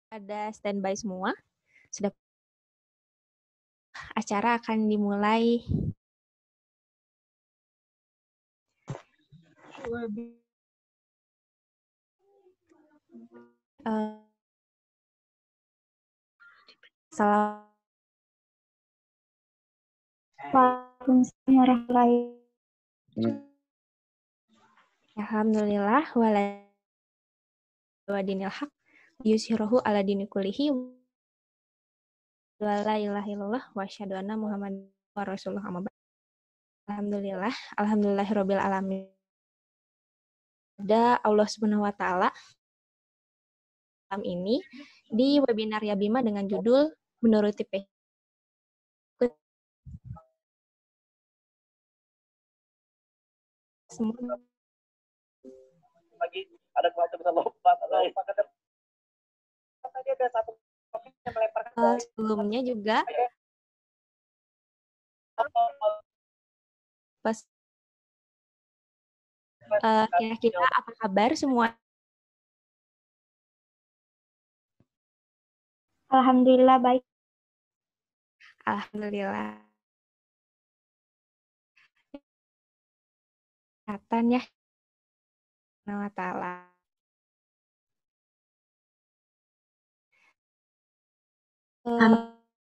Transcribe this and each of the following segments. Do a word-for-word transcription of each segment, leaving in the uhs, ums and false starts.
Ada standby semua. Sudah. Acara akan dimulai. Uh, salam. Alhamdulillah wala wadinil haq yushiruhu ala dini kulihi wa la ilaha illallah wa asyhadu anna muhammadan rasulullah amma ba'd. Alhamdulillah, alhamdulillahirabbil alamin. Ada Allah Subhanahu wa taala malam ini di webinar Yabima dengan judul Menuruti P. Semua lagi ada keluarga bisa lompat atau lompat ke depan. Tadi ada satu topik yang melempar ke uh, sebelumnya juga pas uh, kira-kira apa kabar semua? Alhamdulillah baik. Alhamdulillah. Kesehatan ya. Wa ta'ala. Uh,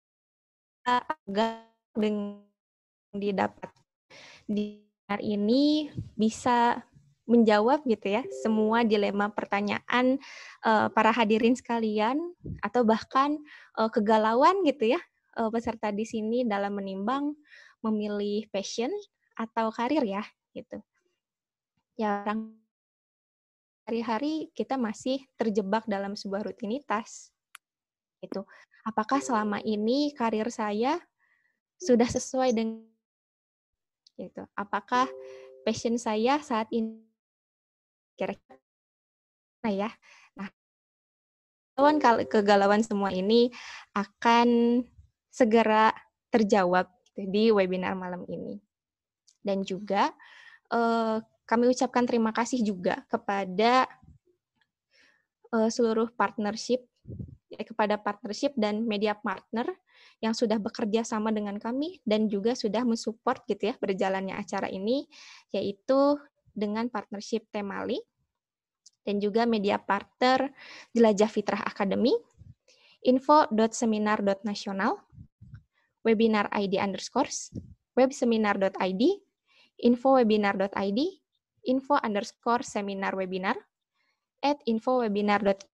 agak dengan didapat di hari ini bisa menjawab gitu ya semua dilema pertanyaan uh, para hadirin sekalian atau bahkan uh, kegalauan gitu ya uh, peserta di sini dalam menimbang memilih passion atau karir ya gitu. Ya hari-hari kita masih terjebak dalam sebuah rutinitas gitu. Apakah selama ini karir saya sudah sesuai dengan gitu. Apakah passion saya saat ini kira-kira ya. Nah, kegalauan kegalauan semua ini akan segera terjawab gitu, di webinar malam ini. Dan juga eh, kami ucapkan terima kasih juga kepada eh, seluruh partnership ya, kepada partnership dan media partner yang sudah bekerja sama dengan kami dan juga sudah mensupport gitu ya berjalannya acara ini, yaitu dengan partnership Temali dan juga media partner Jelajah Fitrah Academy, info dot seminar dot nasional, webinar I D underscores, webseminar dot I D, info webinar dot I D, info underscore seminar webinar, at info webinar dot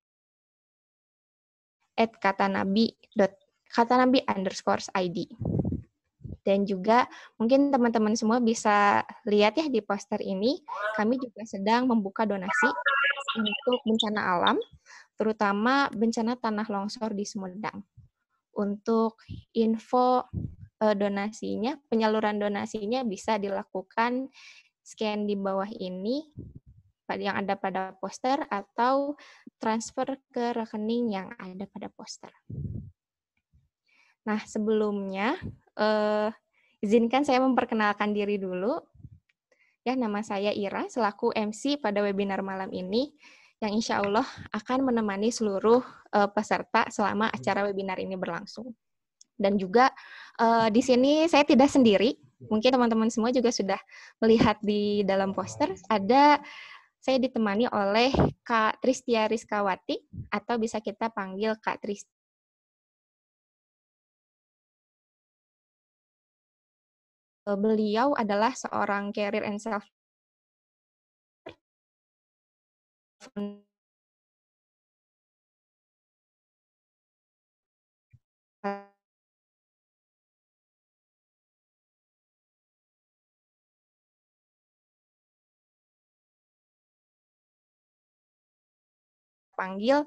at katanabi dot katanabi underscore I D. Dan juga mungkin teman-teman semua bisa lihat ya di poster ini, kami juga sedang membuka donasi untuk bencana alam, terutama bencana tanah longsor di Sumedang. Untuk info eh, donasinya, penyaluran donasinya bisa dilakukan scan di bawah ini yang ada pada poster atau transfer ke rekening yang ada pada poster. Nah, sebelumnya eh, izinkan saya memperkenalkan diri dulu. Ya, nama saya Ira, selaku M C pada webinar malam ini, yang insya Allah akan menemani seluruh uh, peserta selama acara webinar ini berlangsung. Dan juga uh, di sini saya tidak sendiri, mungkin teman-teman semua juga sudah melihat di dalam poster, ada saya ditemani oleh Kak Tristia Rizkawati, atau bisa kita panggil Kak Tristia. Beliau adalah seorang career and self panggil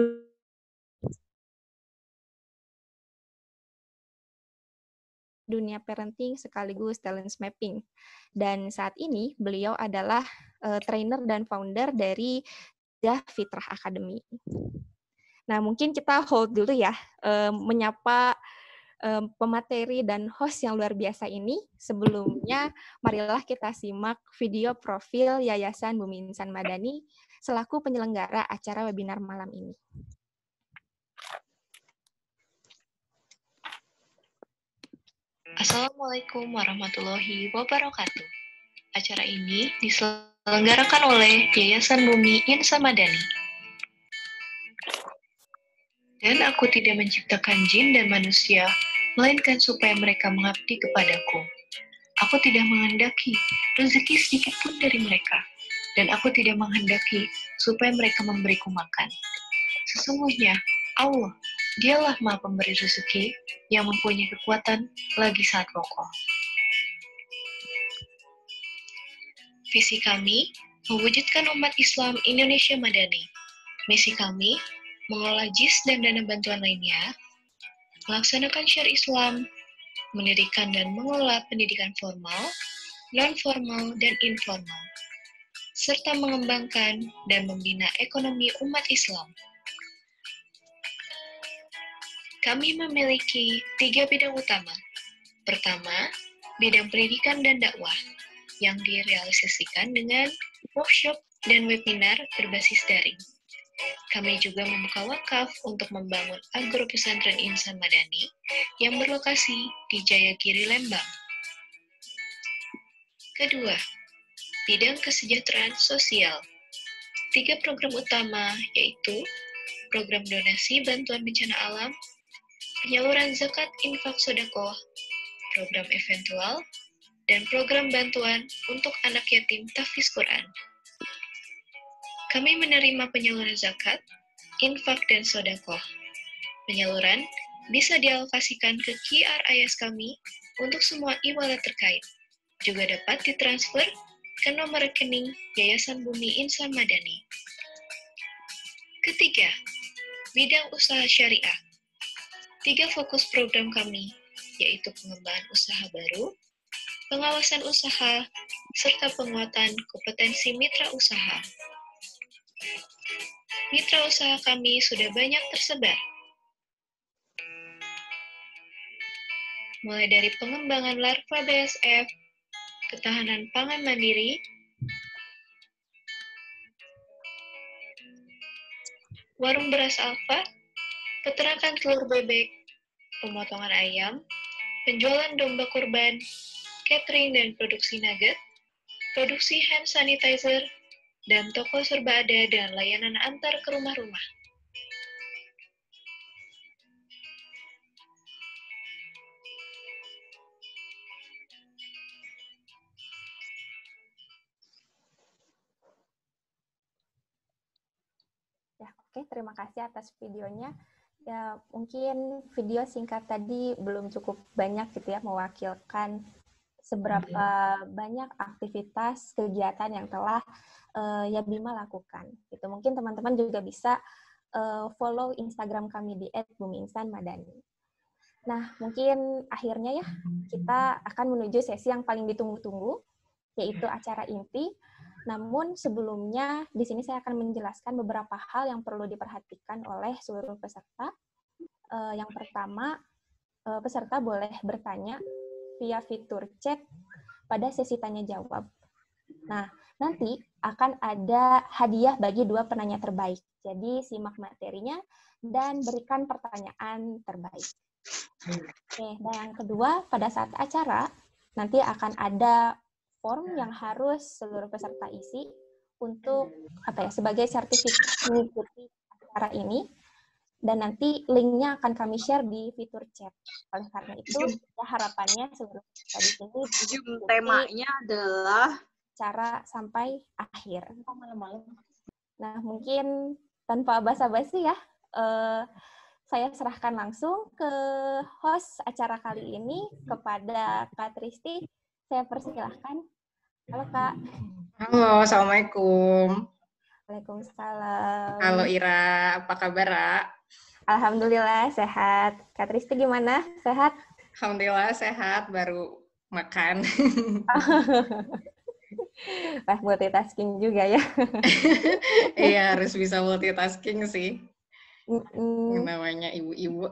dunia parenting sekaligus talent mapping. Dan saat ini beliau adalah uh, trainer dan founder dari Jelajah Fitrah Academy. Nah, mungkin kita hold dulu ya, uh, menyapa uh, pemateri dan host yang luar biasa ini. Sebelumnya, marilah kita simak video profil Yayasan Bumi Insan Madani selaku penyelenggara acara webinar malam ini. Assalamualaikum warahmatullahi wabarakatuh. Acara ini diselenggarakan oleh Yayasan Bumi Insan Madani. Dan aku tidak menciptakan jin dan manusia, melainkan supaya mereka mengabdi kepadaku. Aku tidak menghendaki rezeki sedikit pun dari mereka, dan aku tidak menghendaki supaya mereka memberiku makan. Sesungguhnya, Allah, dialah Maha Pemberi rezeki yang mempunyai kekuatan lagi sangat kokoh. Visi kami, mewujudkan umat Islam Indonesia Madani. Misi kami, mengolah jis dan dana bantuan lainnya, melaksanakan syariat Islam, mendirikan dan mengelola pendidikan formal, non-formal, dan informal, serta mengembangkan dan membina ekonomi umat Islam. Kami memiliki tiga bidang utama. Pertama, bidang pendidikan dan dakwah, yang direalisasikan dengan workshop dan webinar berbasis daring. Kami juga membuka wakaf untuk membangun agro pesantren Insan Madani yang berlokasi di Jayagiri, Lembang. Kedua, bidang kesejahteraan sosial. Tiga program utama yaitu program donasi bantuan bencana alam, penyaluran zakat infak sedekah, program eventual, dan program bantuan untuk anak yatim tahfiz Quran. Kami menerima penyaluran zakat, infak, dan sedekah. Penyaluran bisa dialokasikan ke Q R I S kami untuk semua e-wallet terkait. Juga dapat ditransfer ke nomor rekening Yayasan Bumi Insan Madani. Ketiga, bidang usaha syariah. Tiga fokus program kami, yaitu pengembangan usaha baru, pengawasan usaha, serta penguatan kompetensi mitra usaha. Mitra usaha kami sudah banyak tersebar, mulai dari pengembangan larva B S F, ketahanan pangan mandiri, warung beras alfa, peternakan telur bebek, pemotongan ayam, penjualan domba kurban, catering dan produksi nugget, produksi hand sanitizer, dan toko serba ada dengan layanan antar ke rumah-rumah. Ya, oke, terima kasih atas videonya. Ya, mungkin video singkat tadi belum cukup banyak gitu ya mewakilkan seberapa banyak aktivitas kegiatan yang telah uh, Yabima lakukan. Gitu. Mungkin teman-teman juga bisa uh, follow Instagram kami di et bumi insan madani. Nah, mungkin akhirnya ya kita akan menuju sesi yang paling ditunggu-tunggu, yaitu acara inti. Namun sebelumnya di sini saya akan menjelaskan beberapa hal yang perlu diperhatikan oleh seluruh peserta. Uh, yang pertama, uh, peserta boleh bertanya via fitur chat pada sesi tanya jawab. Nah, nanti akan ada hadiah bagi dua penanya terbaik. Jadi simak materinya dan berikan pertanyaan terbaik. Oke, dan yang kedua, pada saat acara nanti akan ada form yang harus seluruh peserta isi untuk apa ya sebagai sertifikat mengikuti acara ini. Dan nanti linknya akan kami share di fitur chat. Oleh karena itu, ya harapannya seluruh peserta di sini temanya adalah cara sampai akhir. Nah, mungkin tanpa basa-basi ya, eh, saya serahkan langsung ke host acara kali ini kepada Kak Tristi. Saya persilahkan. Halo Kak. Halo, Assalamualaikum. Waalaikumsalam. Halo Ira, apa kabar, Ra? Alhamdulillah sehat. Kak Tristi gimana? Sehat? Alhamdulillah sehat, baru makan. Wah, multitasking juga ya. Iya, harus bisa multitasking sih. Mm-mm. Namanya ibu-ibu.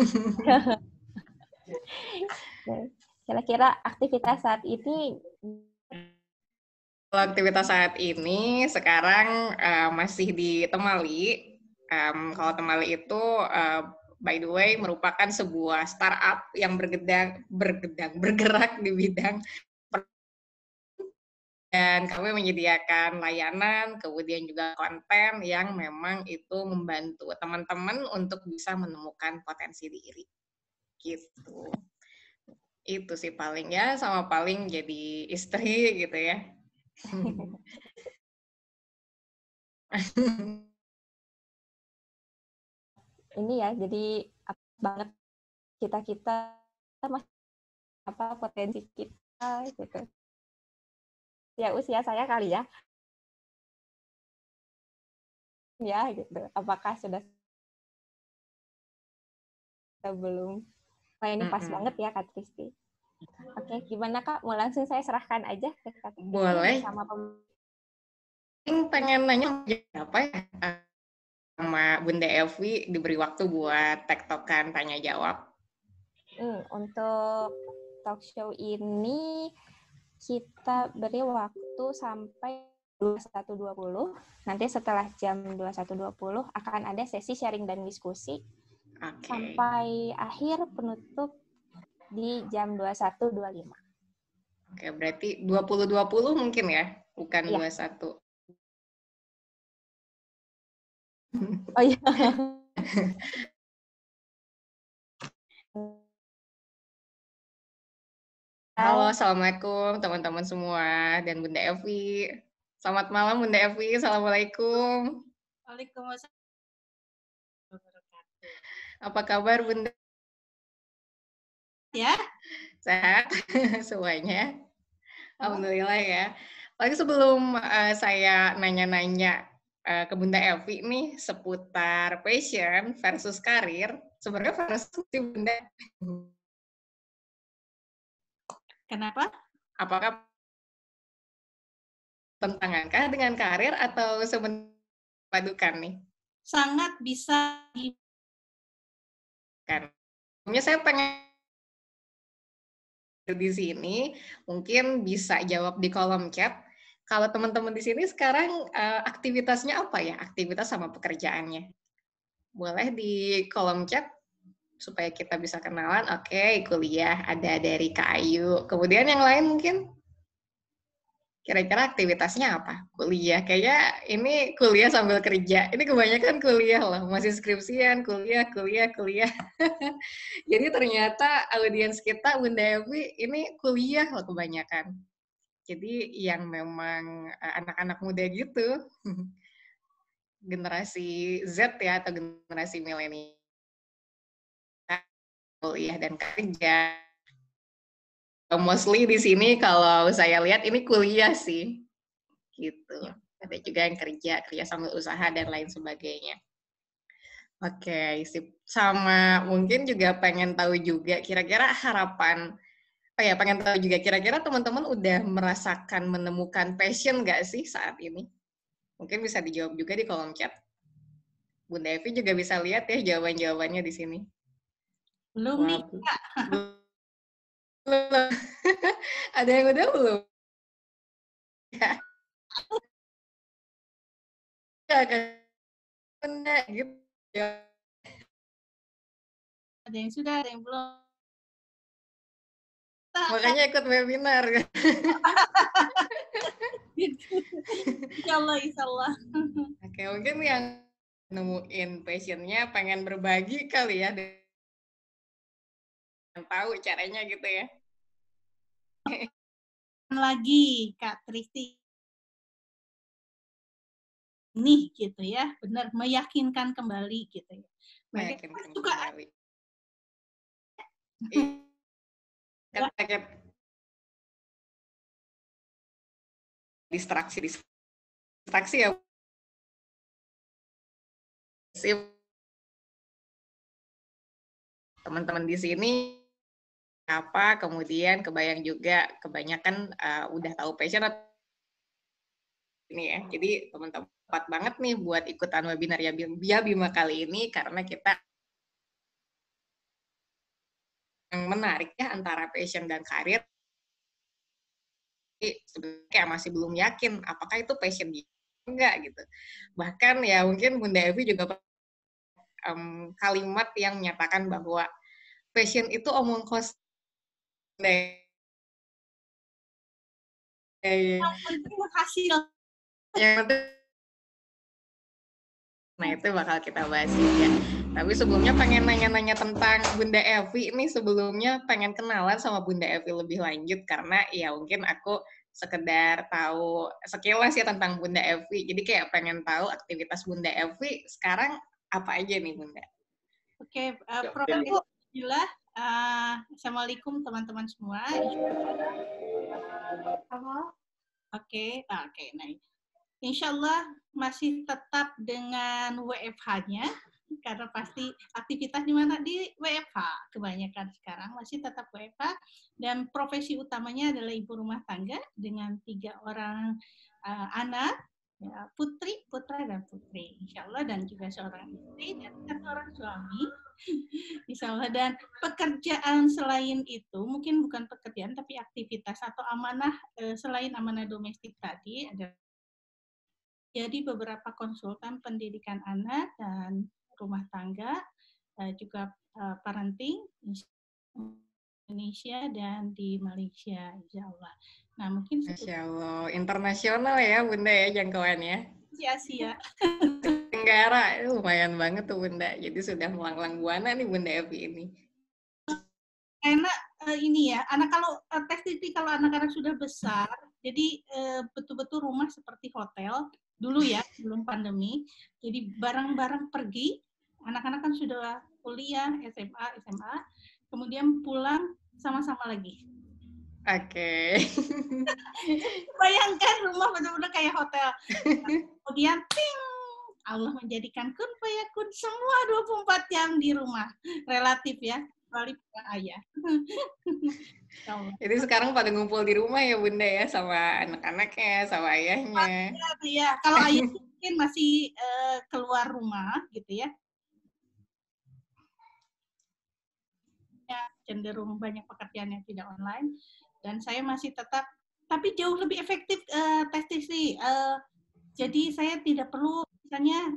Kira-kira aktivitas saat ini? Aktivitas saat ini sekarang uh, masih di Temali. Um, kalau Temali itu uh, by the way, merupakan sebuah startup yang bergedang, bergedang, bergerak di bidang dan kami menyediakan layanan, kemudian juga konten yang memang itu membantu teman-teman untuk bisa menemukan potensi diri. Gitu. Itu sih paling ya, sama paling jadi istri gitu ya. Ini ya, jadi apa banget kita-kita apa potensi kita gitu. Ya usia saya kali ya. Ya gitu. Apakah sudah belum? Wah ini pas Mm-mm. banget ya Kak Tristi. Oke, gimana Kak? Mau langsung saya serahkan aja ke Kak Tristi Boleh. bersama pem- Pengen nanya apa ya sama Bunda Evi, diberi waktu buat tektokan tanya jawab. Hmm, untuk talk show ini kita beri waktu sampai dua puluh satu dua puluh. Nanti setelah jam dua puluh satu dua puluh akan ada sesi sharing dan diskusi. Oke. Sampai akhir penutup di jam dua puluh satu dua puluh lima. Oke, berarti dua puluh dua puluh mungkin ya, bukan Iya. dua puluh satu. Oh iya. Halo, Assalamualaikum teman-teman semua dan Bunda Evi. Selamat malam Bunda Evi, Assalamualaikum. Waalaikumsalam. Apa kabar Bunda? Ya. Sehat semuanya? Alhamdulillah ya. Lagi sebelum uh, saya nanya-nanya uh, ke Bunda Evi nih seputar passion versus karir, sebenarnya versus sih Bunda. Kenapa? Apakah tentangankah dengan karir atau sebenarnya padukan nih? Sangat bisa Kan. Sebelumnya saya pengen di sini, mungkin bisa jawab di kolom chat. Kalau teman-teman di sini sekarang uh, aktivitasnya apa ya? Aktivitas sama pekerjaannya. Boleh di kolom chat supaya kita bisa kenalan. Oke, okay, kuliah ada dari Kak Ayu. Kemudian yang lain mungkin kira-kira aktivitasnya apa? Kuliah. Kayaknya ini kuliah sambil kerja. Ini kebanyakan kuliah loh. Masih skripsian, kuliah, kuliah, kuliah. Jadi ternyata audiens kita, Bunda Evi, ini kuliah loh kebanyakan. Jadi yang memang anak-anak muda gitu. Generasi Z ya, atau generasi milenial. Kuliah dan kerja. Mostly di sini kalau saya lihat ini kuliah sih, gitu. Ada juga yang kerja, kerja sambil usaha dan lain sebagainya. Oke, sip. Sama mungkin juga pengen tahu juga kira-kira harapan, oh ya pengen tahu juga kira-kira teman-teman udah merasakan menemukan passion nggak sih saat ini? Mungkin bisa dijawab juga di kolom chat. Bunda Evi juga bisa lihat ya jawaban-jawabannya di sini. belum nih, Kak. Belum. Ada yang udah belum? Ya. Ya, gitu. Ya. Ada yang sudah, ada yang belum. Makanya ikut webinar. Insya Allah, insya Allah. Oke, mungkin yang nemuin passionnya pengen berbagi kali ya. Dan tahu caranya gitu ya. Lagi, Kak Tristi. Nih gitu ya, benar meyakinkan kembali gitu ya. Meyakinkan juga kembali. Distraksi, distraksi ya. Sip. Teman-teman di sini apa, kemudian kebayang juga kebanyakan uh, udah tahu passion ini ya. Jadi teman-teman tepat banget nih buat ikutan webinar ya Bima kali ini karena kita yang menarik ya antara passion dan karir. Sebenarnya masih belum yakin apakah itu passion dia enggak gitu. Bahkan ya mungkin Bunda Evi juga um, kalimat yang menyatakan bahwa passion itu omong kosong. Yang penting hasil. Yang penting, nah itu bakal kita bahas ya. Tapi sebelumnya pengen nanya-nanya tentang Bunda Evi ini, sebelumnya pengen kenalan sama Bunda Evi lebih lanjut karena ya mungkin aku sekedar tahu sekilas ya tentang Bunda Evi. Jadi kayak pengen tahu aktivitas Bunda Evi sekarang apa aja nih Bunda? Oke, uh, Prof. Bismillah. Uh, Assalamualaikum teman-teman semua. Oke, okay. oke, okay, nah. Insya Allah masih tetap dengan W F H-nya, karena pasti aktivitas di mana di W F H kebanyakan sekarang masih tetap W F H, dan profesi utamanya adalah ibu rumah tangga dengan tiga orang uh, anak, ya, putri, putra dan putri, Insya Allah, dan juga seorang istri dan satu orang suami, Insya Allah. Dan pekerjaan selain itu mungkin bukan pekerjaan tapi aktivitas atau amanah uh, selain amanah domestik tadi ada. Jadi beberapa konsultan pendidikan anak dan rumah tangga, juga parenting Indonesia dan di Malaysia, Insya Allah. Nah mungkin Masya Allah, internasional ya Bunda ya jangkauannya. Di Asia. Tenggara, lumayan banget tuh Bunda. Jadi sudah melanglang buana nih Bunda Evi ini. Karena uh, ini ya, anak kalau uh, tes titik kalau anak-anak sudah besar, jadi betul-betul uh, rumah seperti hotel. Dulu ya, sebelum pandemi, jadi bareng-bareng pergi, anak-anak kan sudah kuliah, S M A, S M A, kemudian pulang sama-sama lagi. Oke. Okay. Bayangkan rumah benar-benar kayak hotel. Kemudian, ting, Allah menjadikan kun fayakun semua dua puluh empat jam di rumah. Relatif ya, kecuali ayah. Jadi sekarang pada ngumpul di rumah ya Bunda ya, sama anak-anaknya, sama ayahnya. Iya, kalau ayah mungkin masih uh, keluar rumah gitu ya. Ya, cenderung banyak pekerjaan yang tidak online, dan saya masih tetap, tapi jauh lebih efektif uh, tes T C. Uh, jadi saya tidak perlu misalnya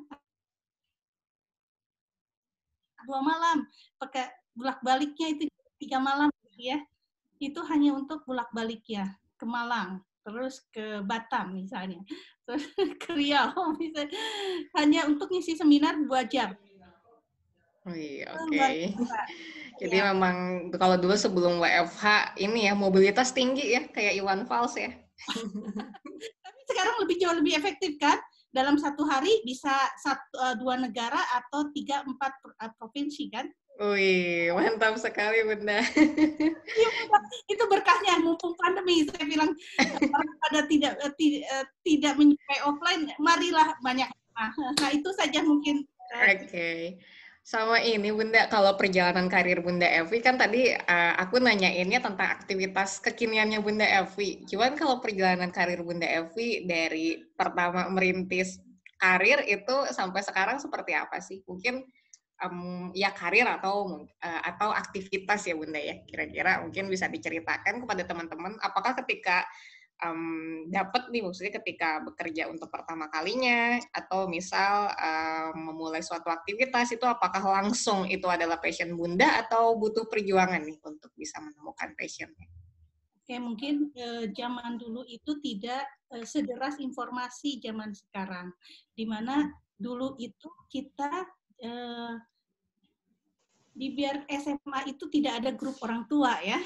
dua malam, pakai bolak-baliknya itu tiga malam gitu ya. Itu hanya untuk bolak-balik ya, ke Malang, terus ke Batam misalnya, terus ke Riau misalnya, hanya untuk ngisi seminar dua jam. Wih, oke. Okay. Jadi ya. Memang kalau dulu sebelum W F H ini ya mobilitas tinggi ya, kayak Iwan Fals ya. Tapi sekarang lebih jauh lebih efektif kan? Dalam satu hari bisa satu, dua negara atau tiga empat provinsi kan? Wih, mantap sekali Bunda. Ya, itu berkahnya mumpung pandemi. Saya bilang orang pada tidak tidak, tidak menyukai offline, marilah banyak. Nah itu saja mungkin. Oke. Okay. Sama ini Bunda, kalau perjalanan karir Bunda Evi kan tadi uh, aku nanyainnya tentang aktivitas kekiniannya Bunda Evi. Cuman kalau perjalanan karir Bunda Evi dari pertama merintis karir itu sampai sekarang seperti apa sih? Mungkin Um, ya karir atau uh, atau aktivitas ya Bunda ya, kira-kira mungkin bisa diceritakan kepada teman-teman apakah ketika um, dapat nih maksudnya ketika bekerja untuk pertama kalinya atau misal um, memulai suatu aktivitas itu apakah langsung itu adalah passion Bunda atau butuh perjuangan nih untuk bisa menemukan passionnya? Oke, mungkin eh, zaman dulu itu tidak eh, sederas informasi zaman sekarang, di mana dulu itu kita Uh, di biar S M A itu tidak ada grup orang tua ya.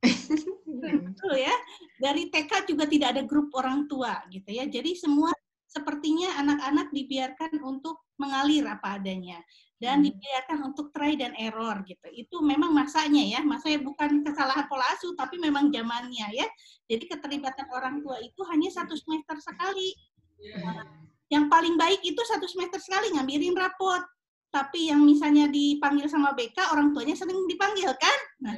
Betul ya. Dari T K juga tidak ada grup orang tua gitu ya. Jadi semua sepertinya anak-anak dibiarkan untuk mengalir apa adanya dan dibiarkan untuk try dan error gitu. Itu memang masanya ya. Masanya bukan kesalahan pola asuh tapi memang zamannya ya. Jadi keterlibatan orang tua itu hanya satu semester sekali. Nah, yang paling baik itu satu semester sekali ngambilin rapot. Tapi yang misalnya dipanggil sama B K, orang tuanya sering dipanggil kan? Nah,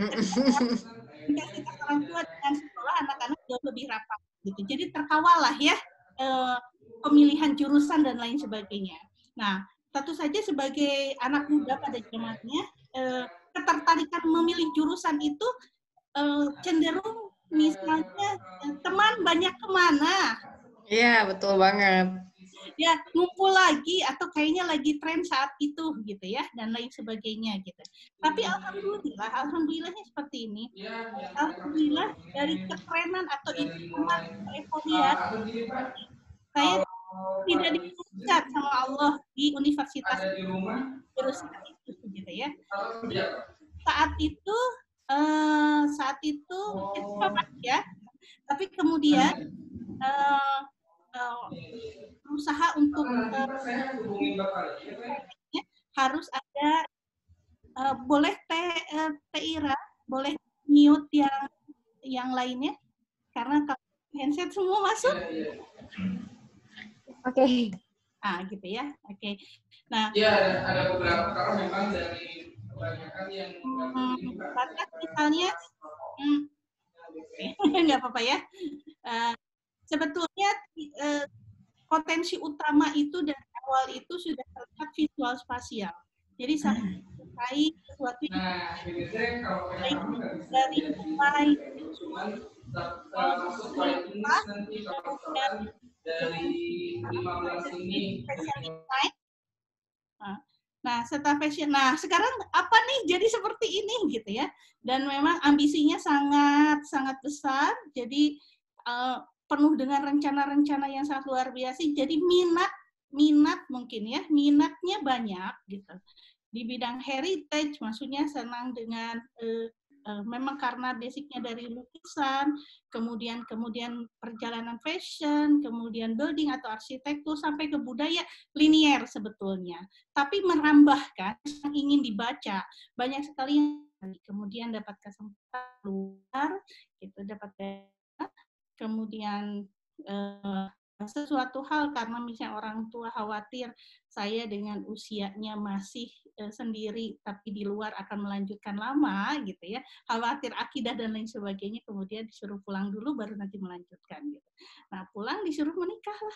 intensitas orang tua dengan sekolah anak-anak jauh lebih rapat gitu. Jadi terkawal lah ya eh, pemilihan jurusan dan lain sebagainya. Nah, tentu saja sebagai anak muda pada zamannya eh, ketertarikan memilih jurusan itu eh, cenderung misalnya eh, teman banyak kemana? Iya betul banget. ya ngumpul lagi atau kayaknya lagi tren saat itu gitu ya dan lain sebagainya gitu. Tapi alhamdulillah, alhamdulillahnya seperti ini. Alhamdulillah dari ketrenan atau istiqomah keeuforian saya tidak dipecat sama Allah di universitas jurusan itu gitu ya. Jadi saat itu eh, saat itu itu ya, tapi kemudian eh, eh, berusaha untuk eh, harus ada uh, boleh teh uh, teh Ira, boleh mute yang yang lainnya karena kalau handset semua masuk. Oke. Okay. Ah gitu ya. Oke. Okay. Nah. Iya ada, ada beberapa karena memang dari kebanyakan yang hmm, batas misalnya hmm, nggak apa-apa ya. Uh, sebetulnya uh, potensi utama itu dari awal itu sudah terlihat visual spasial. Jadi saya menyukai sesuatu yang nah, baik dari mulai masuk poin ini nanti kalau dari lima belas ini. Nah, setelah fashion, nah sekarang apa nih jadi seperti ini gitu ya. Dan memang ambisinya sangat sangat besar. Jadi uh, penuh dengan rencana-rencana yang sangat luar biasa. Jadi minat minat mungkin ya, minatnya banyak gitu. Di bidang heritage, maksudnya senang dengan uh, uh, memang karena basicnya dari lukisan, kemudian kemudian perjalanan fashion, kemudian building atau arsitektur sampai ke budaya linier sebetulnya. Tapi merambahkan yang ingin dibaca banyak sekali yang kemudian dapat kesempatan keluar, gitu dapat kemudian uh, sesuatu hal karena misalnya orang tua khawatir saya dengan usianya masih e, sendiri tapi di luar akan melanjutkan lama gitu ya, khawatir akidah dan lain sebagainya, kemudian disuruh pulang dulu baru nanti melanjutkan gitu. Nah pulang disuruh menikah lah,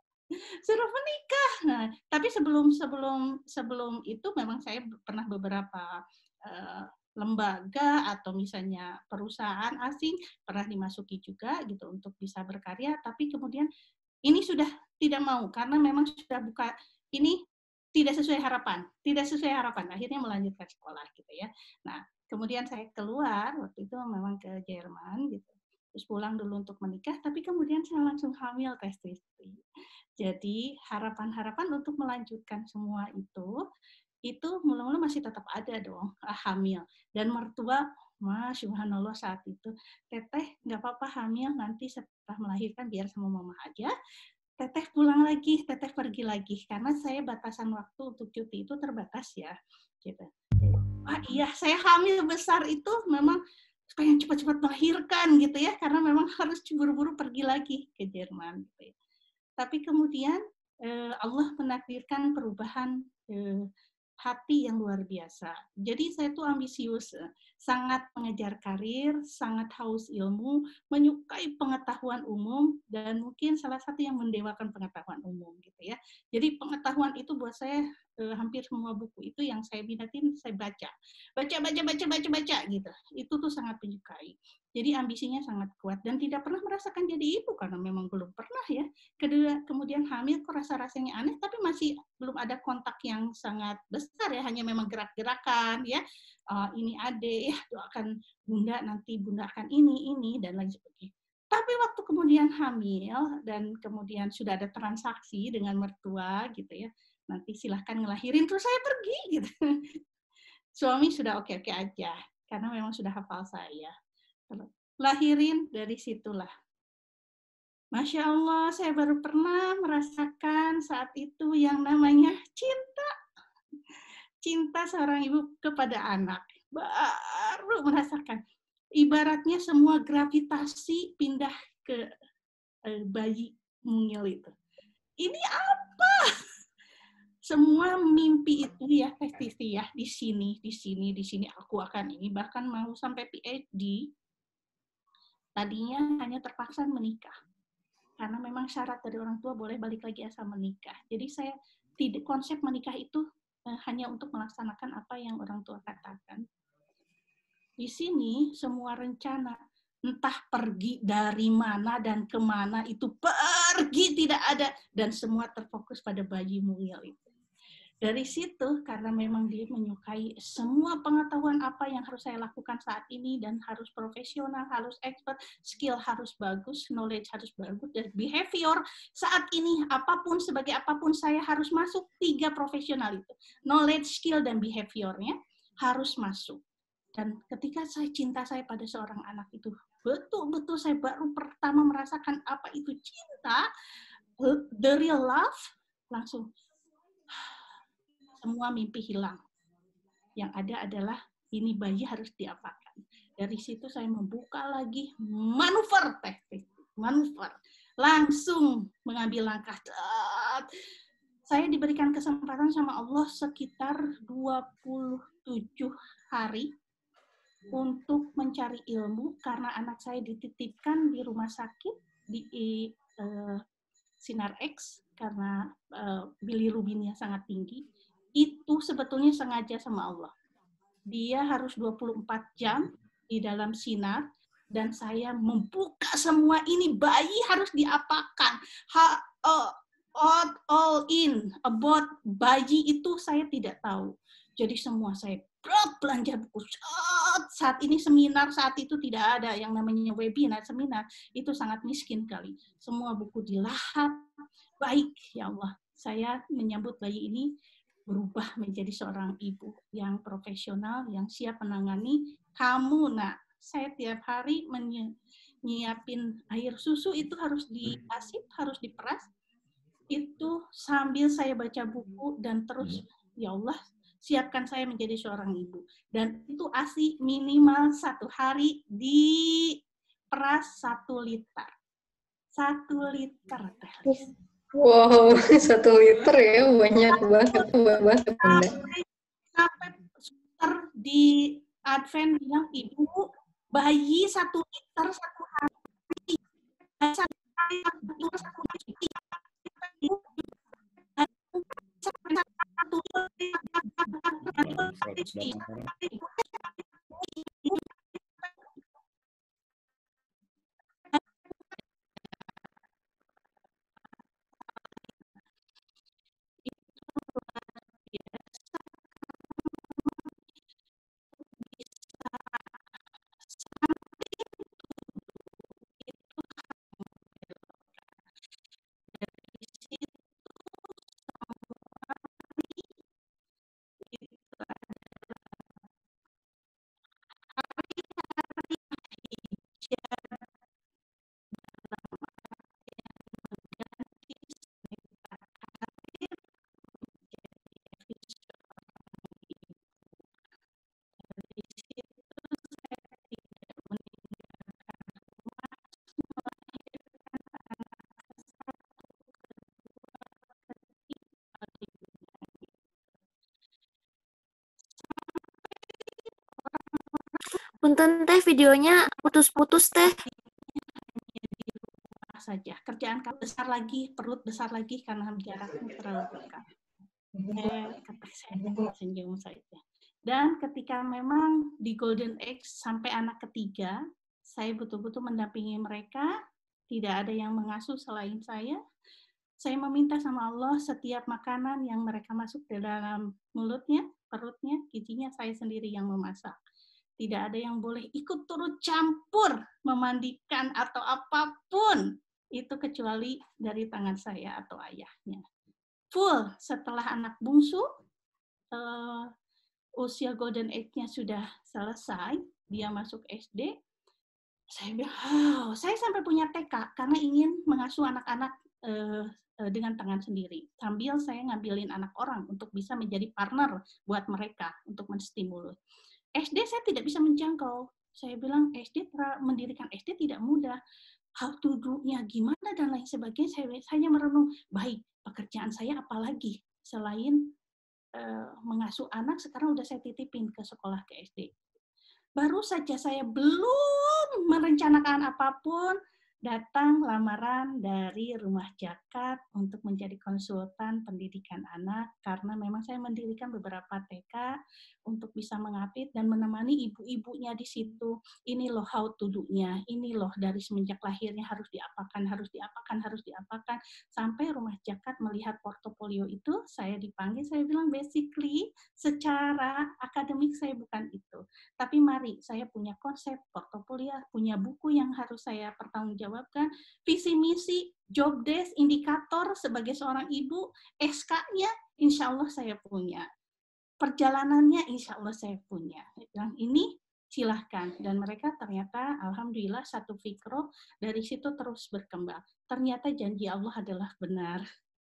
suruh menikah. Nah tapi sebelum sebelum sebelum itu memang saya pernah beberapa e, lembaga atau misalnya perusahaan asing pernah dimasuki juga gitu untuk bisa berkarya, tapi kemudian ini sudah tidak mau karena memang sudah buka ini tidak sesuai harapan, tidak sesuai harapan. Akhirnya melanjutkan sekolah gitu ya. Nah, kemudian saya keluar waktu itu memang ke Jerman gitu. Terus pulang dulu untuk menikah, tapi kemudian saya langsung hamil tes istri. Jadi harapan-harapan untuk melanjutkan semua itu itu mula-mula masih tetap ada dong, ah, hamil. Dan mertua Mas, subhanallah saat itu, teteh nggak apa-apa hamil, nanti setelah melahirkan biar sama mama aja, teteh pulang lagi, teteh pergi lagi, karena saya batasan waktu untuk cuti itu terbatas ya, gitu. Ah iya, saya hamil besar itu memang pengen cepat-cepat melahirkan gitu ya, karena memang harus buru-buru pergi lagi ke Jerman. Gitu ya. Tapi kemudian eh, Allah menakdirkan perubahan eh, hati yang luar biasa. Jadi saya tuh ambisius, sangat mengejar karir, sangat haus ilmu, menyukai pengetahuan umum, dan mungkin salah satu yang mendewakan pengetahuan umum gitu ya. Jadi pengetahuan itu buat saya eh, hampir semua buku itu yang saya minatin saya baca, baca, baca, baca, baca, baca gitu. Itu tuh sangat menyukai. Jadi ambisinya sangat kuat dan tidak pernah merasakan jadi ibu karena memang belum pernah ya. Kedua, kemudian hamil kok rasa-rasanya aneh, tapi masih belum ada kontak yang sangat besar ya, hanya memang gerak-gerakan ya. Uh, ini adek, ya doakan bunda nanti bunda akan ini, ini dan lain sebagainya. Tapi waktu kemudian hamil dan kemudian sudah ada transaksi dengan mertua gitu ya, nanti silahkan ngelahirin terus saya pergi gitu. Suami sudah oke-oke aja karena memang sudah hafal saya. Lahirin dari situlah. Masya Allah, saya baru pernah merasakan saat itu yang namanya cinta. Cinta seorang ibu kepada anak. Baru merasakan. Ibaratnya semua gravitasi pindah ke eh, bayi mungil itu. Ini apa? Semua mimpi itu ya, pasti ya, di sini, di sini, di sini aku akan ini. Bahkan mau sampai P H D, tadinya hanya terpaksa menikah. Karena memang syarat dari orang tua boleh balik lagi asal menikah. Jadi saya tidak konsep menikah itu eh, hanya untuk melaksanakan apa yang orang tua katakan. Di sini semua rencana, entah pergi dari mana dan kemana itu pergi tidak ada dan semua terfokus fokus pada bayi mungil itu. Dari situ, karena memang dia menyukai semua pengetahuan apa yang harus saya lakukan saat ini, dan harus profesional, harus expert, skill harus bagus, knowledge harus bagus, dan behavior saat ini, apapun, sebagai apapun saya harus masuk tiga profesional itu. Knowledge, skill, dan behaviornya harus masuk. Dan ketika saya cinta saya pada seorang anak itu, betul-betul saya baru pertama merasakan apa itu cinta, the real love, langsung semua mimpi hilang. Yang ada adalah ini bayi harus diapakan. Dari situ saya membuka lagi manuver teknik, manuver. Langsung mengambil langkah. Saya diberikan kesempatan sama Allah sekitar dua puluh tujuh hari untuk mencari ilmu karena anak saya dititipkan di rumah sakit di uh, Sinar X karena uh, bilirubinnya sangat tinggi. Itu sebetulnya sengaja sama Allah. Dia harus dua puluh empat jam di dalam sinar, dan saya membuka semua ini, bayi harus diapakan. Ha, uh, all, all in about bayi itu saya tidak tahu. Jadi semua saya belanja buku. Saat ini seminar, saat itu tidak ada yang namanya webinar, seminar. Itu sangat miskin kali. Semua buku dilahap. Baik, ya Allah. Saya menyambut bayi ini berubah menjadi seorang ibu yang profesional, yang siap menangani kamu, nak. Saya tiap hari menyiapin air susu, itu harus diasip, harus diperas. Itu sambil saya baca buku, dan terus, ya Allah, siapkan saya menjadi seorang ibu. Dan itu ASI minimal satu hari diperas satu liter. Satu liter teh. Wow, satu liter ya, banyak banget, banyak banget. Sampai, sampai suster di Advent bilang, ibu, bayi satu liter satu hari. Satu hari, satu liter satu hari. Ibu, sampai satu liter. Punten teh, videonya putus-putus teh. Saja kerjaan kamu besar lagi, perut besar lagi karena jaraknya terlalu dekat. Eh, kata saya senyum saja. Dan ketika memang di Golden Eggs sampai anak ketiga, saya betul-betul mendampingi mereka. Tidak ada yang mengasuh selain saya. Saya meminta sama Allah setiap makanan yang mereka masuk ke dalam mulutnya, perutnya, giginya, saya sendiri yang memasak. Tidak ada yang boleh ikut turut campur, memandikan atau apapun itu kecuali dari tangan saya atau ayahnya. Full setelah anak bungsu, uh, usia golden age-nya sudah selesai, dia masuk S D, saya bilang, oh, saya sampai punya T K karena ingin mengasuh anak-anak uh, uh, dengan tangan sendiri. Sambil saya ngambilin anak orang untuk bisa menjadi partner buat mereka untuk menstimulus. S D saya tidak bisa menjangkau. Saya bilang S D, mendirikan S D tidak mudah. How to do-nya gimana dan lain sebagainya. Saya, saya merenung, baik, pekerjaan saya apa lagi selain uh, mengasuh anak, sekarang udah saya titipin ke sekolah ke S D. Baru saja saya belum merencanakan apapun, datang lamaran dari Rumah Jakat untuk menjadi konsultan pendidikan anak, karena memang saya mendirikan beberapa T K untuk bisa mengapit dan menemani ibu-ibunya di situ. Ini loh how to do-nya, ini loh dari semenjak lahirnya harus diapakan, harus diapakan, harus diapakan. Sampai Rumah Jakat melihat portofolio itu, saya dipanggil, saya bilang basically secara akademik saya bukan itu. Tapi mari, saya punya konsep portofolio, punya buku yang harus saya pertanggungjawabkan, visi misi, job desk, indikator sebagai seorang ibu, S K-nya insya Allah saya punya. Perjalanannya insya Allah saya punya. Yang ini silahkan. Dan mereka ternyata alhamdulillah satu fikroh dari situ terus berkembang. Ternyata janji Allah adalah benar.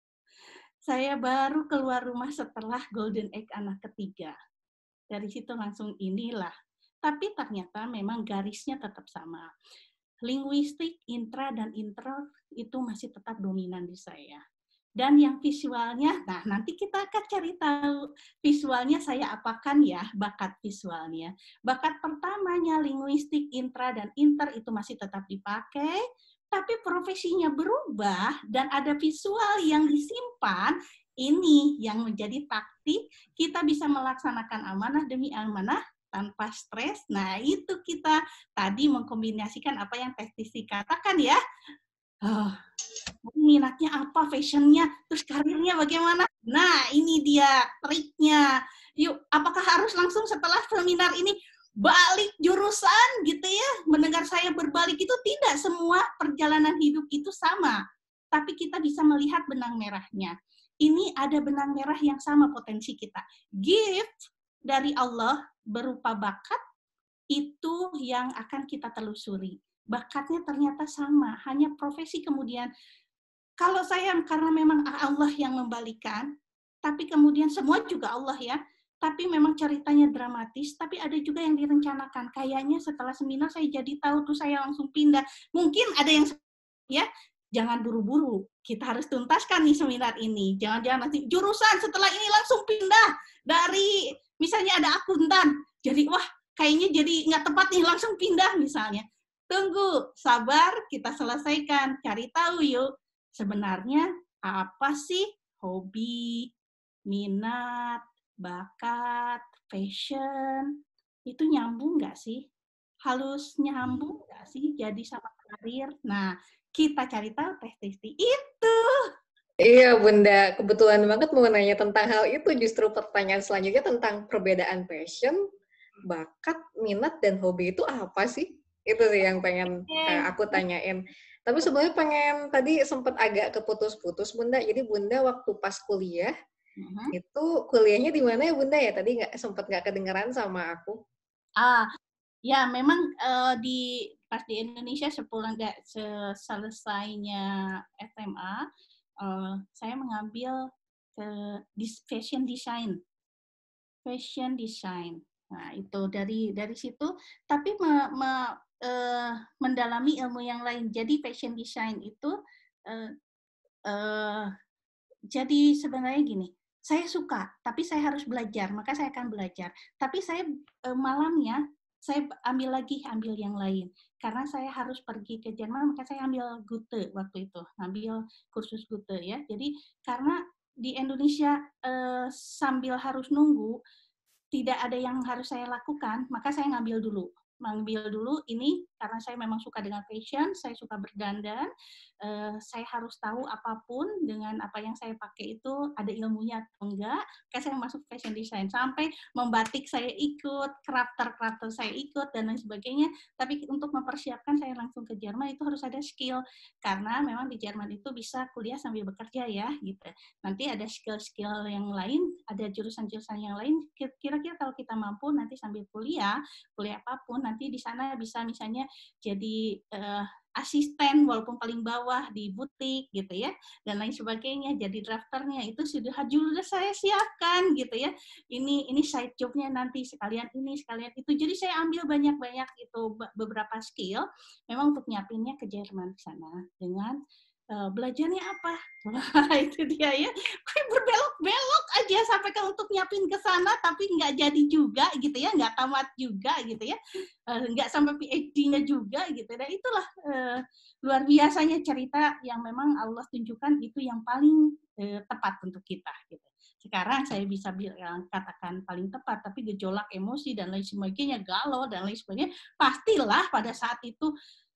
Saya baru keluar rumah setelah golden egg anak ketiga. Dari situ langsung inilah. Tapi ternyata memang garisnya tetap sama. Linguistik, intra, dan inter itu masih tetap dominan di saya. Dan yang visualnya, nah nanti kita akan cari tahu visualnya saya apakan ya, bakat visualnya. Bakat pertamanya linguistik, intra, dan inter itu masih tetap dipakai, tapi profesinya berubah dan ada visual yang disimpan, ini yang menjadi taktik kita bisa melaksanakan amanah demi amanah tanpa stres. Nah itu kita tadi mengkombinasikan apa yang teknisi katakan ya, oh, minatnya apa, fashionnya, terus karirnya bagaimana. Nah, ini dia triknya. Yuk, apakah harus langsung setelah seminar ini balik jurusan gitu ya? Mendengar saya berbalik itu tidak, semua perjalanan hidup itu sama. Tapi kita bisa melihat benang merahnya. Ini ada benang merah yang sama potensi kita. Gift dari Allah berupa bakat itu yang akan kita telusuri. Bakatnya ternyata sama, hanya profesi kemudian. Kalau saya karena memang Allah yang membalikan, tapi kemudian semua juga Allah ya, tapi memang ceritanya dramatis, tapi ada juga yang direncanakan. Kayaknya setelah seminar saya jadi tahu tuh saya langsung pindah. Mungkin ada yang ya, jangan buru-buru. Kita harus tuntaskan nih seminar ini. Jangan-jangan nanti jurusan setelah ini langsung pindah dari misalnya ada akuntan. Jadi wah, kayaknya jadi nggak tepat nih langsung pindah misalnya. Tunggu, sabar, kita selesaikan. Cari tahu yuk. Sebenarnya apa sih hobi, minat, bakat, fashion, itu nyambung nggak sih? Halus nyambung nggak sih jadi sama karir? Nah, kita cari tahu tes-testi itu. Iya Bunda, kebetulan banget mau nanya tentang hal itu. Justru pertanyaan selanjutnya tentang perbedaan passion, bakat, minat, dan hobi itu apa sih? Itu sih yang pengen uh, aku tanyain. Tapi sebenarnya pengen, tadi sempat agak keputus-putus Bunda, jadi Bunda waktu pas kuliah, uh-huh. itu kuliahnya di mana ya Bunda ya? Tadi nggak sempat nggak kedengeran sama aku. Ah, ya memang uh, di pas di Indonesia sepulang nggak selesainya S M A, uh, saya mengambil ke fashion design. Fashion design. Nah, itu dari dari situ, tapi me, me, uh, mendalami ilmu yang lain. Jadi fashion design itu uh, uh, jadi sebenarnya gini, saya suka, tapi saya harus belajar, maka saya akan belajar. Tapi saya uh, malamnya saya ambil lagi, ambil yang lain. Karena saya harus pergi ke Jerman, maka saya ambil Goethe waktu itu, ambil kursus Goethe ya. Jadi karena di Indonesia uh, sambil harus nunggu, tidak ada yang harus saya lakukan, maka saya ngambil dulu. Ngambil dulu ini karena saya memang suka dengan fashion, saya suka berdandan, uh, saya harus tahu apapun dengan apa yang saya pakai itu ada ilmunya atau enggak, kayak saya masuk fashion design, sampai membatik saya ikut, crafter-crafter saya ikut, dan lain sebagainya. Tapi untuk mempersiapkan saya langsung ke Jerman itu harus ada skill, karena memang di Jerman itu bisa kuliah sambil bekerja ya, gitu. Nanti ada skill-skill yang lain, ada jurusan-jurusan yang lain, kira-kira kalau kita mampu nanti sambil kuliah, kuliah apapun, nanti di sana bisa misalnya jadi uh, asisten walaupun paling bawah di butik gitu ya, dan lain sebagainya, jadi drafternya itu sudah sudah saya siapkan gitu ya. Ini ini side jobnya nanti sekalian ini sekalian itu. Jadi saya ambil banyak-banyak itu beberapa skill memang untuk nyiapinnya ke Jerman sana dengan Uh, belajarnya apa? Wah, itu dia ya. Berbelok-belok aja sampai ke untuk nyiapin ke sana, tapi nggak jadi juga gitu ya, nggak tamat juga gitu ya, uh, nggak sampai P H D-nya juga gitu. Dan itulah uh, luar biasanya cerita yang memang Allah tunjukkan itu yang paling uh, tepat untuk kita. Gitu. Sekarang saya bisa bilang katakan paling tepat, tapi gejolak emosi dan lain sebagainya, galau dan lain sebagainya, pastilah pada saat itu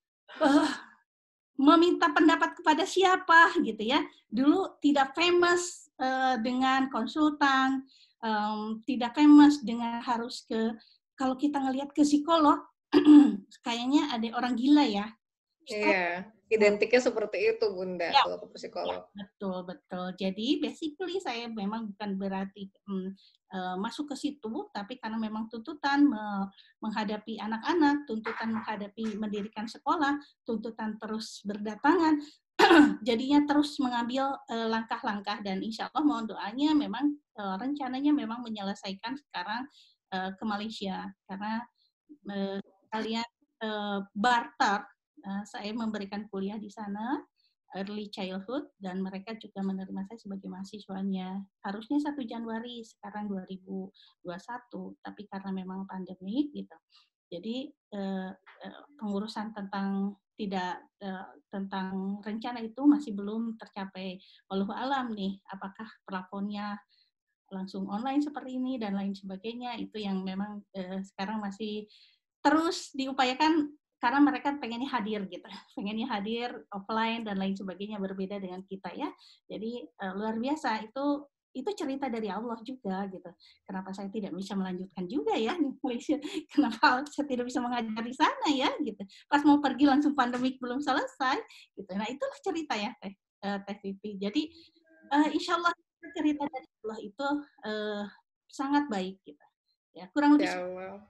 uh, meminta pendapat kepada siapa gitu ya. Dulu tidak famous uh, dengan konsultan, um, tidak famous dengan harus ke, kalau kita ngelihat ke psikolog, kayaknya ada orang gila ya. Iya, identiknya seperti itu Bunda, ya, kalau ke psikolog. Ya, betul, betul. Jadi basically saya memang bukan berarti um, uh, masuk ke situ, tapi karena memang tuntutan me menghadapi anak-anak, tuntutan menghadapi mendirikan sekolah, tuntutan terus berdatangan, jadinya terus mengambil langkah-langkah uh, dan insya Allah mohon doanya memang uh, rencananya memang menyelesaikan sekarang uh, ke Malaysia karena uh, kalian uh, barter. Uh, saya memberikan kuliah di sana, early childhood, dan mereka juga menerima saya sebagai mahasiswanya. Harusnya satu Januari, sekarang dua ribu dua puluh satu, tapi karena memang pandemi gitu. Jadi uh, uh, pengurusan tentang tidak uh, tentang rencana itu masih belum tercapai. Wallahu alam nih, apakah pelafonnya langsung online seperti ini dan lain sebagainya, itu yang memang uh, sekarang masih terus diupayakan karena mereka pengennya hadir gitu, pengennya hadir offline dan lain sebagainya, berbeda dengan kita ya. Jadi uh, luar biasa itu itu cerita dari Allah juga gitu. Kenapa saya tidak bisa melanjutkan juga ya di Malaysia? Kenapa saya tidak bisa mengajar di sana ya gitu? Pas mau pergi langsung pandemik belum selesai gitu. Nah itulah cerita ya Teh uh, Teh Vivi. Jadi uh, insya Allah cerita dari Allah itu uh, sangat baik gitu. Ya kurang lebih. Ya Allah.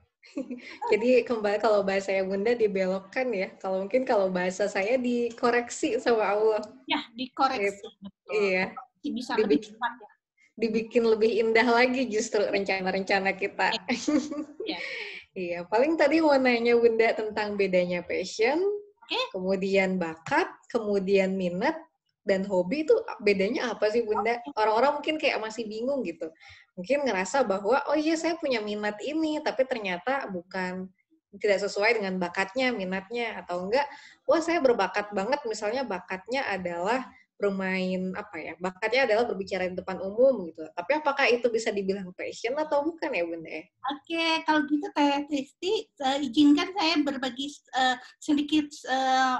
Jadi kembali kalau bahasa yang Bunda dibelokkan ya. Kalau mungkin kalau bahasa saya dikoreksi sama Allah. Ya, dikoreksi. Betul. Iya. Bisa dibikin, lebih cepat ya. Dibikin lebih indah lagi justru rencana-rencana kita. Ya. Ya. Iya, paling tadi mau nanya Bunda tentang bedanya passion, okay. kemudian bakat, kemudian minat, dan hobi itu bedanya apa sih Bunda? Orang-orang mungkin kayak masih bingung gitu. Mungkin ngerasa bahwa, oh iya saya punya minat ini, tapi ternyata bukan, tidak sesuai dengan bakatnya, minatnya, atau enggak, wah saya berbakat banget, misalnya bakatnya adalah bermain, apa ya, bakatnya adalah berbicara di depan umum gitu. Tapi apakah itu bisa dibilang passion atau bukan ya Bunda? Oke, kalau gitu Teh Kristi, uh, izinkan saya berbagi uh, sedikit uh,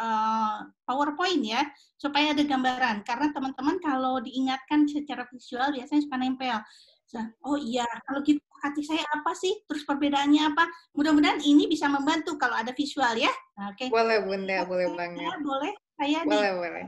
uh, PowerPoint ya, supaya ada gambaran. Karena teman-teman kalau diingatkan secara visual biasanya suka nempel. Oh iya, kalau gitu hati saya apa sih? Terus perbedaannya apa? Mudah-mudahan ini bisa membantu kalau ada visual ya. Oke. Boleh Bunda, boleh banget. Ya, boleh. Saya boleh, di boleh.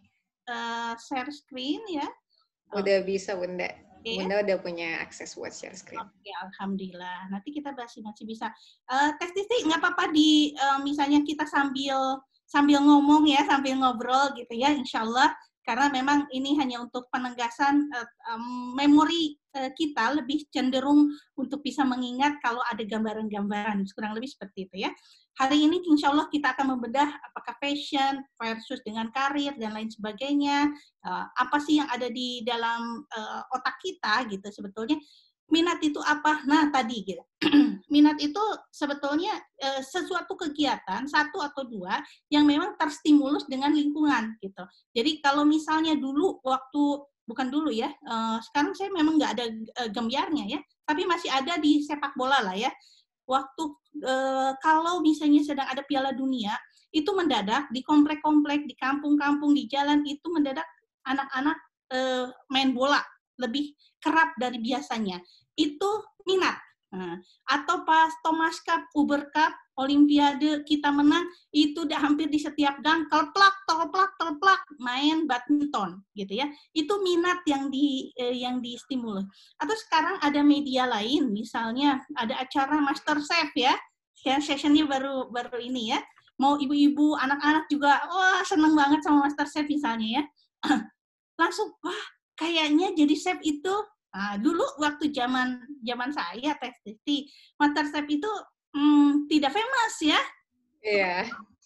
Uh, share screen ya. Udah oh. bisa Bunda. Okay. Bunda udah punya akses buat share screen. Oke, okay, alhamdulillah. Nanti kita masih masih bisa. Uh, tes Titi nggak apa-apa di uh, misalnya kita sambil sambil ngomong ya, sambil ngobrol gitu ya, insya Allah. Karena memang ini hanya untuk penegasan uh, um, memori uh, kita lebih cenderung untuk bisa mengingat kalau ada gambaran-gambaran, kurang lebih seperti itu ya. Hari ini insya Allah kita akan membedah apakah passion versus dengan karir dan lain sebagainya, uh, apa sih yang ada di dalam uh, otak kita gitu sebetulnya. Minat itu apa? Nah tadi gitu. Minat itu sebetulnya e, sesuatu kegiatan satu atau dua yang memang terstimulus dengan lingkungan gitu. Jadi kalau misalnya dulu waktu bukan dulu ya, e, sekarang saya memang nggak ada e, gembyarnya ya, tapi masih ada di sepak bola lah ya. Waktu e, kalau misalnya sedang ada Piala Dunia itu mendadak di komplek-komplek, di kampung-kampung, di jalan itu mendadak anak-anak e, main bola lebih kerap dari biasanya. Itu minat. Nah, atau pas Thomas Cup, Uber Cup, Olimpiade kita menang, itu udah hampir di setiap gang, kelplak, telplak, telplak, main badminton, gitu ya. Itu minat yang di eh, yang distimulus. Atau sekarang ada media lain, misalnya ada acara Master Chef ya, ya sessionnya baru baru ini ya. Mau ibu-ibu, anak-anak juga, wah seneng banget sama Master Chef misalnya ya. Langsung, wah kayaknya jadi chef itu. Nah, dulu waktu zaman zaman saya tes Titi, Master Chef itu hmm, tidak famous ya. Iya.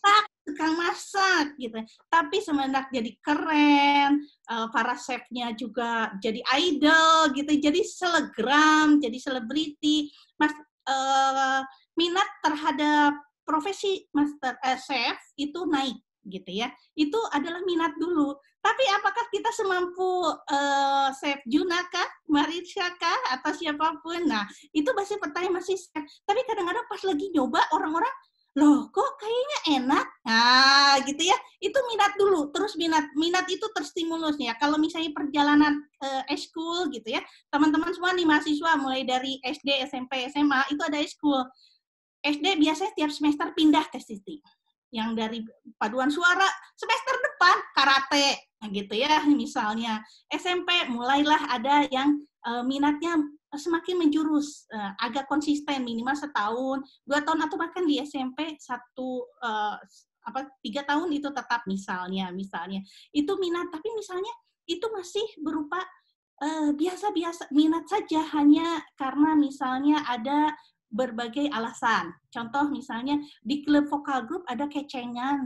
masak, tukang masak gitu. Tapi semenjak jadi keren, uh, para chefnya juga jadi idol gitu, jadi selebgram, jadi selebriti. Mas uh, minat terhadap profesi master uh, chef itu naik gitu ya. Itu adalah minat dulu. Tapi apakah kita semampu uh, Chef Juna kah, Marisha kah, atau siapapun? Nah, itu masih pertanyaan masih chef. Tapi kadang-kadang pas lagi nyoba orang-orang, loh kok kayaknya enak? Nah, gitu ya. Itu minat dulu. Terus minat minat itu terstimulus ya. Kalau misalnya perjalanan uh, eskul gitu ya, teman-teman semua nih mahasiswa mulai dari S D, S M P, S M A itu ada eskul. S D biasanya tiap semester pindah ke situ. Yang dari paduan suara semester depan karate gitu ya misalnya. S M P mulailah ada yang uh, minatnya semakin menjurus, uh, agak konsisten minimal setahun, dua tahun atau bahkan di S M P satu uh, apa tiga tahun itu tetap misalnya misalnya itu minat, tapi misalnya itu masih berupa biasa-biasa uh, minat saja hanya karena misalnya ada berbagai alasan. Contoh misalnya di klub vokal grup ada kecengan.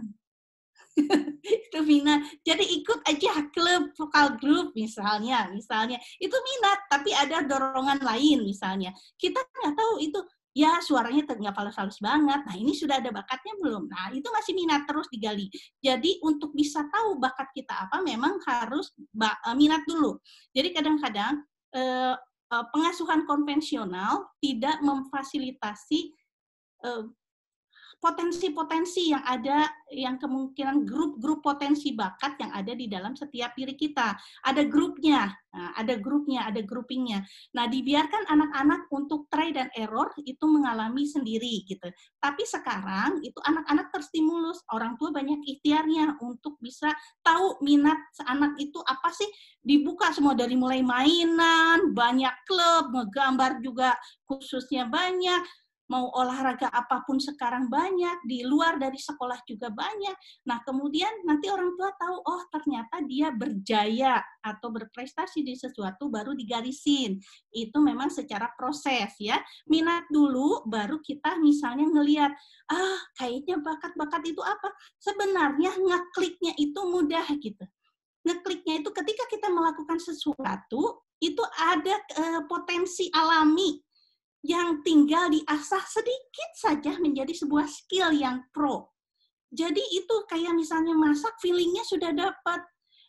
Itu minat. Jadi ikut aja klub vokal grup misalnya, misalnya. Itu minat, tapi ada dorongan lain misalnya. Kita nggak tahu itu, ya suaranya nggak halus-halus banget. Nah ini sudah ada bakatnya belum? Nah itu masih minat terus digali. Jadi untuk bisa tahu bakat kita apa, memang harus minat dulu. Jadi kadang-kadang eh, pengasuhan konvensional tidak memfasilitasi uh, potensi-potensi yang ada, yang kemungkinan grup-grup potensi bakat yang ada di dalam setiap diri kita. Ada grupnya, nah, ada grupnya, ada groupingnya. Nah, dibiarkan anak-anak untuk try dan error itu mengalami sendiri gitu. Tapi sekarang itu anak-anak terstimulus, orang tua banyak ikhtiarnya untuk bisa tahu minat anak itu apa sih, dibuka semua dari mulai mainan, banyak klub, ngegambar juga khususnya banyak, mau olahraga apapun sekarang banyak, di luar dari sekolah juga banyak. Nah, kemudian nanti orang tua tahu, oh ternyata dia berjaya atau berprestasi di sesuatu, baru digarisin. Itu memang secara proses ya. Minat dulu, baru kita misalnya ngelihat, ah kayaknya bakat-bakat itu apa? Sebenarnya ngekliknya itu mudah gitu. Ngekliknya itu ketika kita melakukan sesuatu, itu ada uh, potensi alami yang tinggal diasah sedikit saja menjadi sebuah skill yang pro. Jadi itu kayak misalnya masak, feelingnya sudah dapat.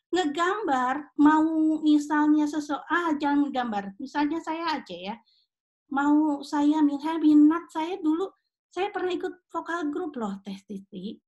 Ngegambar, mau misalnya sesuatu, ah jangan gambar, misalnya saya aja ya, mau saya misalnya minat, saya dulu, saya pernah ikut vokal grup loh, Teh Titi.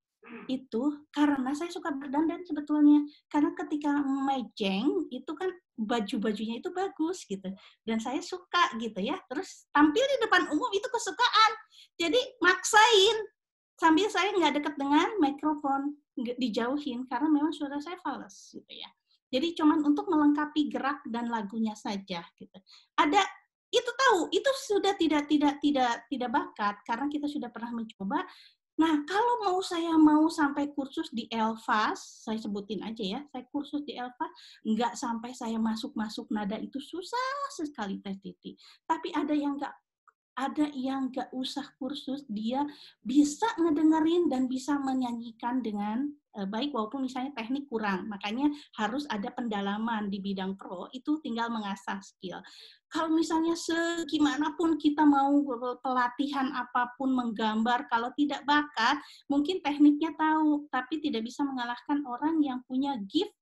Itu karena saya suka berdandan sebetulnya. Karena ketika mejeng itu kan baju-bajunya itu bagus gitu. Dan saya suka gitu ya. Terus tampil di depan umum itu kesukaan. Jadi maksain. Sambil saya nggak dekat dengan mikrofon. Dijauhin karena memang suara saya fals gitu ya. Jadi cuman untuk melengkapi gerak dan lagunya saja gitu. Ada itu tahu, itu sudah tidak tidak tidak tidak bakat karena kita sudah pernah mencoba. Nah, kalau mau saya mau sampai kursus di Elvas, saya sebutin aja ya, saya kursus di Elvas, nggak sampai saya masuk-masuk nada itu susah sekali Teh Titi. Tapi ada yang nggak, ada yang nggak usah kursus, dia bisa ngedengerin dan bisa menyanyikan dengan eh, baik, walaupun misalnya teknik kurang. Makanya harus ada pendalaman di bidang pro, itu tinggal mengasah skill. Kalau misalnya segimanapun kita mau pelatihan apapun menggambar, kalau tidak bakat, mungkin tekniknya tahu, tapi tidak bisa mengalahkan orang yang punya gift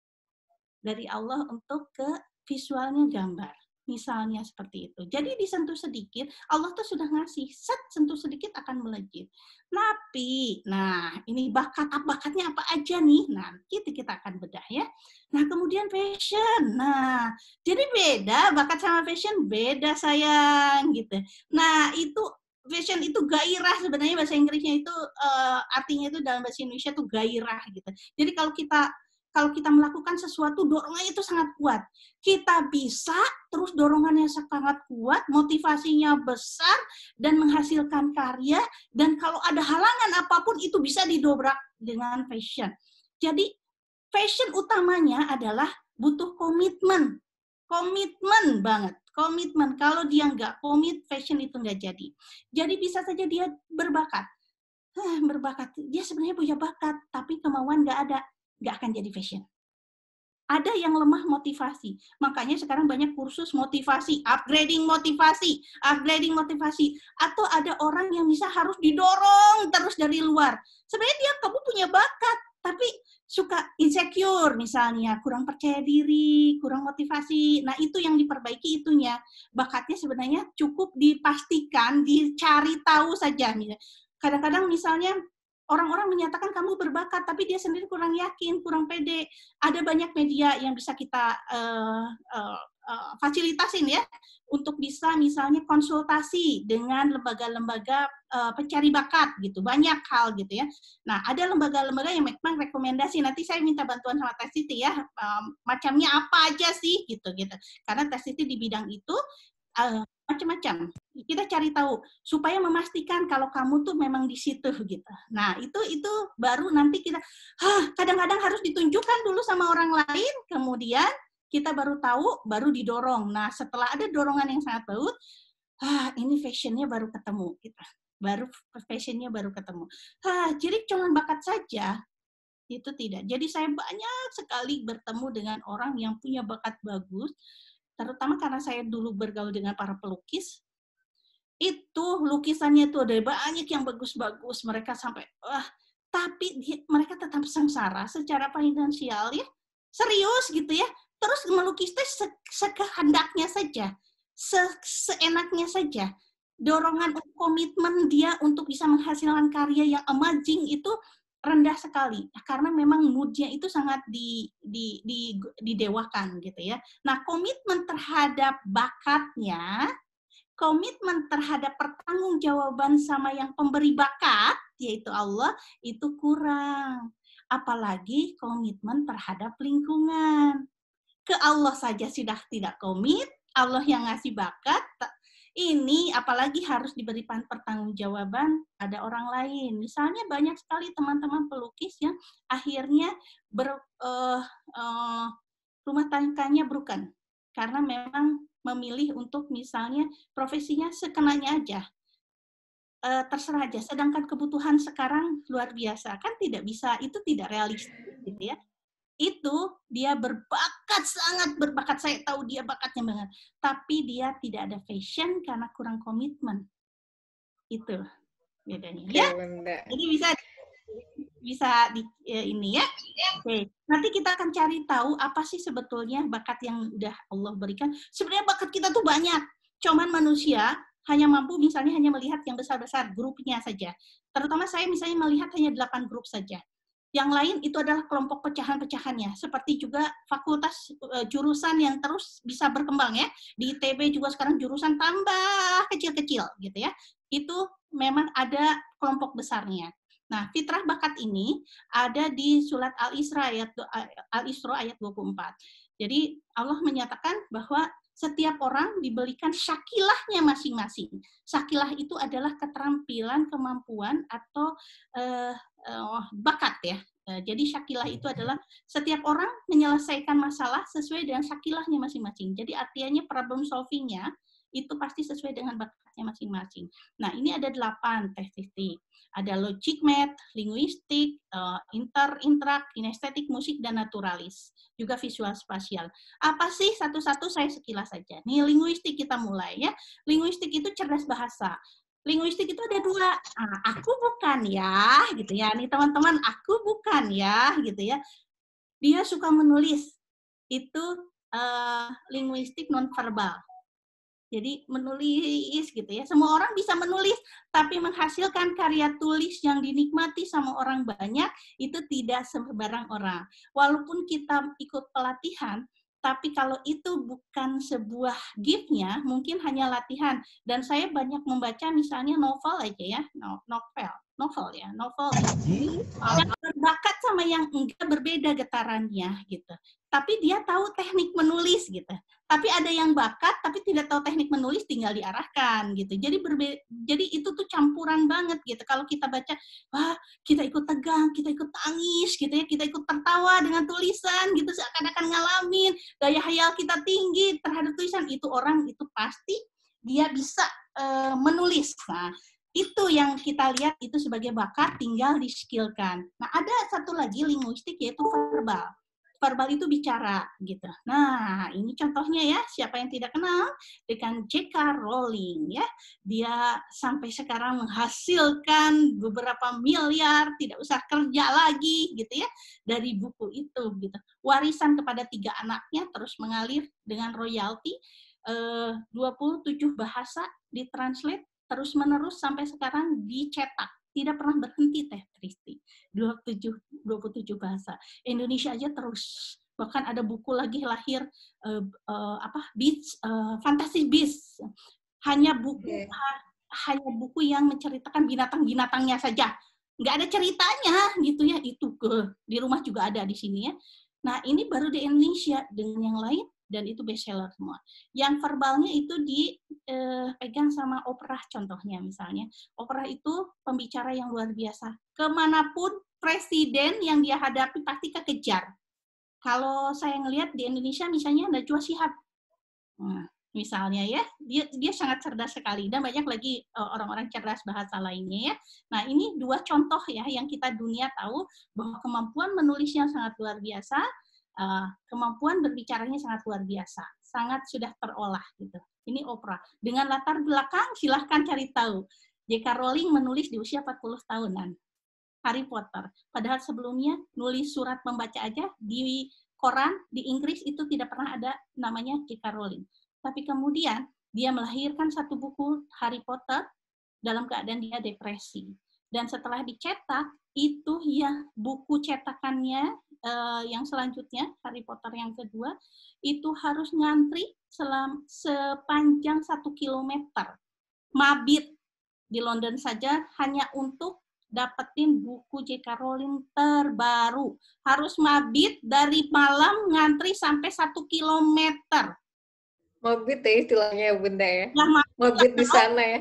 dari Allah untuk ke visualnya gambar. Misalnya seperti itu. Jadi disentuh sedikit, Allah tuh sudah ngasih, set sentuh sedikit akan melejit. Tapi, nah ini bakat, bakatnya apa aja nih? Nah, kita kita akan bedah ya. Nah, kemudian fashion. Nah, jadi beda, bakat sama fashion beda sayang gitu. Nah, itu fashion itu gairah, sebenarnya bahasa Inggrisnya itu uh, artinya itu dalam bahasa Indonesia itu gairah gitu. Jadi kalau kita Kalau kita melakukan sesuatu, dorongannya itu sangat kuat. Kita bisa, terus dorongannya sangat kuat, motivasinya besar, dan menghasilkan karya, dan kalau ada halangan apapun, itu bisa didobrak dengan passion. Jadi, passion utamanya adalah butuh komitmen. Komitmen banget. Komitmen. Kalau dia nggak komit, passion itu nggak jadi. Jadi bisa saja dia berbakat. Hah, berbakat, dia sebenarnya punya bakat, tapi kemauan nggak ada, nggak akan jadi fashion. Ada yang lemah motivasi. Makanya sekarang banyak kursus motivasi, upgrading motivasi, upgrading motivasi. Atau ada orang yang bisa harus didorong terus dari luar. Sebenarnya dia, kamu punya bakat, tapi suka insecure misalnya, kurang percaya diri, kurang motivasi. Nah, itu yang diperbaiki itunya. Bakatnya sebenarnya cukup dipastikan, dicari tahu saja. Kadang-kadang misalnya, orang-orang menyatakan kamu berbakat, tapi dia sendiri kurang yakin, kurang pede. Ada banyak media yang bisa kita uh, uh, uh, fasilitasin ya, untuk bisa misalnya konsultasi dengan lembaga-lembaga uh, pencari bakat gitu, banyak hal gitu ya. Nah, ada lembaga-lembaga yang memang rekomendasi. Nanti saya minta bantuan sama Teh Siti ya, um, macamnya apa aja sih gitu gitu. Karena Teh Siti di bidang itu uh, macam-macam. Kita cari tahu supaya memastikan kalau kamu tuh memang di situ gitu. Nah, itu itu baru nanti kita hah, kadang-kadang harus ditunjukkan dulu sama orang lain, kemudian kita baru tahu, baru didorong. Nah, setelah ada dorongan yang sangat baik, ah, ini fashionnya baru ketemu kita. Baru fashionnya baru ketemu. Ah, jadi cuma bakat saja itu tidak. Jadi saya banyak sekali bertemu dengan orang yang punya bakat bagus, terutama karena saya dulu bergaul dengan para pelukis. Itu lukisannya tuh ada banyak yang bagus-bagus, mereka sampai wah, tapi di, mereka tetap sengsara secara finansial ya, serius gitu ya. Terus melukis itu se sekehendaknya saja, se seenaknya saja. Dorongan komitmen dia untuk bisa menghasilkan karya yang amazing itu rendah sekali, karena memang moodnya itu sangat di, di, di, didewakan gitu ya. Nah, komitmen terhadap bakatnya, komitmen terhadap pertanggungjawaban sama yang pemberi bakat, yaitu Allah, itu kurang. Apalagi komitmen terhadap lingkungan. Ke Allah saja sudah tidak komit, Allah yang ngasih bakat, ini apalagi harus diberi pertanggungjawaban pada orang lain. Misalnya banyak sekali teman-teman pelukis yang akhirnya ber, uh, uh, rumah tangganya broken, karena memang memilih untuk misalnya profesinya sekenanya aja, e, terserah aja. Sedangkan kebutuhan sekarang luar biasa, kan tidak bisa, itu tidak realistis gitu ya. Itu dia berbakat, sangat berbakat, saya tahu dia bakatnya banget, tapi dia tidak ada fashion karena kurang komitmen. Itu bedanya ya. Jadi bisa bisa di ya, ini ya. Oke, nanti kita akan cari tahu apa sih sebetulnya bakat yang udah Allah berikan. Sebenarnya bakat kita tuh banyak, cuman manusia hanya mampu misalnya hanya melihat yang besar-besar, grupnya saja. Terutama saya misalnya melihat hanya delapan grup saja. Yang lain itu adalah kelompok pecahan-pecahannya, seperti juga fakultas uh, jurusan yang terus bisa berkembang ya. Di I T B juga sekarang jurusan tambah kecil-kecil gitu ya. Itu memang ada kelompok besarnya. Nah, fitrah bakat ini ada di surat Al-Isra ayat Al-Isra ayat dua puluh empat. Jadi Allah menyatakan bahwa setiap orang diberikan syakilahnya masing-masing. Syakilah itu adalah keterampilan, kemampuan atau uh, uh, bakat ya. Uh, jadi syakilah itu adalah setiap orang menyelesaikan masalah sesuai dengan syakilahnya masing-masing. Jadi artinya problem solving-nya itu pasti sesuai dengan bakatnya masing-masing. Nah, ini ada delapan Teh Siti. Ada logic math, linguistik, uh, inter, interak, kinestetik, musik, dan naturalis. Juga visual spasial. Apa sih satu-satu saya sekilas saja. Nih linguistik kita mulai ya. Linguistik itu cerdas bahasa. Linguistik itu ada dua. Ah, aku bukan ya, gitu ya. Nih teman-teman, aku bukan ya, gitu ya. Dia suka menulis. Itu uh, linguistik nonverbal. Jadi menulis gitu ya. Semua orang bisa menulis, tapi menghasilkan karya tulis yang dinikmati sama orang banyak, itu tidak sembarang orang. Walaupun kita ikut pelatihan, tapi kalau itu bukan sebuah gift-nya, mungkin hanya latihan. Dan saya banyak membaca misalnya novel aja ya, novel, novel ya, novel. Yang berbakat sama yang enggak berbeda getarannya gitu. Tapi dia tahu teknik menulis gitu. Tapi ada yang bakat tapi tidak tahu teknik menulis, tinggal diarahkan gitu. Jadi berbe jadi itu tuh campuran banget gitu. Kalau kita baca, wah, kita ikut tegang, kita ikut tangis gitu ya, kita ikut tertawa dengan tulisan gitu, seakan-akan ngalamin, daya hayal kita tinggi terhadap tulisan, itu orang itu pasti dia bisa uh, menulis. Nah, Itu yang kita lihat itu sebagai bakat, tinggal di-skillkan. Nah, ada satu lagi linguistik yaitu verbal. Verbal itu bicara gitu. Nah, ini contohnya ya, siapa yang tidak kenal dengan J K Rowling ya. Dia sampai sekarang menghasilkan beberapa miliar, tidak usah kerja lagi gitu ya dari buku itu gitu. Warisan kepada tiga anaknya terus mengalir dengan royalti, eh, dua puluh tujuh bahasa ditranslate terus-menerus sampai sekarang dicetak. Tidak pernah berhenti Teh Tristi. dua puluh tujuh bahasa. Indonesia aja terus. Bahkan ada buku lagi lahir uh, uh, apa Beasts, uh, Fantastic Beasts. Hanya buku okay. ha, hanya buku yang menceritakan binatang-binatangnya saja. Nggak ada ceritanya gitu ya. Itu ke di rumah juga ada di sini ya. Nah, ini baru di Indonesia, dengan yang lain dan itu bestseller semua. Yang verbalnya itu dipegang eh, sama Oprah contohnya misalnya. Oprah itu pembicara yang luar biasa. Kemanapun presiden yang dia hadapi pasti kekejar. Kalau saya ngelihat di Indonesia misalnya Najwa Shihab. Nah, misalnya ya, dia dia sangat cerdas sekali dan banyak lagi orang-orang cerdas bahasa lainnya ya. Nah, ini dua contoh ya yang kita dunia tahu bahwa kemampuan menulisnya sangat luar biasa. Uh, kemampuan berbicaranya sangat luar biasa, sangat sudah terolah gitu. Ini Oprah. Dengan latar belakang silahkan cari tahu. J K Rowling menulis di usia empat puluh tahunan. Harry Potter. Padahal sebelumnya nulis surat membaca aja di koran di Inggris itu tidak pernah ada namanya J K Rowling. Tapi kemudian dia melahirkan satu buku Harry Potter dalam keadaan dia depresi. Dan setelah dicetak itu ya buku cetakannya Uh, yang selanjutnya, Harry Potter yang kedua, itu harus ngantri selam, sepanjang satu kilometer. Mabit di London saja hanya untuk dapetin buku J K Rowling terbaru. Harus mabit dari malam ngantri sampai satu kilometer. Mabit ya istilahnya ya Bunda ya? Nah, mabit, mabit di sana ya?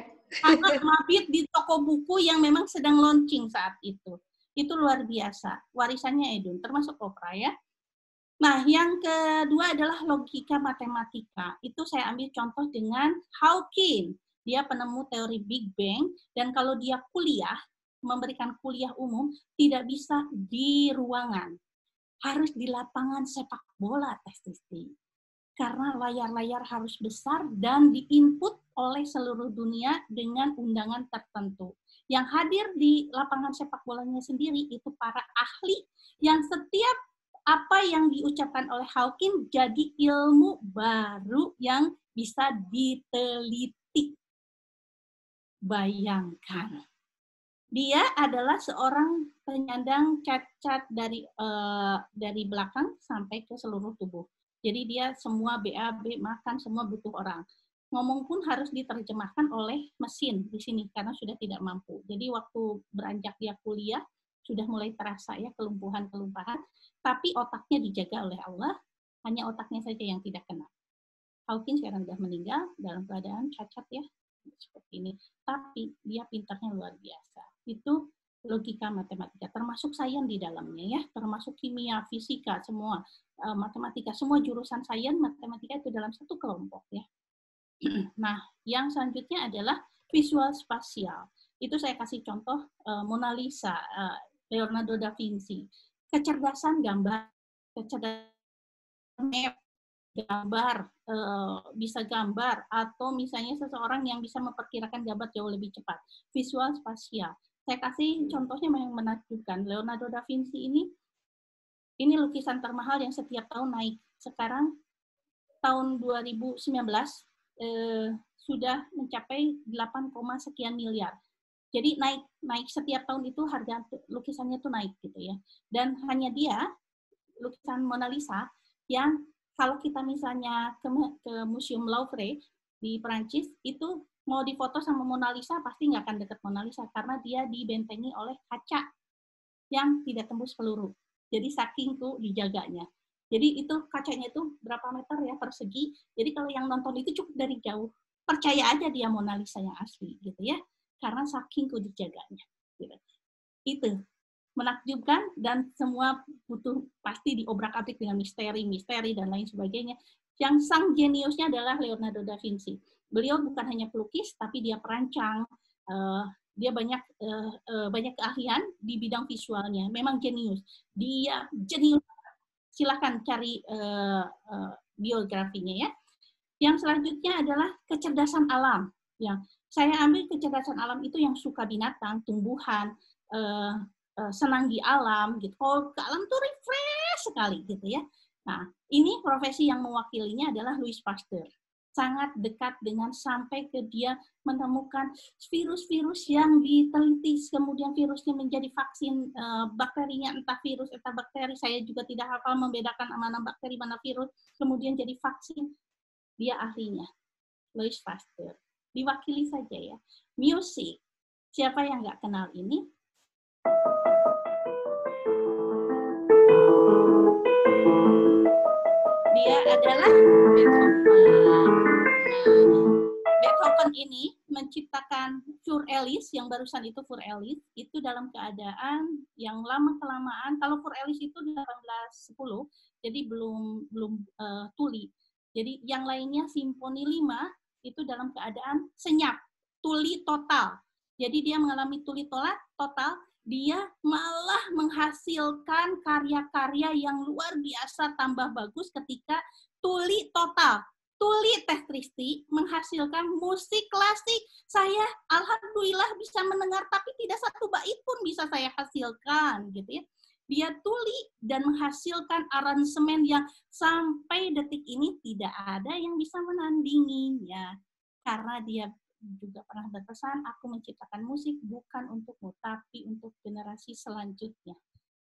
Mabit di toko buku yang memang sedang launching saat itu. Itu luar biasa, warisannya Edun, termasuk Oprah ya. Nah, yang kedua adalah logika matematika. Itu saya ambil contoh dengan Hawking. Dia penemu teori Big Bang, dan kalau dia kuliah, memberikan kuliah umum, tidak bisa di ruangan. Harus di lapangan sepak bola, Teh Tristi. Karena layar-layar harus besar dan diinput oleh seluruh dunia dengan undangan tertentu. Yang hadir di lapangan sepak bolanya sendiri itu para ahli yang setiap apa yang diucapkan oleh Hawking jadi ilmu baru yang bisa diteliti. Bayangkan. Dia adalah seorang penyandang cacat dari uh, dari belakang sampai ke seluruh tubuh. Jadi dia semua B A B, makan, semua butuh orang. Ngomong pun harus diterjemahkan oleh mesin di sini karena sudah tidak mampu. Jadi waktu beranjak dia kuliah sudah mulai terasa ya kelumpuhan-kelumpuhan, tapi otaknya dijaga oleh Allah, hanya otaknya saja yang tidak kena. Hawking sekarang sudah meninggal dalam keadaan cacat ya seperti ini, tapi dia pintarnya luar biasa. Itu logika matematika, termasuk sains di dalamnya ya, termasuk kimia, fisika, semua uh, matematika, semua jurusan sains matematika itu dalam satu kelompok ya. Nah, yang selanjutnya adalah visual spasial. Itu saya kasih contoh uh, Mona Lisa, uh, Leonardo da Vinci. Kecerdasan gambar, kecerdasan map, gambar, uh, bisa gambar, atau misalnya seseorang yang bisa memperkirakan gambar jauh lebih cepat. Visual spasial. Saya kasih contohnya yang menakjubkan. Leonardo da Vinci ini, ini lukisan termahal yang setiap tahun naik. Sekarang, tahun dua ribu sembilan belas, Eh, sudah mencapai delapan, sekian miliar. Jadi naik naik setiap tahun itu harga lukisannya tuh naik gitu ya. Dan hanya dia lukisan Mona Lisa yang kalau kita misalnya ke, ke Museum Louvre di Perancis itu mau difoto sama Mona Lisa pasti nggak akan dekat Mona Lisa karena dia dibentengi oleh kaca yang tidak tembus peluru. Jadi saking tuh dijaganya. Jadi itu kacanya itu berapa meter ya persegi. Jadi kalau yang nonton itu cukup dari jauh. Percaya aja dia Mona Lisa yang asli gitu ya. Karena saking tuh dijaganya. Gitu. Itu menakjubkan dan semua butuh pasti diobrak-abrik dengan misteri-misteri dan lain sebagainya. Yang sang jeniusnya adalah Leonardo da Vinci. Beliau bukan hanya pelukis tapi dia perancang, Uh, dia banyak uh, uh, banyak keahlian di bidang visualnya. Memang jenius. Dia jenius. Silakan cari uh, uh, biografinya ya. Yang selanjutnya adalah kecerdasan alam. Yang saya ambil kecerdasan alam itu yang suka binatang, tumbuhan, uh, uh, senang di alam gitu. Kalau ke alam tuh refresh sekali gitu ya. Nah, ini profesi yang mewakilinya adalah Louis Pasteur. Sangat dekat dengan sampai ke dia menemukan virus-virus yang diteliti, kemudian virusnya menjadi vaksin, uh, bakterinya entah virus, entah bakteri, saya juga tidak hafal membedakan mana bakteri, mana virus, kemudian jadi vaksin. Dia ahlinya, Louis Pasteur. Diwakili saja ya. Musik, siapa yang nggak kenal ini? Dia adalah Beethoven. Beethoven ini menciptakan Für Elise, yang barusan itu Für Elise, itu dalam keadaan yang lama-kelamaan. Kalau Für Elise itu delapan belas sepuluh, jadi belum belum uh, tuli. Jadi yang lainnya Simfoni lima itu dalam keadaan senyap, tuli total. Jadi dia mengalami tuli total, dia malah menghasilkan karya-karya yang luar biasa tambah bagus ketika tuli total. Tuli Teh Tristi menghasilkan musik klasik. Saya alhamdulillah bisa mendengar, tapi tidak satu bait pun bisa saya hasilkan, gitu ya. Dia tuli dan menghasilkan aransemen yang sampai detik ini tidak ada yang bisa menandinginya. Karena dia juga pernah berpesan, aku menciptakan musik bukan untukmu, tapi untuk generasi selanjutnya.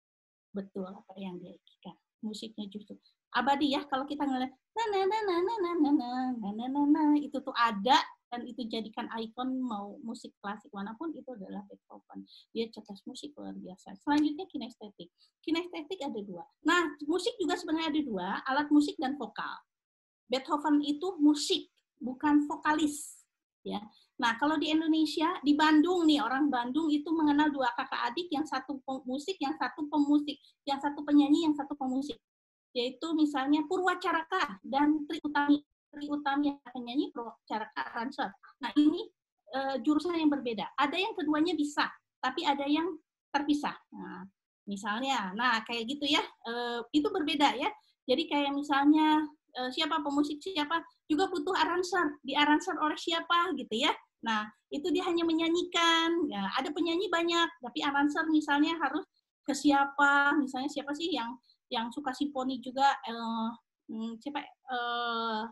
Betul apa yang dia inginkan. Musiknya justru abadi ya, kalau kita ngeliat na na na na na na na na na na na itu tuh ada dan itu jadikan ikon mau musik klasik manapun itu adalah Beethoven. Dia cerdas musik luar biasa. Selanjutnya kinestetik. Kinestetik ada dua. Nah, musik juga sebenarnya ada dua, alat musik dan vokal. Beethoven itu musik, bukan vokalis. Ya. Nah, kalau di Indonesia, di Bandung nih, orang Bandung itu mengenal dua kakak adik, yang satu pemusik, yang satu pemusik, yang satu penyanyi, yang satu pemusik. Yaitu misalnya Purwacaraka dan Tri Utami. Tri Utami penyanyi, Purwacaraka aranser. Nah, ini e, jurusan yang berbeda. Ada yang keduanya bisa, tapi ada yang terpisah. Nah, misalnya, nah kayak gitu ya, e, itu berbeda ya. Jadi kayak misalnya e, siapa pemusik siapa juga butuh aranser, diaranser oleh siapa gitu ya. Nah, itu dia hanya menyanyikan. Ya, ada penyanyi banyak, tapi aranser misalnya harus ke siapa, misalnya siapa sih yang yang suka simfoni juga, eh, siapa eh,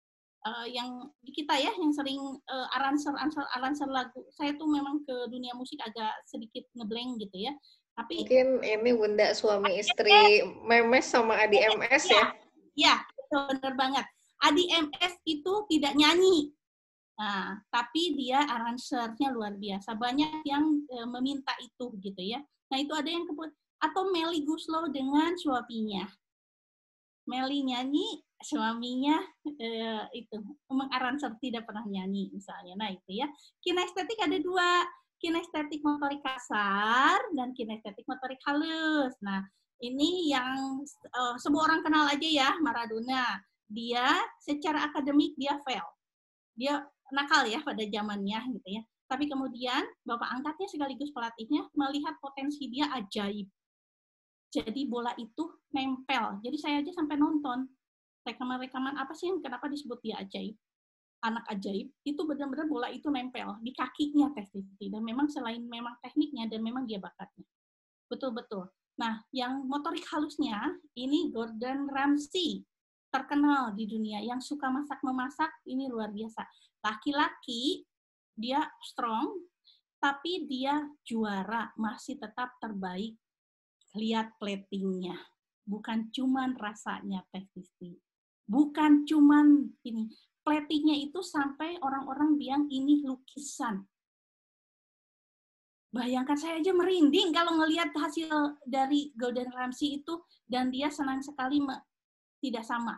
eh, yang di kita ya, yang sering eh, aranser, aranser, aranser lagu. Saya tuh memang ke dunia musik agak sedikit ngeblank gitu ya. Tapi mungkin ini Bunda suami istri Memes sama Adi M S ya? Ya, benar banget. Adi M S itu tidak nyanyi. Nah, tapi dia aransernya luar biasa. Banyak yang e, meminta itu gitu ya. Nah, itu ada yang kebut atau Melly Guslow dengan suaminya. Melly nyanyi, suaminya e, itu mengaranser, tidak pernah nyanyi misalnya. Nah, itu ya. Kinestetik ada dua, kinestetik motorik kasar dan kinestetik motorik halus. Nah, ini yang e, semua orang kenal aja ya, Maradona. Dia secara akademik dia fail. Dia nakal ya pada zamannya gitu ya. Tapi kemudian bapak angkatnya sekaligus pelatihnya melihat potensi dia ajaib. Jadi bola itu nempel. Jadi saya aja sampai nonton rekaman-rekaman apa sih yang kenapa disebut dia ajaib. Anak ajaib itu benar-benar bola itu nempel di kakinya Teh Tristi. Dan memang selain memang tekniknya dan memang dia bakatnya. Betul-betul. Nah, yang motorik halusnya ini Gordon Ramsay. Terkenal di dunia yang suka masak-memasak, ini luar biasa. Laki-laki, dia strong, tapi dia juara, masih tetap terbaik. Lihat platingnya. Bukan cuman rasanya Teh Tristi. Bukan cuman ini. Platingnya itu sampai orang-orang bilang ini lukisan. Bayangkan, saya aja merinding kalau ngelihat hasil dari Gordon Ramsay itu, dan dia senang sekali me- tidak sama.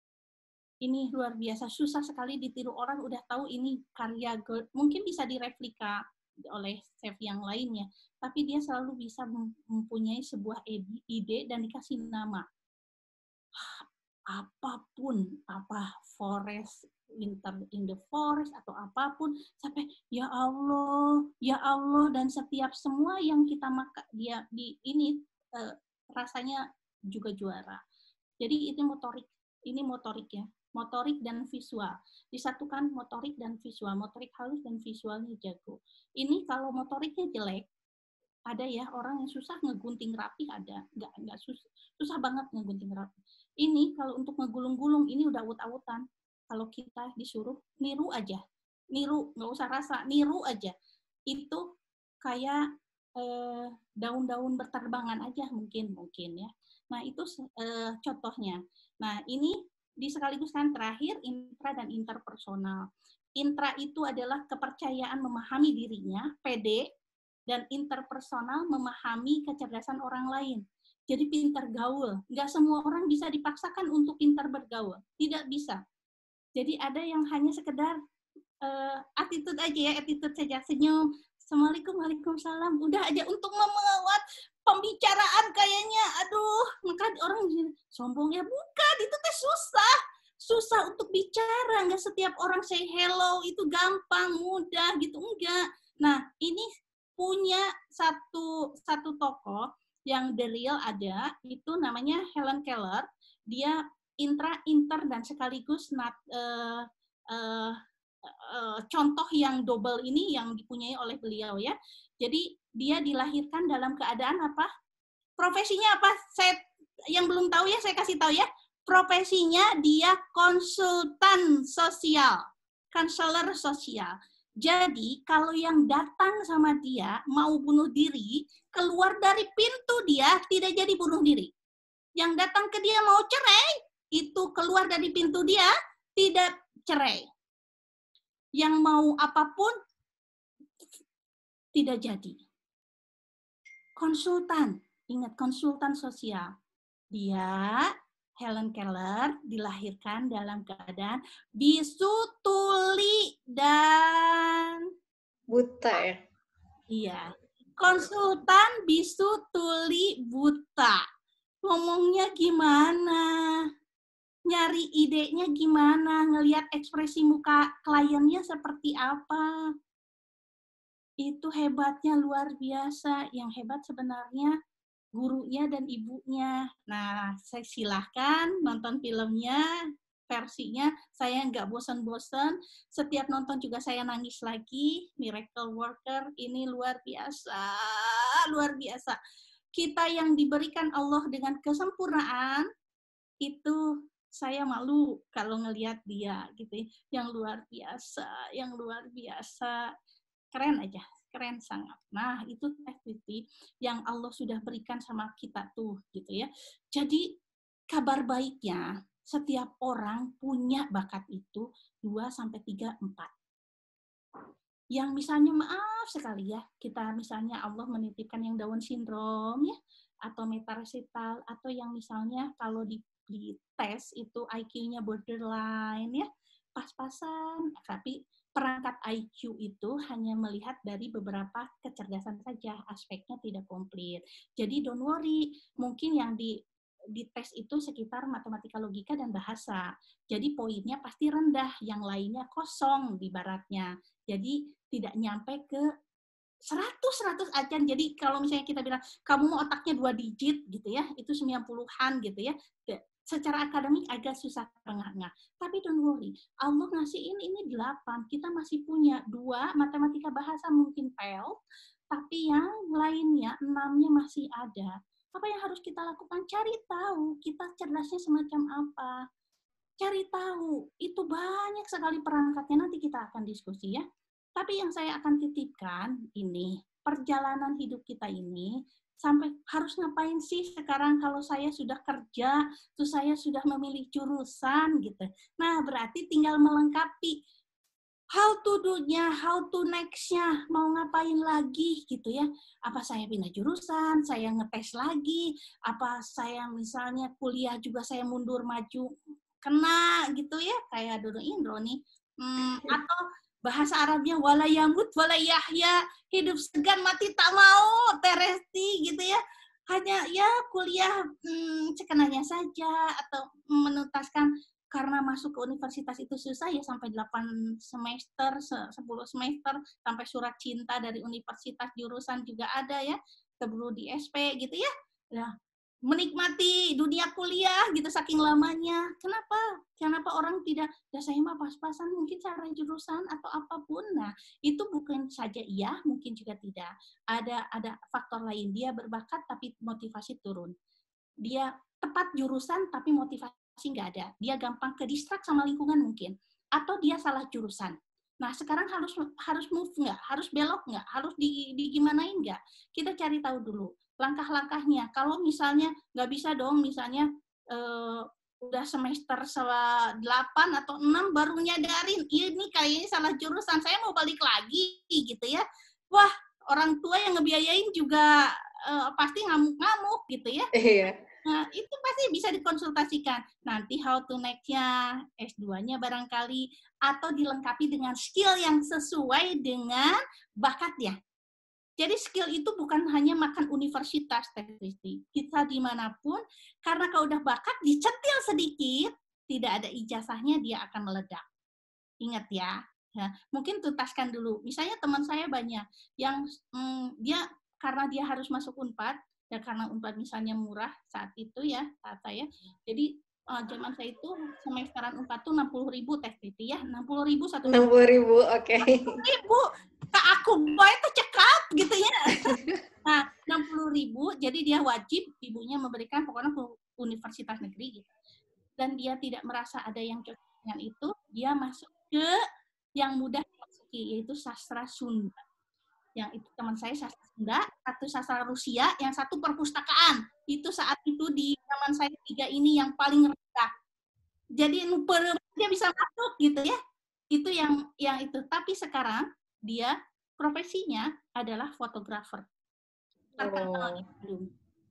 Ini luar biasa, susah sekali ditiru orang, udah tahu ini karya Gordon, mungkin bisa direplika oleh chef yang lainnya, tapi dia selalu bisa mempunyai sebuah ide dan dikasih nama. apapun, apa forest, winter in the forest atau apapun, sampai ya Allah, ya Allah, dan setiap semua yang kita makan dia di ini eh, rasanya juga juara. Jadi itu motorik, ini motorik ya, motorik dan visual. Disatukan motorik dan visual, motorik halus dan visualnya jago. Ini kalau motoriknya jelek, ada ya orang yang susah ngegunting rapi, ada, nggak nggak susah, susah banget ngegunting rapi. Ini kalau untuk ngegulung-gulung ini udah awut-awutan. Kalau kita disuruh niru aja, niru, nggak usah rasa, niru aja. Itu kayak eh, daun-daun berterbangan aja mungkin mungkin ya. Nah itu eh, contohnya. Nah ini di sekaligus kan terakhir intra dan interpersonal. Intra itu adalah kepercayaan memahami dirinya, pede, dan interpersonal memahami kecerdasan orang lain. Jadi pintar gaul. Nggak semua orang bisa dipaksakan untuk pintar bergaul. Tidak bisa. Jadi ada yang hanya sekedar uh, attitude aja ya, attitude saja, senyum. Assalamualaikum, waalaikumsalam. Udah aja untuk membuat pembicaraan kayaknya, aduh, maka orang sombong ya. Bukan, itu teh susah. Susah untuk bicara. Nggak setiap orang say hello, itu gampang, mudah gitu. Enggak. Nah, ini punya satu satu tokoh yang the real ada, itu namanya Helen Keller. Dia intra, inter, dan sekaligus nat, uh, uh, uh, contoh yang double ini yang dipunyai oleh beliau ya. Jadi dia dilahirkan dalam keadaan apa? Profesinya apa? Saya yang belum tahu ya, saya kasih tahu ya. Profesinya dia konsultan sosial, konselor sosial. Jadi, kalau yang datang sama dia mau bunuh diri, keluar dari pintu dia tidak jadi bunuh diri. Yang datang ke dia mau cerai, itu keluar dari pintu dia tidak cerai. Yang mau apapun, tidak jadi. Konsultan, ingat konsultan sosial. Dia, Helen Keller, dilahirkan dalam keadaan bisu, tuli, dan buta ya? Iya. Konsultan bisu, tuli, buta. Ngomongnya gimana? Nyari idenya gimana? Ngelihat ekspresi muka kliennya seperti apa? Itu hebatnya luar biasa. Yang hebat sebenarnya gurunya dan ibunya. Nah, saya silahkan nonton filmnya, versinya. Saya nggak bosan-bosan. Setiap nonton juga saya nangis lagi. Miracle Worker ini luar biasa, luar biasa. Kita yang diberikan Allah dengan kesempurnaan, itu saya malu kalau ngelihat dia gitu, yang luar biasa, yang luar biasa. Keren aja. Keren sangat. Nah, itu activity yang Allah sudah berikan sama kita tuh, gitu ya. Jadi, kabar baiknya, setiap orang punya bakat itu dua sampai tiga, empat. Yang misalnya, maaf sekali ya, kita misalnya Allah menitipkan yang Down syndrome, ya, atau metaresital, atau yang misalnya kalau di, di tes itu I Q-nya borderline, ya, pas-pasan, tapi perangkat I Q itu hanya melihat dari beberapa kecerdasan saja, aspeknya tidak komplit. Jadi don't worry, mungkin yang di di tes itu sekitar matematika, logika, dan bahasa. Jadi poinnya pasti rendah, yang lainnya kosong di baratnya. Jadi tidak nyampe ke seratus, seratus acan. Jadi kalau misalnya kita bilang, kamu otaknya dua digit gitu ya, itu sembilan puluhan gitu ya. Secara akademik agak susah tengah-tengah. Tapi don't worry, Allah ngasih ini, ini delapan. Kita masih punya dua, matematika bahasa mungkin fail, tapi yang lainnya, enamnya masih ada. Apa yang harus kita lakukan? Cari tahu, kita cerdasnya semacam apa. Cari tahu, itu banyak sekali perangkatnya, nanti kita akan diskusi ya. Tapi yang saya akan titipkan ini, perjalanan hidup kita ini, sampai harus ngapain sih sekarang kalau saya sudah kerja, terus saya sudah memilih jurusan gitu. Nah, berarti tinggal melengkapi how to do-nya, how to next-nya, mau ngapain lagi gitu ya. Apa saya pindah jurusan, saya ngetes lagi, apa saya misalnya kuliah juga saya mundur maju, kena gitu ya, kayak Dodo Indro nih. Hmm, atau bahasa Arabnya wala yamut wala yahya, hidup segan mati tak mau, teresti gitu ya. hanya ya kuliah hmm, sekenanya saja atau menuntaskan karena masuk ke universitas itu susah ya sampai delapan semester, sepuluh semester, sampai surat cinta dari universitas jurusan juga ada ya, keburu di S P gitu ya. Nah, menikmati dunia kuliah gitu saking lamanya. Kenapa? Kenapa orang tidak, ya saya mah pas-pasan mungkin cara jurusan atau apapun. Nah, itu bukan saja iya, mungkin juga tidak. Ada ada faktor lain. Dia berbakat tapi motivasi turun. Dia tepat jurusan tapi motivasi nggak ada. Dia gampang ke distract sama lingkungan mungkin. Atau dia salah jurusan. Nah, sekarang harus harus move nggak? Harus belok nggak? Harus di, di gimanain nggak? Kita cari tahu dulu langkah-langkahnya. Kalau misalnya nggak bisa dong, misalnya eh, udah semester delapan atau enam baru nyadarin, ini kayaknya salah jurusan, saya mau balik lagi gitu ya. Wah, orang tua yang ngebiayain juga eh, pasti ngamuk-ngamuk gitu ya. Iya. Nah, itu pasti bisa dikonsultasikan. Nanti how to next-nya, S dua-nya barangkali, atau dilengkapi dengan skill yang sesuai dengan bakatnya. Jadi skill itu bukan hanya makan universitas, Teh Kristi. Kita dimanapun, karena kalau udah bakat, dicetil sedikit, tidak ada ijazahnya, dia akan meledak. Ingat ya. Ya, mungkin tuntaskan dulu. Misalnya teman saya banyak yang hmm, dia karena dia harus masuk Unpad, ya karena Unpad misalnya murah saat itu ya, saat saya. Jadi uh, zaman saya itu semesteran Unpad tuh enam puluh ribu Teh Titi ya, enam puluh ribu satu enam puluh ribu, oke. Okay. enam puluh ribu, Kak aku boy itu cekap gitu ya. Nah, enam puluh ribu, jadi dia wajib ibunya memberikan pokoknya ke universitas negeri gitu. Dan dia tidak merasa ada yang cocok dengan itu, dia masuk ke yang mudah dimasuki, yaitu sastra Sunda. Yang itu teman saya sastra Sunda, satu sastra Rusia, yang satu perpustakaan. Itu saat itu di zaman saya tiga ini yang paling rendah. Jadi dia bisa masuk gitu ya. Itu yang yang itu. Tapi sekarang dia profesinya adalah fotografer. Terkenal di Bandung.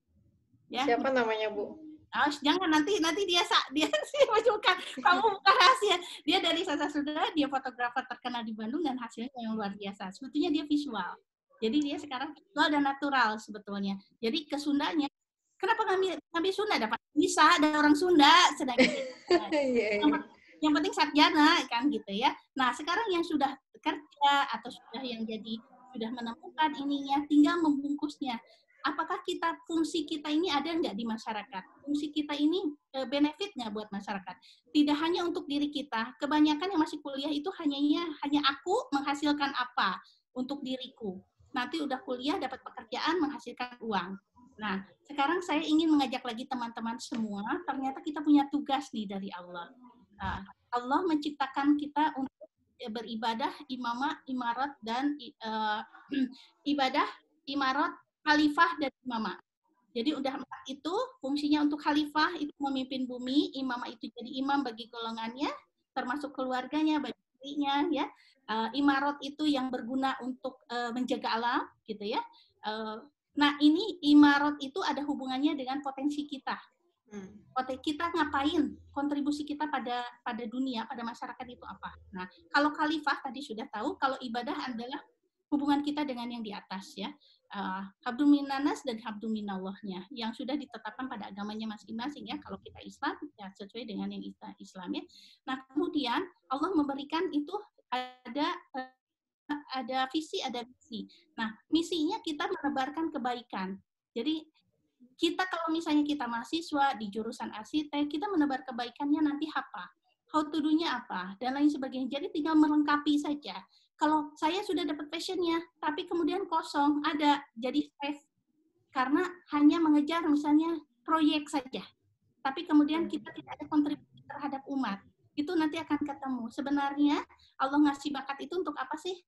Ya. Siapa namanya, Bu? Oh, jangan nanti nanti dia dia sih bukan kamu bukan rahasia. Dia dari sastra Sunda, dia fotografer terkenal di Bandung dan hasilnya yang luar biasa. Sebetulnya dia visual. Jadi dia sekarang visual dan natural sebetulnya. Jadi ke Sundanya, kenapa ngambil ngambil Sunda? Dapat bisa ada orang Sunda sedangkan yang, yang penting sarjana kan gitu ya. Nah, sekarang yang sudah kerja atau sudah yang jadi sudah menemukan ininya, tinggal membungkusnya. Apakah kita fungsi kita ini ada nggak di masyarakat? Fungsi kita ini e, benefit nggak buat masyarakat? Tidak hanya untuk diri kita. Kebanyakan yang masih kuliah itu hanya hanya aku menghasilkan apa untuk diriku. Nanti udah kuliah dapat pekerjaan menghasilkan uang. Nah, sekarang saya ingin mengajak lagi teman-teman semua. Ternyata kita punya tugas nih dari Allah. Nah, Allah menciptakan kita untuk beribadah, imamah, imarat dan uh, ibadah, imarat, khalifah dan imamah. Jadi udah empat itu fungsinya untuk khalifah itu memimpin bumi, imamah itu jadi imam bagi golongannya, termasuk keluarganya, bagi dirinya, ya. Uh, imarat itu yang berguna untuk uh, menjaga alam, gitu ya. Uh, nah ini imarat itu ada hubungannya dengan potensi kita. Hmm. Potensi kita ngapain? Kontribusi kita pada pada dunia, pada masyarakat itu apa? Nah kalau khalifah tadi sudah tahu, kalau ibadah adalah hubungan kita dengan yang di atas, ya. Uh, habdu minanas dan habdu minallahnya yang sudah ditetapkan pada agamanya masing-masing, ya. Kalau kita Islam ya sesuai dengan yang Islam, ya. Nah kemudian Allah memberikan itu ada uh, ada visi, ada misi. Nah misinya kita menebarkan kebaikan. Jadi kita kalau misalnya kita mahasiswa di jurusan arsitek, kita menebar kebaikannya nanti apa? How to do-nya apa? Dan lain sebagainya. Jadi tinggal melengkapi saja. Kalau saya sudah dapat passion-nya, tapi kemudian kosong, ada, jadi stres. Karena hanya mengejar misalnya proyek saja. Tapi kemudian kita tidak ada kontribusi terhadap umat. Itu nanti akan ketemu. Sebenarnya Allah ngasih bakat itu untuk apa sih?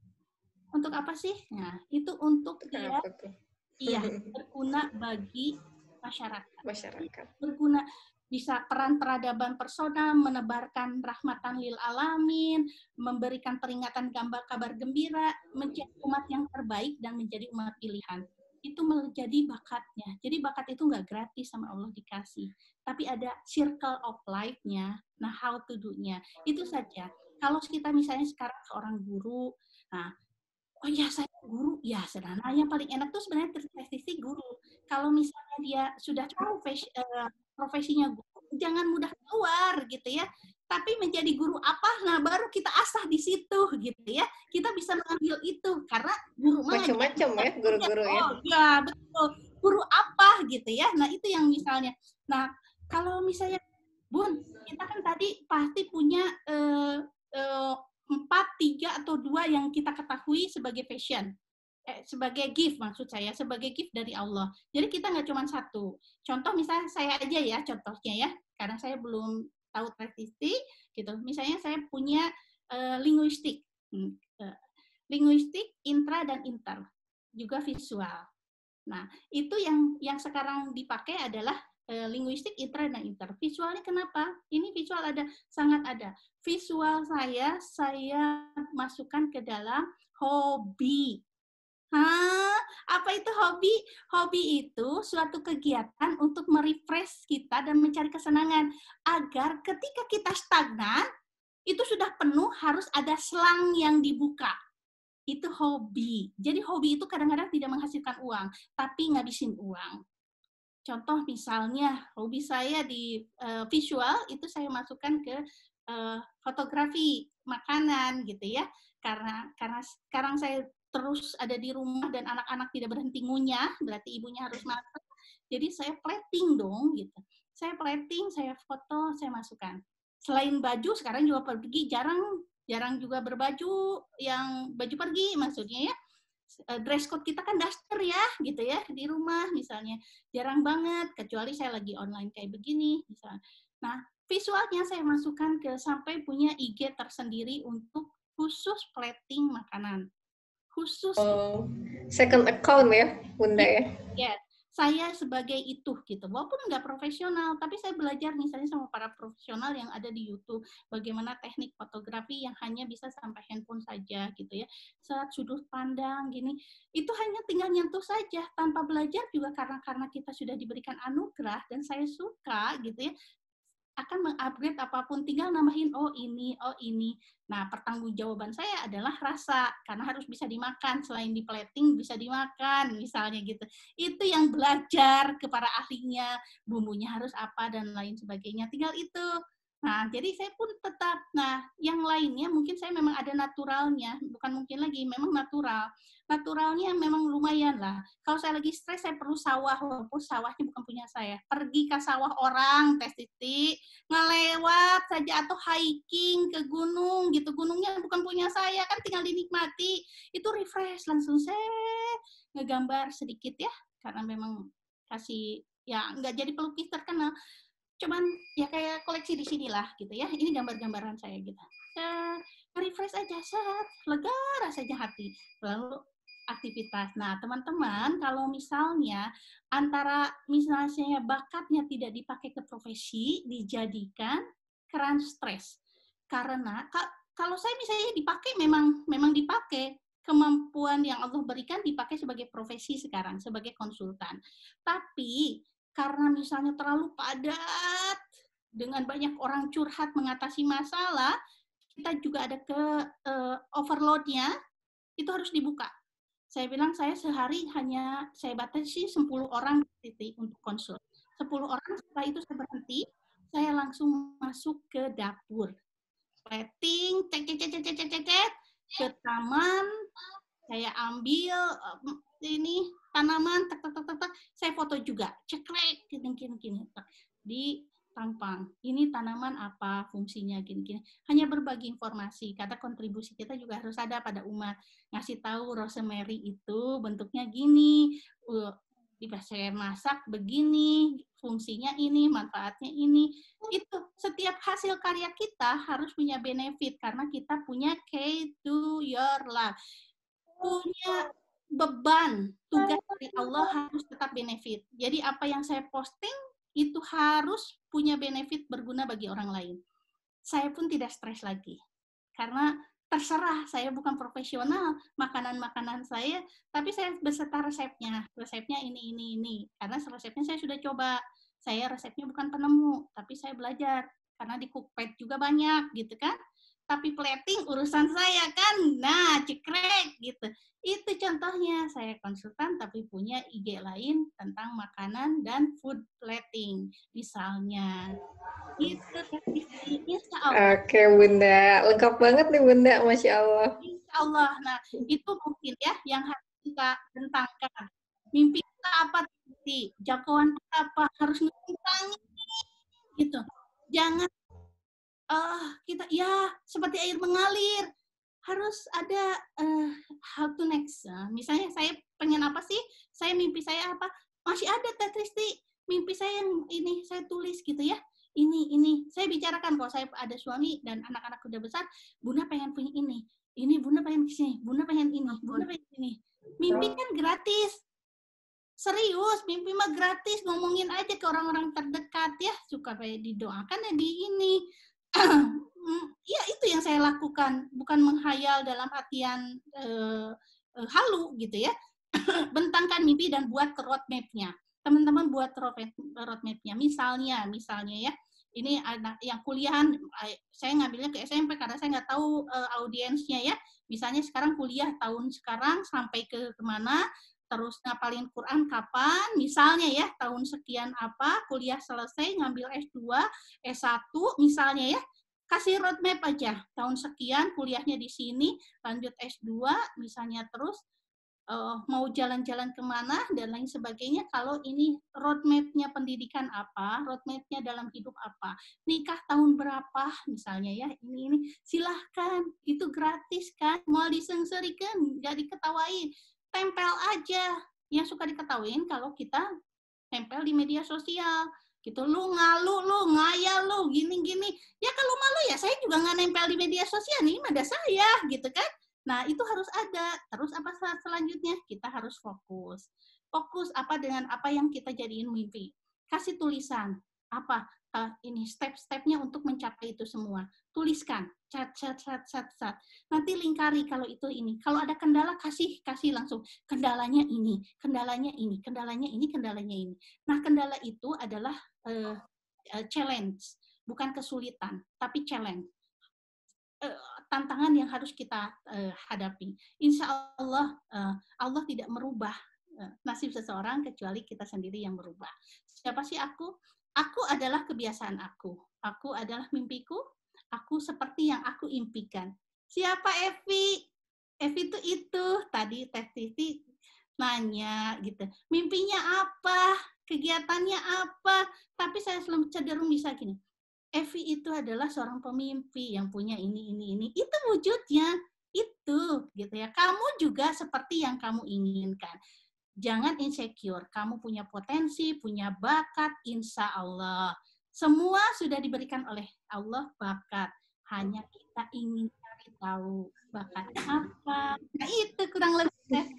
Untuk apa sih? Nah, itu untuk dia, iya, berguna bagi masyarakat. Masyarakat. Berguna. Bisa peran peradaban personal, menebarkan rahmatan lil alamin, memberikan peringatan gambar kabar gembira, menjadi umat yang terbaik dan menjadi umat pilihan. Itu menjadi bakatnya. Jadi bakat itu nggak gratis sama Allah dikasih. Tapi ada circle of life-nya, nah how to do-nya. Itu saja. Kalau kita misalnya sekarang seorang guru, nah, oh ya saya guru, ya sederhana. Yang paling enak tuh sebenarnya terdeteksi guru. kalau misalnya dia sudah tahu fashion, uh, profesinya guru, jangan mudah keluar gitu ya. Tapi menjadi guru apa, nah baru kita asah di situ gitu ya. Kita bisa mengambil itu karena guru macam-macam ya guru-guru ya. Oh ya betul, guru apa gitu ya. Nah itu yang misalnya. Nah kalau misalnya Bun, kita kan tadi pasti punya uh, uh, empat, tiga atau dua yang kita ketahui sebagai passion. Eh, sebagai gift maksud saya, sebagai gift dari Allah. Jadi kita nggak cuma satu. Contoh misalnya saya aja ya, contohnya ya, karena saya belum tahu statistik, gitu. Misalnya saya punya uh, linguistik, hmm, uh, linguistik intra dan inter, juga visual. Nah itu yang yang sekarang dipakai adalah uh, linguistik intra dan inter. Visualnya kenapa? Ini visual ada, sangat ada. Visual saya saya masukkan ke dalam hobi. Hah, apa itu hobi? Hobi itu suatu kegiatan untuk merefresh kita dan mencari kesenangan. Agar ketika kita stagnan, itu sudah penuh, harus ada selang yang dibuka. Itu hobi. Jadi hobi itu kadang-kadang tidak menghasilkan uang, tapi ngabisin uang. Contoh misalnya, hobi saya di uh, visual, itu saya masukkan ke uh, fotografi makanan gitu ya. Karena karena sekarang saya terus ada di rumah dan anak-anak tidak berhenti ngunyah, berarti ibunya harus masak. Jadi saya plating dong gitu. Saya plating, saya foto, saya masukkan. Selain baju, sekarang juga pergi jarang jarang juga berbaju yang baju pergi maksudnya ya. Dress code kita kan daster ya gitu ya di rumah misalnya. Jarang banget kecuali saya lagi online kayak begini misalnya. Nah, visualnya saya masukkan ke sampai punya I G tersendiri untuk khusus plating makanan. Khusus oh, second account ya Bunda ya. Ya, saya sebagai itu gitu. Walaupun nggak profesional, tapi saya belajar misalnya sama para profesional yang ada di YouTube bagaimana teknik fotografi yang hanya bisa sampai handphone saja gitu ya. Saat sudut pandang gini, itu hanya tinggal nyentuh saja tanpa belajar juga karena karena kita sudah diberikan anugerah dan saya suka gitu ya. Akan mengupgrade apapun, tinggal nambahin oh ini, oh ini. Nah, pertanggungjawaban saya adalah rasa, karena harus bisa dimakan, selain di plating bisa dimakan, misalnya gitu. Itu yang belajar ke para ahlinya, bumbunya harus apa dan lain sebagainya. Tinggal itu. Nah, jadi saya pun tetap, nah yang lainnya mungkin saya memang ada naturalnya, bukan mungkin lagi, memang natural. Naturalnya memang lumayan lah. Kalau saya lagi stres, saya perlu sawah, walaupun sawahnya bukan punya saya. Pergi ke sawah orang, tes titik, ngelewat saja, atau hiking ke gunung, gitu. Gunungnya bukan punya saya, kan tinggal dinikmati. Itu refresh, langsung saya ngegambar sedikit ya, karena memang kasih, ya nggak jadi pelukis terkenal. Cuman ya kayak koleksi di sinilah gitu ya. Ini gambar-gambaran saya gitu. Saya refresh aja, set, lega rasanya hati. Lalu aktivitas. Nah, teman-teman, kalau misalnya antara misalnya bakatnya tidak dipakai ke profesi, dijadikan keran stres. Karena kalau saya misalnya dipakai memang memang dipakai, kemampuan yang Allah berikan dipakai sebagai profesi sekarang, sebagai konsultan. Tapi karena misalnya terlalu padat dengan banyak orang curhat mengatasi masalah, kita juga ada ke uh, overload-nya, itu harus dibuka. Saya bilang saya sehari hanya saya batasi sepuluh orang titik untuk konsul. sepuluh orang, setelah itu saya berhenti, saya langsung masuk ke dapur. Plating, cek cek cek cek cek cek ke taman, saya ambil uh, ini tanaman, tak tak tak tak, saya foto juga, ceklek, gini gini gini, di tampang. Ini tanaman apa, fungsinya gini-gini. Hanya berbagi informasi, kata kontribusi kita juga harus ada pada umat. Ngasih tahu rosemary itu bentuknya gini, uh, saya masak begini, fungsinya ini, manfaatnya ini. Itu setiap hasil karya kita harus punya benefit karena kita punya key to your life. Punya beban, tugas dari Allah harus tetap benefit. Jadi apa yang saya posting itu harus punya benefit berguna bagi orang lain. Saya pun tidak stres lagi. Karena terserah, saya bukan profesional makanan-makanan saya, tapi saya beserta resepnya. Resepnya ini, ini, ini. Karena resepnya saya sudah coba. Saya resepnya bukan penemu, tapi saya belajar. Karena di Cookpad juga banyak, gitu kan. tapi plating urusan saya kan. Nah, cekrek gitu. Itu contohnya, saya konsultan tapi punya I G lain tentang makanan dan food plating misalnya. Itu insya Allah. Oke Bunda, lengkap banget nih Bunda, Masya Allah. Insya Allah. Nah, itu mungkin ya yang harus kita bentangkan. Mimpi kita apa sih? Jangkauan kita apa? Harus mengurangi gitu. Jangan uh, kita ya seperti air mengalir. Harus ada uh, how to next. Nah, misalnya saya pengen apa sih? Saya mimpi saya apa? Masih ada Teh Tristi. Mimpi saya yang ini saya tulis gitu ya. Ini ini saya bicarakan kalau saya ada suami dan anak-anak udah besar, Bunda pengen punya ini. Ini Bunda pengen kesini. Bunda pengen ini. Bunda pengen ini. Mimpi kan gratis. Serius, mimpi mah gratis. Ngomongin aja ke orang-orang terdekat ya. Suka kayak didoakan ya di ini. Ya itu yang saya lakukan, bukan menghayal dalam artian uh, uh, halu gitu ya. Bentangkan mimpi dan buat ke roadmap-nya. Teman-teman buat roadmap-nya. Misalnya, misalnya ya, ini anak yang kuliahan, saya ngambilnya ke S M P karena saya nggak tahu uh, audiensnya ya. Misalnya sekarang kuliah tahun sekarang sampai ke kemana, terus ngapalin Quran kapan, misalnya ya, tahun sekian apa, kuliah selesai, ngambil S dua, S satu, misalnya ya, kasih roadmap aja, tahun sekian kuliahnya di sini, lanjut S dua, misalnya terus, uh, mau jalan-jalan kemana, dan lain sebagainya. Kalau ini roadmap-nya pendidikan apa, roadmap-nya dalam hidup apa, nikah tahun berapa, misalnya ya, ini, ini, silahkan, itu gratis kan, mau disengserikan, nggak diketawain, tempel aja, yang suka diketawain kalau kita tempel di media sosial, gitu, lu ngalu, lu ngayal, lu gini-gini, ya kalau malu ya saya juga nggak nempel di media sosial, nih ada saya, gitu kan. Nah, itu harus ada. Terus apa selanjutnya? Kita harus fokus. Fokus apa dengan apa yang kita jadiin mimpi. Kasih tulisan. Apa? Uh, ini step-stepnya untuk mencapai itu semua. Tuliskan. Cat, cat, cat, cat, cat. Nanti lingkari kalau itu ini. Kalau ada kendala, kasih, kasih langsung. Kendalanya ini, kendalanya ini, kendalanya ini, kendalanya ini. Nah, kendala itu adalah uh, uh, challenge. Bukan kesulitan, tapi challenge. Tantangan yang harus kita uh, hadapi. Insya Allah, uh, Allah tidak merubah uh, nasib seseorang kecuali kita sendiri yang merubah. Siapa sih aku? Aku adalah kebiasaan aku. Aku adalah mimpiku. Aku seperti yang aku impikan. Siapa Evi? Evi itu itu. Tadi Teh Titi nanya gitu. Mimpinya apa? Kegiatannya apa? Tapi saya selalu cenderung bisa gini. Evi itu adalah seorang pemimpi yang punya ini, ini, ini. Itu wujudnya. Itu, gitu ya. Kamu juga seperti yang kamu inginkan. Jangan insecure. Kamu punya potensi, punya bakat, insya Allah. Semua sudah diberikan oleh Allah bakat. Hanya kita ingin cari tahu bakatnya apa. Nah, itu kurang lebih.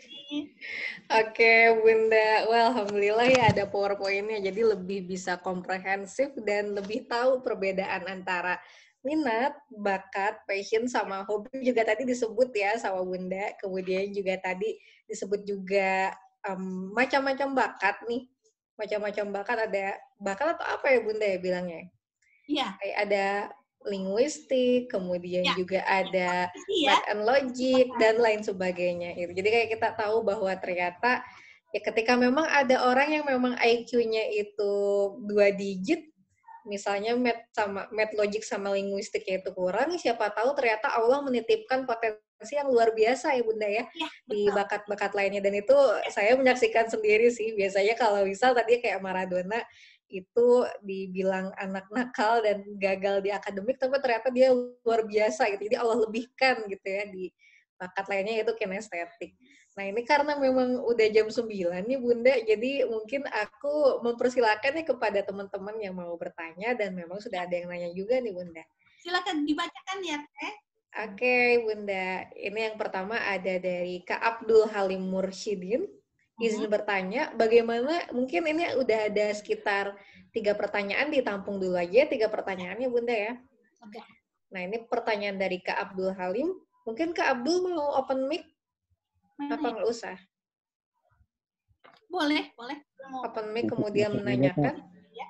Oke, Bunda. Well, alhamdulillah ya ada PowerPoint-nya. Jadi lebih bisa komprehensif dan lebih tahu perbedaan antara minat, bakat, passion, sama hobi juga tadi disebut ya sama Bunda. Kemudian juga tadi disebut juga um, macam-macam bakat nih. Macam-macam bakat, ada bakat atau apa ya Bunda ya bilangnya? Iya. Kayak ada linguistik, kemudian ya. juga ada ya. math and logic, dan lain sebagainya. Jadi kayak kita tahu bahwa ternyata ya ketika memang ada orang yang memang I Q-nya itu dua digit, misalnya math sama math logic sama linguistiknya itu kurang, siapa tahu ternyata Allah menitipkan potensi yang luar biasa ya Bunda ya, ya di bakat-bakat lainnya. Dan itu saya menyaksikan sendiri sih. Biasanya kalau misal tadi kayak Maradona itu dibilang anak nakal dan gagal di akademik, tapi ternyata dia luar biasa gitu. Jadi Allah lebihkan gitu ya di bakat lainnya, yaitu kinestetik. Nah ini karena memang udah jam sembilan nih Bunda, jadi mungkin aku mempersilakan nih kepada teman-teman yang mau bertanya, dan memang sudah ada yang nanya juga nih Bunda. Silakan dibacakan ya Teh. Oke okay, Bunda, ini yang pertama ada dari Kak Abdul Halim Mursyidin. Izin bertanya, bagaimana, mungkin ini udah ada sekitar tiga pertanyaan, ditampung dulu aja tiga pertanyaannya Bunda ya. Oke. Nah ini pertanyaan dari Kak Abdul Halim, mungkin Kak Abdul mau open mic? Apa nggak usah? Boleh, boleh. Open mic kemudian menanyakan.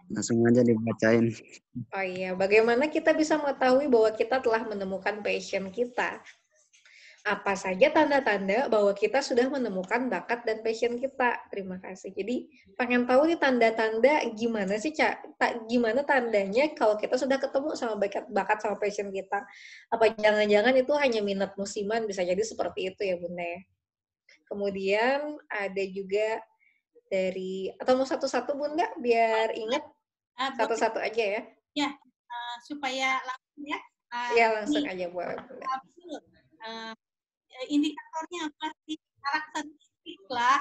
Langsung aja dibacain. Oh iya, bagaimana kita bisa mengetahui bahwa kita telah menemukan passion kita? Apa saja tanda-tanda bahwa kita sudah menemukan bakat dan passion kita? Terima kasih. Jadi, pengen tahu nih tanda-tanda gimana sih, Cak? Ta gimana tandanya kalau kita sudah ketemu sama bakat, bakat sama passion kita? Apa jangan-jangan itu hanya minat musiman? Bisa jadi seperti itu ya, Bunda ya. Kemudian ada juga dari, atau mau satu-satu Bunda biar ingat? Uh, Satu-satu aja ya. Ya, uh, supaya langsung ya. Iya, uh, langsung ini, aja boleh. Uh, indikatornya apa sih? Karakteristik lah.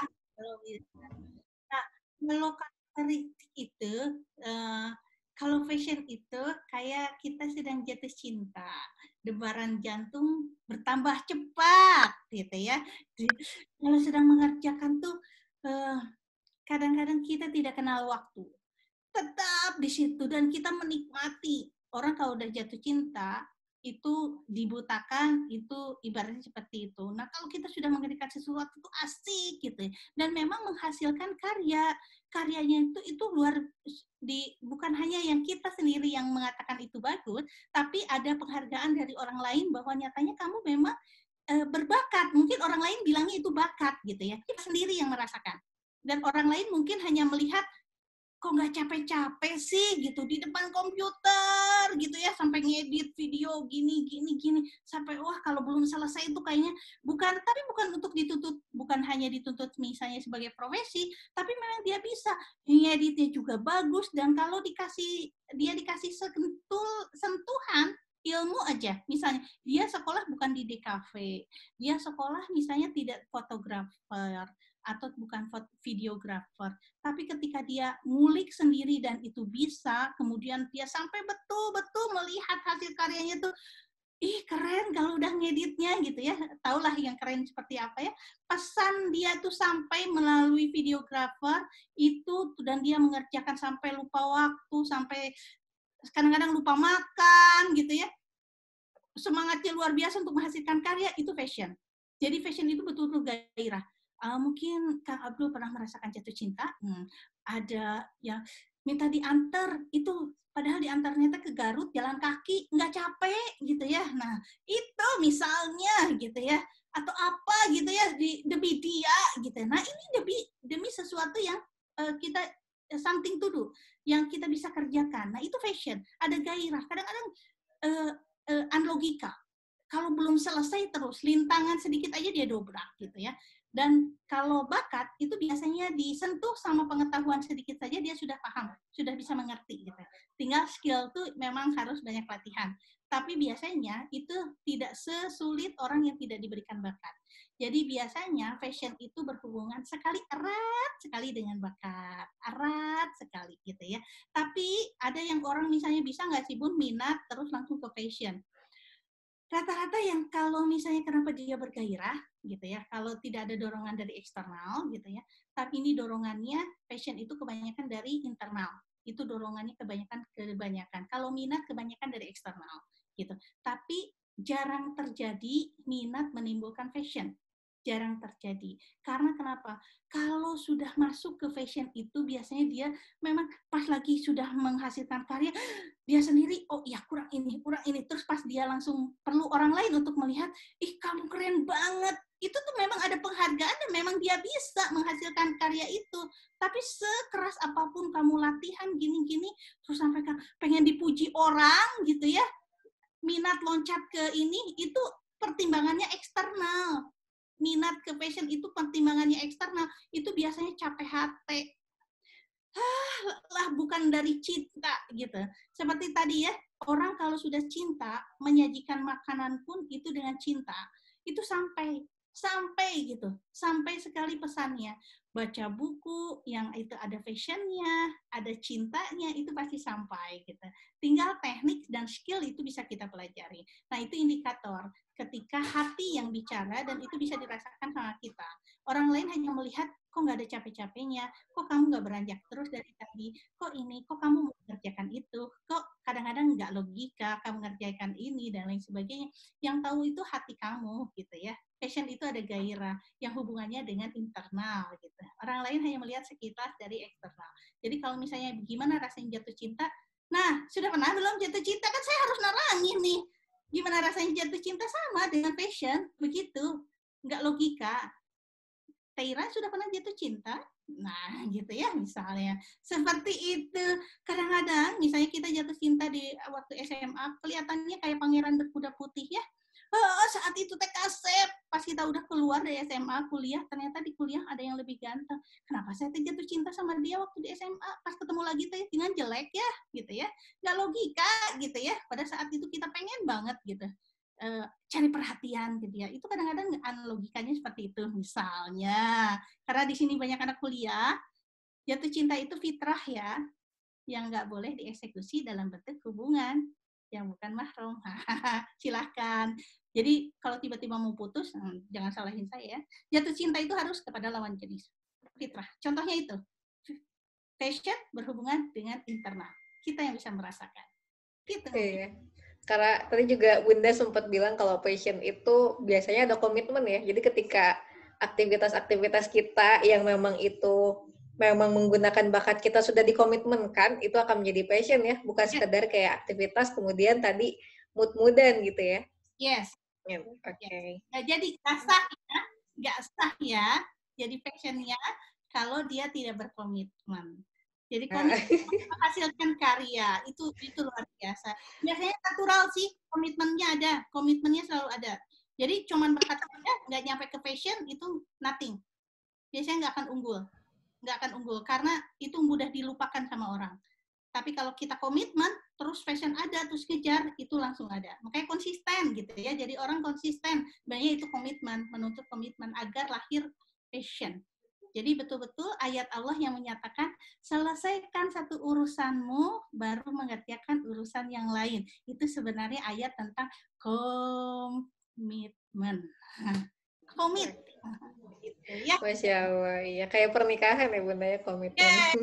Nah, kalau karakteristik itu, uh, kalau fashion itu kayak kita sedang jatuh cinta, debaran jantung bertambah cepat, gitu ya. Kalau sedang mengerjakan tuh, uh, kadang-kadang kita tidak kenal waktu. Tetap di situ dan kita menikmati. Orang kalau udah jatuh cinta itu dibutakan, itu ibaratnya seperti itu. Nah, kalau kita sudah mengerjakan sesuatu itu asik gitu, dan memang menghasilkan karya. Karyanya itu itu luar di bukan hanya yang kita sendiri yang mengatakan itu bagus, tapi ada penghargaan dari orang lain bahwa nyatanya kamu memang e, berbakat. Mungkin orang lain bilangnya itu bakat gitu ya. Kita sendiri yang merasakan. Dan orang lain mungkin hanya melihat kok nggak capek-capek sih gitu di depan komputer gitu ya sampai ngedit video gini gini gini sampai wah kalau belum selesai itu kayaknya bukan tapi bukan untuk dituntut bukan hanya dituntut misalnya sebagai profesi tapi memang dia bisa ngeditnya juga bagus dan kalau dikasih dia dikasih sentuh sentuhan ilmu aja misalnya dia sekolah bukan di D K V dia sekolah misalnya tidak fotografer atau bukan videografer, tapi ketika dia ngulik sendiri dan itu bisa, kemudian dia sampai betul-betul melihat hasil karyanya tuh, ih keren kalau udah ngeditnya gitu ya, taulah yang keren seperti apa ya, pesan dia tuh sampai melalui videografer itu dan dia mengerjakan sampai lupa waktu, sampai kadang-kadang lupa makan gitu ya, semangatnya luar biasa untuk menghasilkan karya, itu fashion. Jadi fashion itu betul-betul gairah. Uh, mungkin Kang Abdul pernah merasakan jatuh cinta, hmm, ada yang minta diantar itu, padahal diantarnya ke Garut jalan kaki nggak capek gitu ya. Nah itu misalnya gitu ya, atau apa gitu ya di, demi dia gitu. Nah ini demi demi sesuatu yang uh, kita uh, something to do, yang kita bisa kerjakan. Nah itu fashion, ada gairah. Kadang-kadang uh, uh, unlogika. Kalau belum selesai terus, lintangan sedikit aja dia dobrak gitu ya. Dan kalau bakat itu biasanya disentuh sama pengetahuan sedikit saja dia sudah paham, sudah bisa mengerti gitu. Tinggal skill tuh memang harus banyak latihan. Tapi biasanya itu tidak sesulit orang yang tidak diberikan bakat. Jadi biasanya fashion itu berhubungan sekali erat sekali dengan bakat, erat sekali gitu ya. Tapi ada yang orang misalnya bisa nggak sih Bun minat terus langsung ke fashion. Rata-rata yang kalau misalnya kenapa dia bergairah gitu ya, kalau tidak ada dorongan dari eksternal gitu ya, tapi ini dorongannya passion itu kebanyakan dari internal, itu dorongannya kebanyakan kebanyakan. Kalau minat kebanyakan dari eksternal gitu. Tapi jarang terjadi minat menimbulkan fashion. Jarang terjadi. Karena kenapa? Kalau sudah masuk ke fashion itu biasanya dia memang pas lagi sudah menghasilkan karya, dia sendiri, oh ya kurang ini, kurang ini. Terus pas dia langsung perlu orang lain untuk melihat, ih kamu keren banget. Itu tuh memang ada penghargaan dan memang dia bisa menghasilkan karya itu. Tapi sekeras apapun kamu latihan gini-gini, terus sampai pengen dipuji orang gitu ya, minat loncat ke ini, itu pertimbangannya eksternal. Minat ke fashion itu pertimbangannya eksternal, itu biasanya capek hati. Ah, lah bukan dari cinta gitu. Seperti tadi ya, orang kalau sudah cinta, menyajikan makanan pun itu dengan cinta. Itu sampai, sampai gitu. Sampai sekali pesannya. Baca buku yang itu ada fashionnya, ada cintanya, itu pasti sampai gitu. Tinggal teknik dan skill itu bisa kita pelajari. Nah itu indikator ketika hati yang bicara dan itu bisa dirasakan sama kita. Orang lain hanya melihat, kok nggak ada capek-capeknya, kok kamu nggak beranjak terus dari tadi, kok ini, kok kamu mengerjakan itu, kok kadang-kadang nggak logika, kamu mengerjakan ini, dan lain sebagainya. Yang tahu itu hati kamu, gitu ya. Passion itu ada gairah yang hubungannya dengan internal, gitu. Orang lain hanya melihat sekilas dari eksternal. Jadi kalau misalnya gimana rasanya jatuh cinta, nah sudah pernah belum jatuh cinta? Kan saya harus nerangin nih. Gimana rasanya jatuh cinta sama dengan passion, begitu. Nggak logika. Taira sudah pernah jatuh cinta? Nah, gitu ya misalnya. Seperti itu. Kadang-kadang misalnya kita jatuh cinta di waktu S M A, kelihatannya kayak pangeran berkuda putih ya. Oh, saat itu teh kasep. Pas kita udah keluar dari S M A, kuliah, ternyata di kuliah ada yang lebih ganteng. Kenapa saya teh jatuh cinta sama dia waktu di S M A? Pas ketemu lagi teh dengan jelek ya, gitu ya. Nggak logika, gitu ya. Pada saat itu kita pengen banget, gitu. Uh, cari perhatian gitu ya. Itu kadang-kadang logikanya seperti itu. Misalnya, karena di sini banyak anak kuliah, jatuh cinta itu fitrah ya, yang nggak boleh dieksekusi dalam bentuk hubungan yang bukan mahram. Silahkan. Jadi kalau tiba-tiba mau putus, hmm, jangan salahin saya ya. Jatuh cinta itu harus kepada lawan jenis. Fitrah. Contohnya itu. Passion berhubungan dengan internal. Kita yang bisa merasakan. Gitu. Iya. Karena tadi juga Bunda sempat bilang kalau passion itu biasanya ada komitmen ya. Jadi ketika aktivitas-aktivitas kita yang memang itu memang menggunakan bakat kita sudah dikomitmenkan, itu akan menjadi passion ya. Bukan sekedar kayak aktivitas kemudian tadi mood-moodan gitu ya. Yes. Yeah, Oke. Okay. Nah, jadi nggak sah ya, nggak sah ya. Jadi passionnya kalau dia tidak berkomitmen. Jadi komitmen menghasilkan karya itu itu luar biasa. Biasanya natural sih, komitmennya ada, komitmennya selalu ada. Jadi cuman bakat saja nggak nyampe ke passion itu nothing. Biasanya nggak akan unggul, nggak akan unggul karena itu mudah dilupakan sama orang. Tapi kalau kita komitmen, terus passion ada, terus kejar, itu langsung ada. Makanya konsisten gitu ya. Jadi orang konsisten, banyak itu komitmen, menuntut komitmen agar lahir passion. Jadi betul-betul ayat Allah yang menyatakan, selesaikan satu urusanmu, baru mengerjakan urusan yang lain. Itu sebenarnya ayat tentang komitmen. Komit. Gitu, ya. Masya Allah, iya. Kayak pernikahan ya Bunda ya, komitmen. Yeah.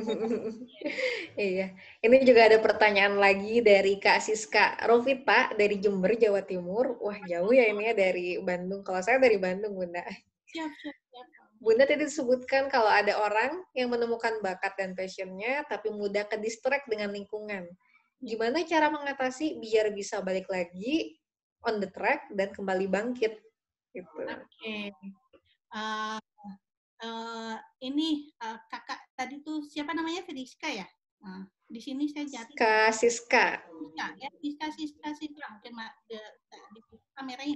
Iya. Ini juga ada pertanyaan lagi dari Kak Siska Rovita dari Jember, Jawa Timur. Wah, jauh ya ini ya dari Bandung. Kalau saya dari Bandung, Bunda. Siap, siap, siap. Bunda tadi disebutkan kalau ada orang yang menemukan bakat dan passionnya, tapi mudah ke distract dengan lingkungan. Gimana cara mengatasi biar bisa balik lagi on the track dan kembali bangkit? Gitu. Oke. Okay. Uh, uh, ini uh, kakak tadi tuh siapa namanya? Friska ya? Uh, di sini saya jatuh. Kak Siska. Siska, ya. Siska, Siska, Siska. Mungkin di, di kameranya.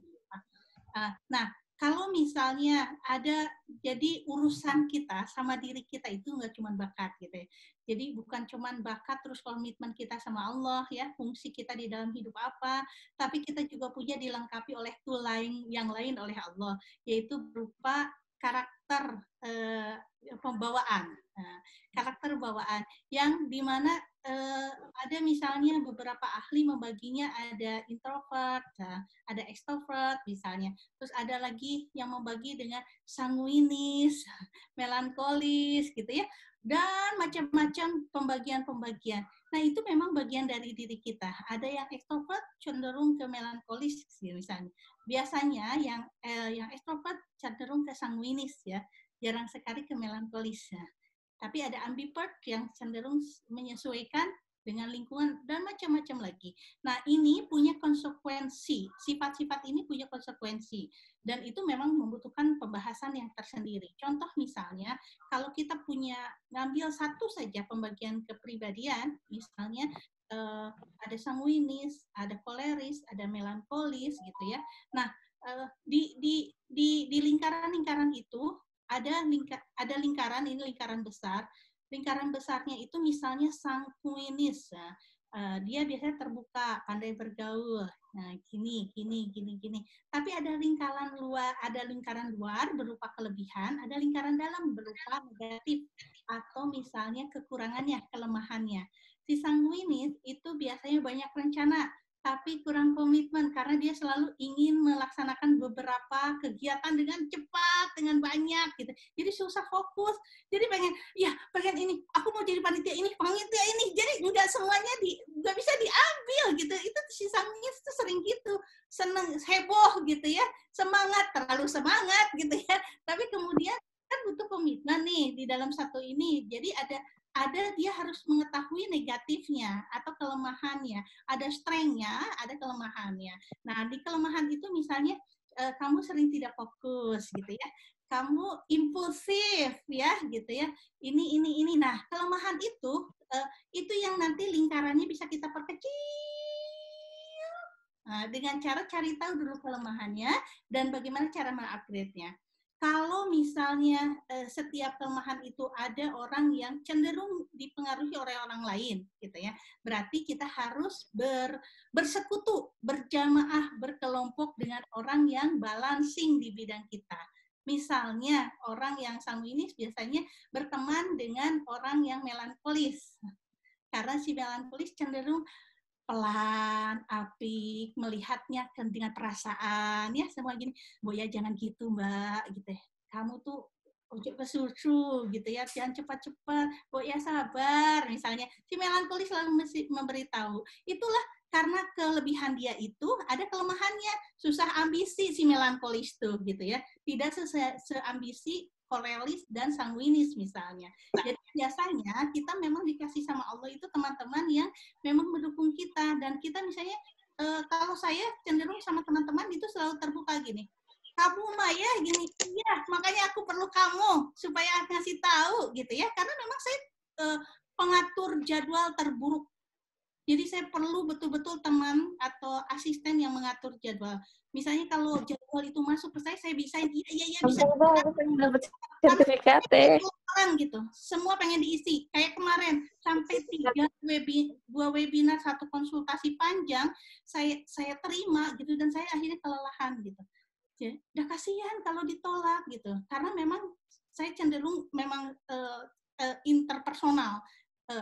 Uh, nah, kalau misalnya ada, jadi urusan kita sama diri kita itu nggak cuma bakat gitu ya. Jadi bukan cuma bakat terus komitmen kita sama Allah ya, fungsi kita di dalam hidup apa, tapi kita juga punya dilengkapi oleh tool lain yang lain oleh Allah, yaitu berupa karakter eh, pembawaan, nah, karakter bawaan yang dimana eh, ada misalnya beberapa ahli membaginya ada introvert, ada extrovert misalnya, terus ada lagi yang membagi dengan sanguinis, melankolis gitu ya, dan macam-macam pembagian-pembagian. Nah itu memang bagian dari diri kita. Ada yang extrovert cenderung ke melankolis misalnya. Biasanya yang eh, yang extrovert cenderung ke sanguinis ya, jarang sekali ke melankolis ya. Tapi ada ambivert yang cenderung menyesuaikan dengan lingkungan dan macam-macam lagi. Nah ini punya konsekuensi, sifat-sifat ini punya konsekuensi. Dan itu memang membutuhkan pembahasan yang tersendiri. Contoh misalnya, kalau kita punya, ngambil satu saja pembagian kepribadian, misalnya eh, ada sanguinis, ada koleris, ada melankolis gitu ya. Nah eh, di, di, di, di lingkaran-lingkaran itu, ada, lingkar, ada lingkaran, ini lingkaran besar, lingkaran besarnya itu misalnya sanguinis, ya. uh, dia biasanya terbuka, pandai bergaul, nah gini, gini, gini, gini. Tapi ada lingkaran luar, ada lingkaran luar berupa kelebihan, ada lingkaran dalam berupa negatif atau misalnya kekurangannya, kelemahannya. Si sanguinis itu biasanya banyak rencana, tapi kurang komitmen karena dia selalu ingin melaksanakan beberapa kegiatan dengan cepat, dengan banyak gitu. Jadi susah fokus. Jadi pengen, ya pengen ini, aku mau jadi panitia ini, panitia ini. Jadi nggak semuanya di, nggak bisa diambil gitu. Itu si sanguinis itu sering gitu, seneng, heboh gitu ya, semangat, terlalu semangat gitu ya. Tapi kemudian kan butuh komitmen nih di dalam satu ini. Jadi ada ada dia harus mengetahui negatifnya atau kelemahannya. Ada strength-nya, ada kelemahannya. Nah, di kelemahan itu misalnya eh, kamu sering tidak fokus gitu ya. Kamu impulsif ya gitu ya. Ini ini ini. Nah, kelemahan itu eh, itu yang nanti lingkarannya bisa kita perkecil. Nah, dengan cara cari tahu dulu kelemahannya dan bagaimana cara mengupgrade-nya. Kalau misalnya eh, setiap kelemahan itu ada orang yang cenderung dipengaruhi oleh orang lain, gitu ya, berarti kita harus ber, bersekutu, berjamaah, berkelompok dengan orang yang balancing di bidang kita. Misalnya orang yang sanguinis biasanya berteman dengan orang yang melankolis, karena si melankolis cenderung pelan, apik, melihatnya dengan perasaan, ya semua gini, Bu ya jangan gitu Mbak, gitu ya. Kamu tuh ojo kesusu gitu ya, jangan cepat-cepat, Bu ya sabar, misalnya. Si melankolis selalu memberitahu. Itulah karena kelebihan dia itu ada kelemahannya, susah ambisi si melankolis tuh gitu ya. Tidak seambisi korelis dan sanguinis misalnya. Jadi biasanya kita memang dikasih sama Allah itu teman-teman yang memang mendukung kita, dan kita misalnya e, kalau saya cenderung sama teman-teman itu selalu terbuka gini, kamu mah ya gini, iya makanya aku perlu kamu supaya ngasih tahu gitu ya, karena memang saya e, pengatur jadwal terburuk. Jadi saya perlu betul-betul teman atau asisten yang mengatur jadwal. Misalnya kalau jadwal itu masuk ke saya, saya bisa, iya, iya, iya, bisa. Dapat sertifikat deh. Orang gitu, semua pengen diisi. Kayak kemarin, sampai tiga webi, dua webinar, satu konsultasi panjang, saya saya terima gitu, dan saya akhirnya kelelahan gitu. Jadi, udah kasihan kalau ditolak gitu. Karena memang saya cenderung memang uh, uh, interpersonal. Uh,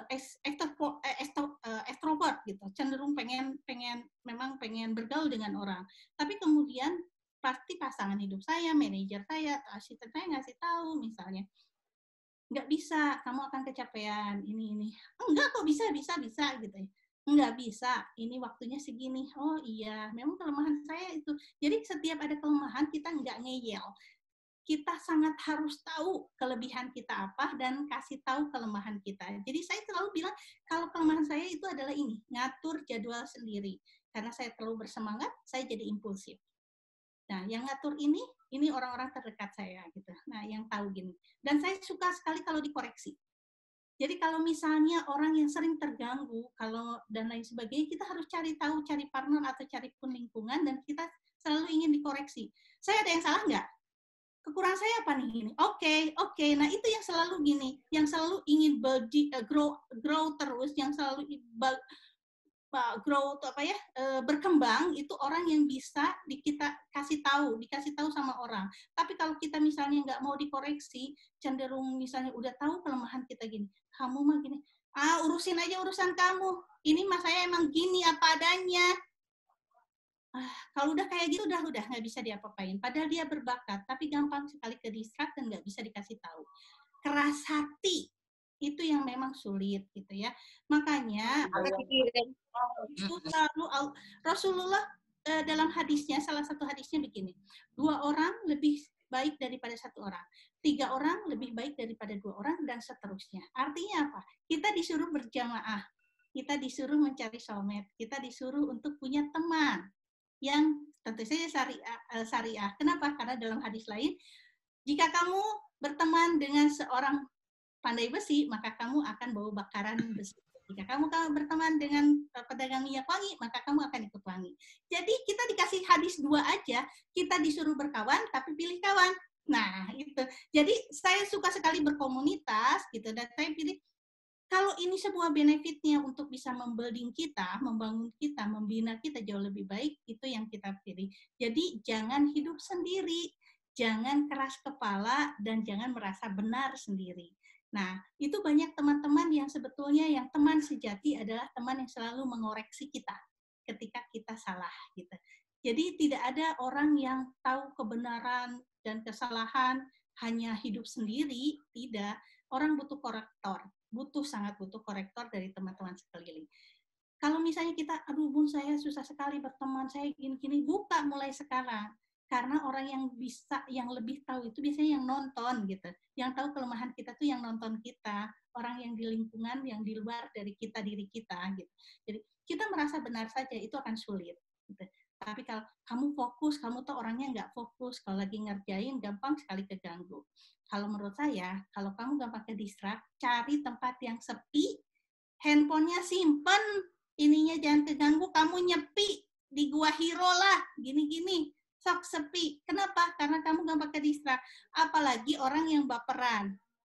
extrovert gitu, cenderung pengen pengen memang pengen bergaul dengan orang. Tapi kemudian pasti pasangan hidup saya, manajer saya, atau asisten saya ngasih tahu misalnya, nggak bisa, kamu akan kecapean, ini ini. Enggak kok, bisa bisa bisa gitu ya. Nggak bisa, ini waktunya segini. Oh iya, memang kelemahan saya itu. Jadi setiap ada kelemahan kita nggak ngeyel. Kita sangat harus tahu kelebihan kita apa dan kasih tahu kelemahan kita. Jadi saya selalu bilang kalau kelemahan saya itu adalah ini, ngatur jadwal sendiri. Karena saya terlalu bersemangat, saya jadi impulsif. Nah, yang ngatur ini, ini orang-orang terdekat saya gitu. Nah, yang tahu gini. Dan saya suka sekali kalau dikoreksi. Jadi kalau misalnya orang yang sering terganggu, kalau dan lain sebagainya, kita harus cari tahu, cari partner atau cari pun lingkungan, dan kita selalu ingin dikoreksi. Saya ada yang salah nggak? Kekurangan saya apa nih ini? Oke, okay, oke. Okay. Nah itu yang selalu gini, yang selalu ingin body, uh, grow, grow terus, yang selalu uh, grow apa ya, uh, berkembang itu orang yang bisa di, kita kasih tahu, dikasih tahu sama orang. Tapi kalau kita misalnya nggak mau dikoreksi, cenderung misalnya udah tahu kelemahan kita gini, kamu mah gini, ah urusin aja urusan kamu. Ini mah saya emang gini apa adanya. Ah, kalau udah kayak gitu udah udah nggak bisa diapa-apain. Padahal dia berbakat, tapi gampang sekali ke distract dan nggak bisa dikasih tahu. Keras hati itu yang memang sulit gitu ya. Makanya itu lalu Rasulullah eh, dalam hadisnya, salah satu hadisnya begini, dua orang lebih baik daripada satu orang, tiga orang lebih baik daripada dua orang, dan seterusnya. Artinya apa? Kita disuruh berjamaah, kita disuruh mencari soulmate, kita disuruh untuk punya teman yang tentu saja syariah, syariah. Kenapa? Karena dalam hadis lain, jika kamu berteman dengan seorang pandai besi, maka kamu akan bawa bakaran besi. Jika kamu, kamu berteman dengan pedagang minyak wangi, maka kamu akan ikut wangi. Jadi kita dikasih hadis dua aja, kita disuruh berkawan, tapi pilih kawan. Nah, itu. Jadi saya suka sekali berkomunitas, gitu, dan saya pilih, kalau ini sebuah benefitnya untuk bisa membuilding kita, membangun kita, membina kita jauh lebih baik, itu yang kita pilih. Jadi jangan hidup sendiri, jangan keras kepala, dan jangan merasa benar sendiri. Nah, itu banyak teman-teman yang sebetulnya yang teman sejati adalah teman yang selalu mengoreksi kita ketika kita salah. Gitu. Jadi tidak ada orang yang tahu kebenaran dan kesalahan hanya hidup sendiri, tidak. Orang butuh korektor. butuh sangat butuh korektor dari teman-teman sekeliling. Kalau misalnya kita, aduh bun saya susah sekali berteman, saya gini-gini, buka mulai sekarang. Karena orang yang bisa, yang lebih tahu itu biasanya yang nonton gitu. Yang tahu kelemahan kita tuh yang nonton kita, orang yang di lingkungan, yang di luar dari kita, diri kita gitu. Jadi kita merasa benar saja itu akan sulit. Gitu. Tapi kalau kamu fokus, kamu tuh orangnya nggak fokus, kalau lagi ngerjain gampang sekali keganggu. Kalau menurut saya, kalau kamu gampang ke distract, cari tempat yang sepi, handphonenya simpen, ininya jangan keganggu, kamu nyepi di gua hiro lah, gini-gini. Sok sepi. Kenapa? Karena kamu gampang ke distract. Apalagi orang yang baperan.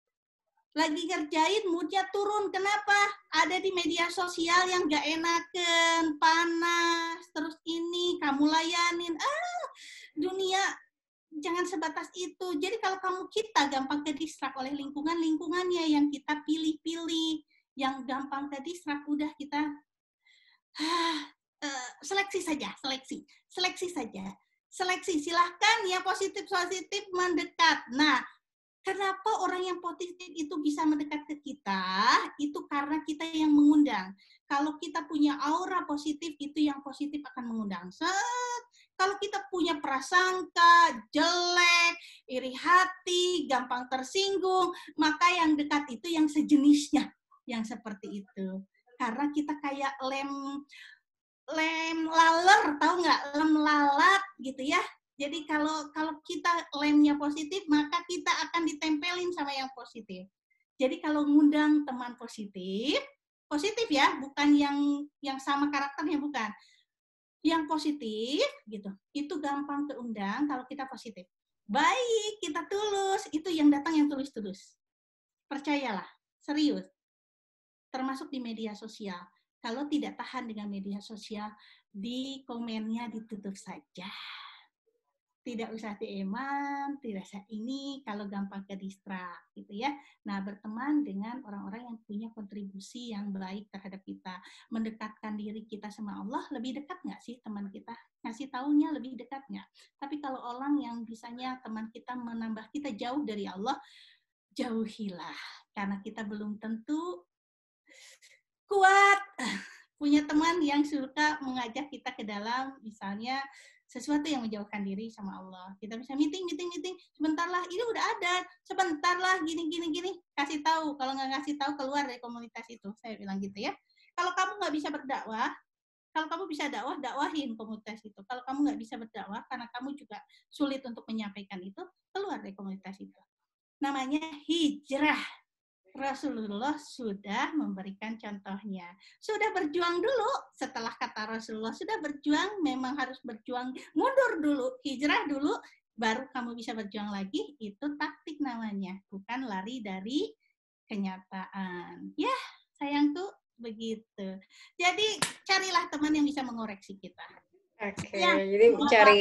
Lagi ngerjain, moodnya turun. Kenapa? Ada di media sosial yang gak enaken, panas, terus ini, kamu layanin. Ah, dunia jangan sebatas itu. Jadi kalau kamu kita gampang ke distract oleh lingkungan, lingkungannya yang kita pilih-pilih. Yang gampang ke distract, udah kita ah, uh, seleksi saja, seleksi. Seleksi saja. Seleksi, silahkan ya positif-positif mendekat. Nah, kenapa orang yang positif itu bisa mendekat ke kita? Itu karena kita yang mengundang. Kalau kita punya aura positif, itu yang positif akan mengundang. Set. Kalau kita punya prasangka, jelek, iri hati, gampang tersinggung, maka yang dekat itu yang sejenisnya, yang seperti itu. Karena kita kayak lem... lem laler, tahu nggak, lem lalat gitu ya. Jadi kalau kalau kita lemnya positif, maka kita akan ditempelin sama yang positif. Jadi kalau ngundang teman positif, positif ya, bukan yang yang sama karakternya, bukan. Yang positif gitu, itu gampang keundang kalau kita positif. Baik, kita tulus, itu yang datang yang tulus-tulus. Percayalah, serius. Termasuk di media sosial. Kalau tidak tahan dengan media sosial, di komennya ditutup saja. Tidak usah D M-an, tidak usah ini, kalau gampang ke distract, gitu ya. Nah, berteman dengan orang-orang yang punya kontribusi yang baik terhadap kita. Mendekatkan diri kita sama Allah, lebih dekat nggak sih teman kita? Ngasih taunya lebih dekat nggak? Tapi kalau orang yang bisanya teman kita menambah kita jauh dari Allah, jauhilah. Karena kita belum tentu kuat punya teman yang suka mengajak kita ke dalam misalnya sesuatu yang menjauhkan diri sama Allah. Kita bisa meeting, meeting, meeting. Sebentar lah, ini udah ada. Sebentar lah, gini, gini, gini. Kasih tahu. Kalau nggak ngasih tahu, keluar dari komunitas itu. Saya bilang gitu ya. Kalau kamu nggak bisa berdakwah, kalau kamu bisa dakwah, dakwahin komunitas itu. Kalau kamu nggak bisa berdakwah, karena kamu juga sulit untuk menyampaikan itu, keluar dari komunitas itu. Namanya hijrah. Rasulullah sudah memberikan contohnya. Sudah berjuang dulu, setelah kata Rasulullah sudah berjuang, memang harus berjuang, mundur dulu, hijrah dulu, baru kamu bisa berjuang lagi, itu taktik namanya, bukan lari dari kenyataan. Ya, sayang tuh begitu. Jadi carilah teman yang bisa mengoreksi kita. Oke, Ya, jadi cari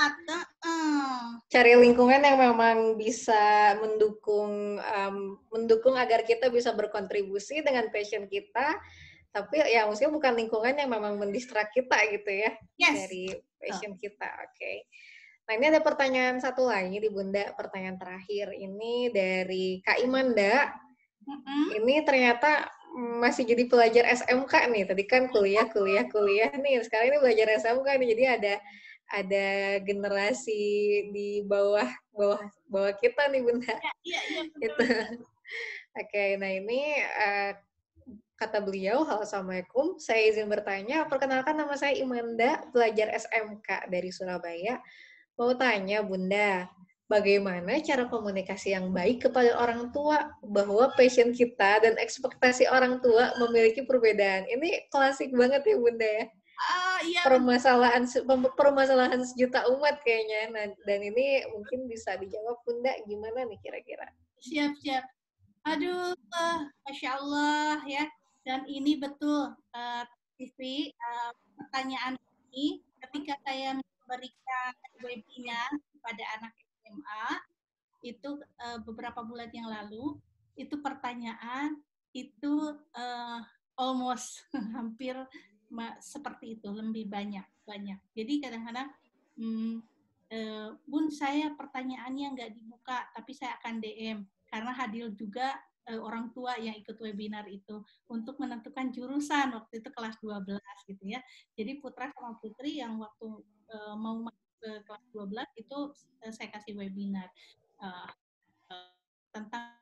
uh. cari lingkungan yang memang bisa mendukung um, mendukung agar kita bisa berkontribusi dengan passion kita, tapi ya maksudnya bukan lingkungan yang memang mendistrak kita gitu ya, yes. dari passion kita. Oke. Okay. Nah, ini ada pertanyaan satu lagi di Bunda, pertanyaan terakhir ini dari Kak Imanda. Mm-hmm. Ini ternyata masih jadi pelajar S M K nih. Tadi kan kuliah, kuliah, kuliah nih. Sekarang ini belajar S M K nih. Jadi ada ada generasi di bawah bawah bawah kita nih Bunda. Iya, iya. Gitu. Oke, okay, nah ini uh, kata beliau, halo assalamualaikum. Saya izin bertanya. Perkenalkan, nama saya Imanda, pelajar S M K dari Surabaya. Mau tanya Bunda, bagaimana cara komunikasi yang baik kepada orang tua bahwa passion kita dan ekspektasi orang tua memiliki perbedaan. Ini klasik banget ya Bunda ya. Ah, iya. Permasalahan permasalahan sejuta umat kayaknya. Nah, dan ini mungkin bisa dijawab Bunda, gimana nih kira-kira? Siap, siap. Aduh, uh, Masya Allah ya. Dan ini betul, uh, Sisi, uh, pertanyaan ini ketika saya memberikan webinar kepada anak S M A itu uh, beberapa bulan yang lalu, itu pertanyaan itu uh, almost hampir ma- seperti itu, lebih banyak banyak. Jadi kadang-kadang, hmm, uh, Bun saya pertanyaannya nggak dibuka, tapi saya akan D M karena hadir juga uh, orang tua yang ikut webinar itu untuk menentukan jurusan waktu itu kelas dua belas gitu ya. Jadi putra sama putri yang waktu uh, mau uh, kelas dua belas itu uh, saya kasih webinar uh, uh, tentang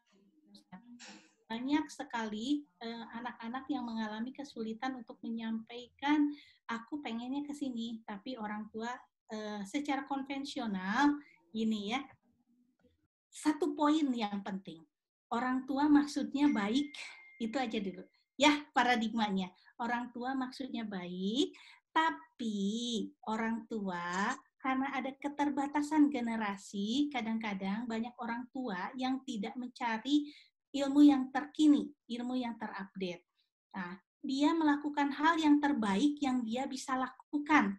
banyak sekali uh, anak-anak yang mengalami kesulitan untuk menyampaikan aku pengennya ke sini, tapi orang tua uh, secara konvensional gini ya. Satu poin yang penting, orang tua maksudnya baik, itu aja dulu. Ya, paradigmanya. Orang tua maksudnya baik, tapi orang tua karena ada keterbatasan generasi, kadang-kadang banyak orang tua yang tidak mencari ilmu yang terkini, ilmu yang terupdate. Nah, dia melakukan hal yang terbaik yang dia bisa lakukan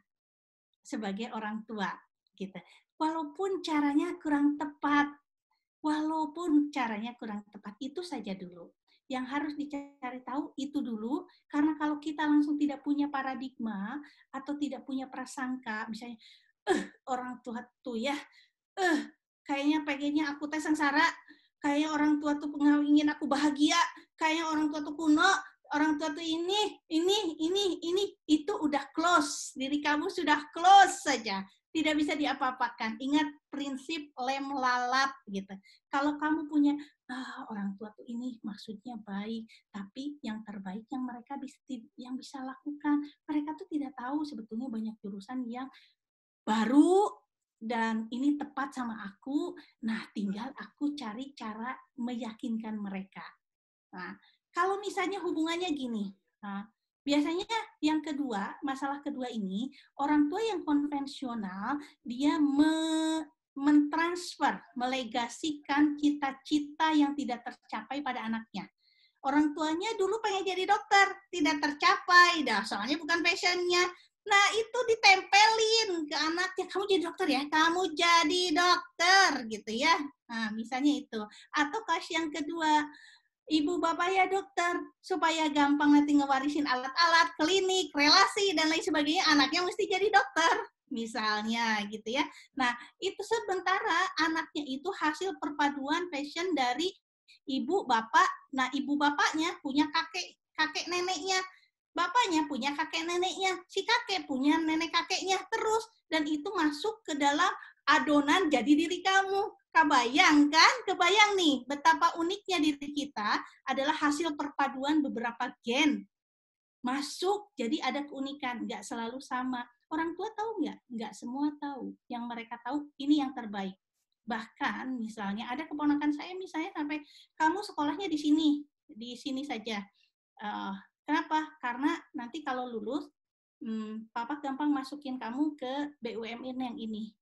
sebagai orang tua, gitu. Walaupun caranya kurang tepat, walaupun caranya kurang tepat, itu saja dulu. Yang harus dicari tahu itu dulu, karena kalau kita langsung tidak punya paradigma atau tidak punya prasangka, misalnya, eh orang tua tuh ya, eh kayaknya pengennya aku tes sengsara, kayaknya orang tua tuh ingin aku bahagia, kayaknya orang tua tuh kuno, orang tua tuh ini, ini, ini, ini, itu udah close, diri kamu sudah close saja. Tidak bisa diapa-apakan. Ingat prinsip lem lalat gitu. Kalau kamu punya ah, orang tua tuh ini maksudnya baik, tapi yang terbaik yang mereka bisa yang bisa lakukan, mereka tuh tidak tahu sebetulnya banyak jurusan yang baru dan ini tepat sama aku. Nah, tinggal aku cari cara meyakinkan mereka. Nah, kalau misalnya hubungannya gini, nah, biasanya yang kedua, masalah kedua ini, orang tua yang konvensional, dia me, mentransfer, melegasikan cita-cita yang tidak tercapai pada anaknya. Orang tuanya dulu pengen jadi dokter, tidak tercapai, dah soalnya bukan passionnya. Nah, itu ditempelin ke anaknya, kamu jadi dokter ya, kamu jadi dokter, gitu ya. Nah, misalnya itu. Atau kasus yang kedua, ibu bapak ya dokter, supaya gampang nanti ngewarisin alat-alat, klinik, relasi, dan lain sebagainya, anaknya mesti jadi dokter, misalnya gitu ya. Nah, itu sementara anaknya itu hasil perpaduan passion dari ibu bapak. Nah, ibu bapaknya punya kakek, kakek neneknya, bapaknya punya kakek neneknya, si kakek punya nenek kakeknya, terus, dan itu masuk ke dalam adonan jadi diri kamu. Kebayang kan? Kebayang nih betapa uniknya diri kita adalah hasil perpaduan beberapa gen masuk, jadi ada keunikan, nggak selalu sama. Orang tua tahu nggak? Nggak semua tahu. Yang mereka tahu ini yang terbaik. Bahkan misalnya ada keponakan saya misalnya sampai kamu sekolahnya di sini, di sini saja. Uh, kenapa? Karena nanti kalau lulus, hmm, papa gampang masukin kamu ke B U M N yang ini.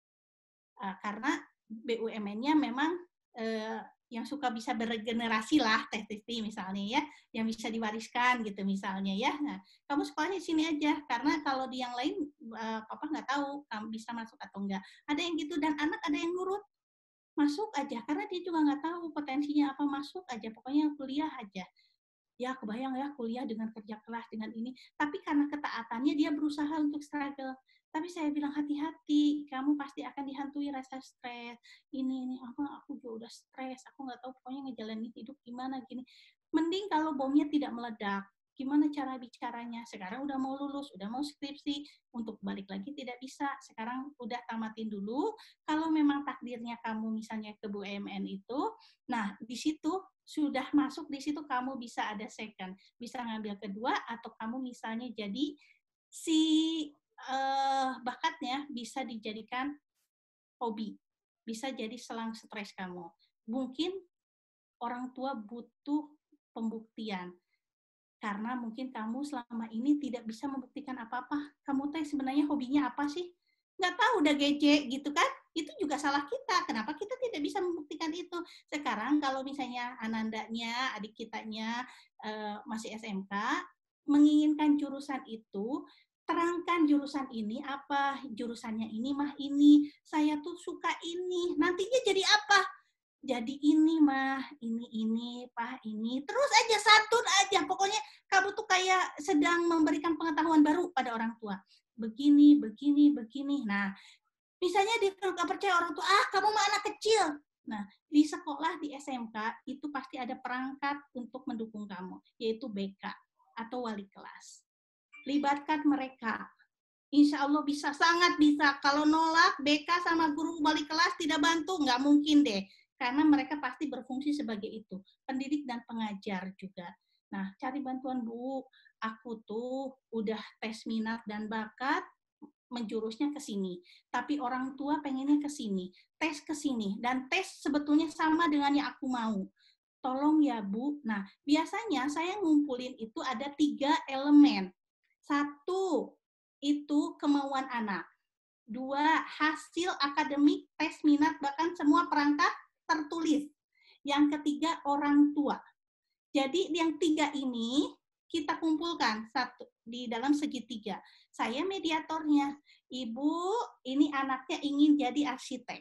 Uh, karena B U M N-nya memang eh, yang suka bisa beregenerasi lah, teh Titi misalnya ya, yang bisa diwariskan gitu misalnya ya. Nah, kamu sekolahnya di sini aja, karena kalau di yang lain eh, papa nggak tahu kamu bisa masuk atau enggak. Ada yang gitu, dan anak ada yang nurut, masuk aja, karena dia juga nggak tahu potensinya apa, masuk aja, pokoknya kuliah aja. Ya kebayang ya, kuliah dengan kerja keras, dengan ini, tapi karena ketaatannya dia berusaha untuk struggle. Tapi saya bilang hati-hati, kamu pasti akan dihantui rasa stres. Ini, ini, apa, aku juga udah stres, aku nggak tahu pokoknya ngejalanin hidup gimana, gini. Mending kalau bomnya tidak meledak. Gimana cara bicaranya? Sekarang udah mau lulus, udah mau skripsi, untuk balik lagi tidak bisa. Sekarang udah tamatin dulu. Kalau memang takdirnya kamu misalnya ke B U M N itu, nah di situ sudah masuk, di situ kamu bisa ada second, bisa ngambil kedua, atau kamu misalnya jadi si uh, bakatnya bisa dijadikan hobi, bisa jadi selang stres kamu. Mungkin orang tua butuh pembuktian, karena mungkin kamu selama ini tidak bisa membuktikan apa-apa. Kamu teh sebenarnya hobinya apa sih? Nggak tahu, udah gece gitu kan? Itu juga salah kita. Kenapa kita tidak bisa membuktikan itu? Sekarang kalau misalnya anandanya, adik kitanya uh, masih S M K, menginginkan jurusan itu, terangkan jurusan ini apa, jurusannya ini mah ini, saya tuh suka ini, nantinya jadi apa? Jadi ini mah, ini, ini, pah, ini, terus aja, santun aja, pokoknya kamu tuh kayak sedang memberikan pengetahuan baru pada orang tua. Begini, begini, begini. Nah, misalnya dia nggak percaya orang tua, ah kamu mah anak kecil. Nah, di sekolah, di S M K, itu pasti ada perangkat untuk mendukung kamu, yaitu B K atau wali kelas. Libatkan mereka. Insya Allah bisa, sangat bisa. Kalau nolak, B K sama guru balik kelas tidak bantu, nggak mungkin deh. Karena mereka pasti berfungsi sebagai itu, pendidik dan pengajar juga. Nah, cari bantuan Bu, aku tuh udah tes minat dan bakat, menjurusnya ke sini. Tapi orang tua pengennya ke sini, tes ke sini. Dan tes sebetulnya sama dengan yang aku mau. Tolong ya Bu. Nah, biasanya saya ngumpulin itu ada tiga elemen. Satu, itu kemauan anak. Dua, hasil akademik, tes minat, bahkan semua perangkat tertulis. Yang ketiga, orang tua. Jadi yang tiga ini kita kumpulkan satu di dalam segitiga. Saya mediatornya. Ibu, ini anaknya ingin jadi arsitek.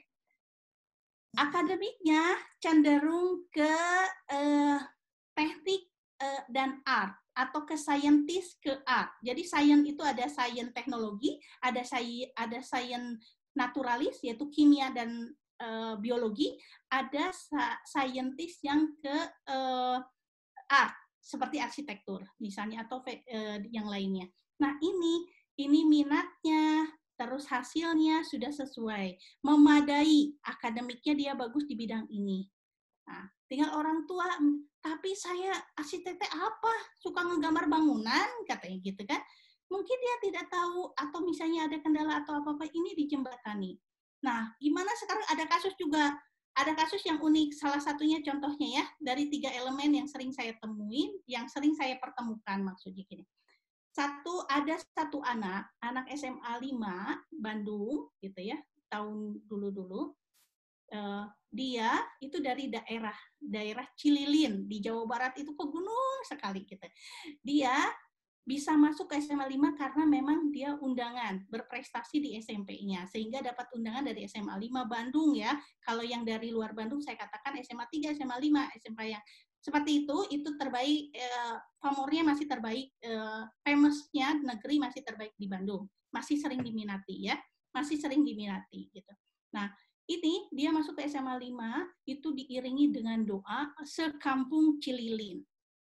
Akademiknya cenderung ke eh, teknik eh, dan art, atau ke scientist ke art. Jadi science itu ada science teknologi, ada science, ada science naturalis yaitu kimia dan uh, biologi, ada scientist yang ke uh, art seperti arsitektur misalnya atau uh, yang lainnya. Nah, ini ini minatnya, terus hasilnya sudah sesuai, memadai, akademiknya dia bagus di bidang ini. Nah, tinggal orang tua, tapi saya arsiteknya apa? Suka ngegambar bangunan, katanya gitu kan. Mungkin dia tidak tahu, atau misalnya ada kendala atau apa-apa, ini dijembatani. Nah, gimana sekarang ada kasus juga, ada kasus yang unik, salah satunya contohnya ya, dari tiga elemen yang sering saya temuin, yang sering saya pertemukan maksudnya gini. Satu, ada satu anak, anak S M A lima, Bandung, gitu ya, tahun dulu-dulu, Uh, dia itu dari daerah daerah Cililin di Jawa Barat, itu pegunung sekali gitu. Dia bisa masuk ke S M A lima karena memang dia undangan berprestasi di S M P-nya sehingga dapat undangan dari S M A lima Bandung ya. Kalau yang dari luar Bandung saya katakan S M A tiga, S M A lima, S M A yang seperti itu itu terbaik, eh, pamornya masih terbaik, eh, famous-nya negeri masih terbaik di Bandung. Masih sering diminati ya. Masih sering diminati gitu. Nah, ini dia masuk ke S M A lima itu diiringi dengan doa sekampung Cililin.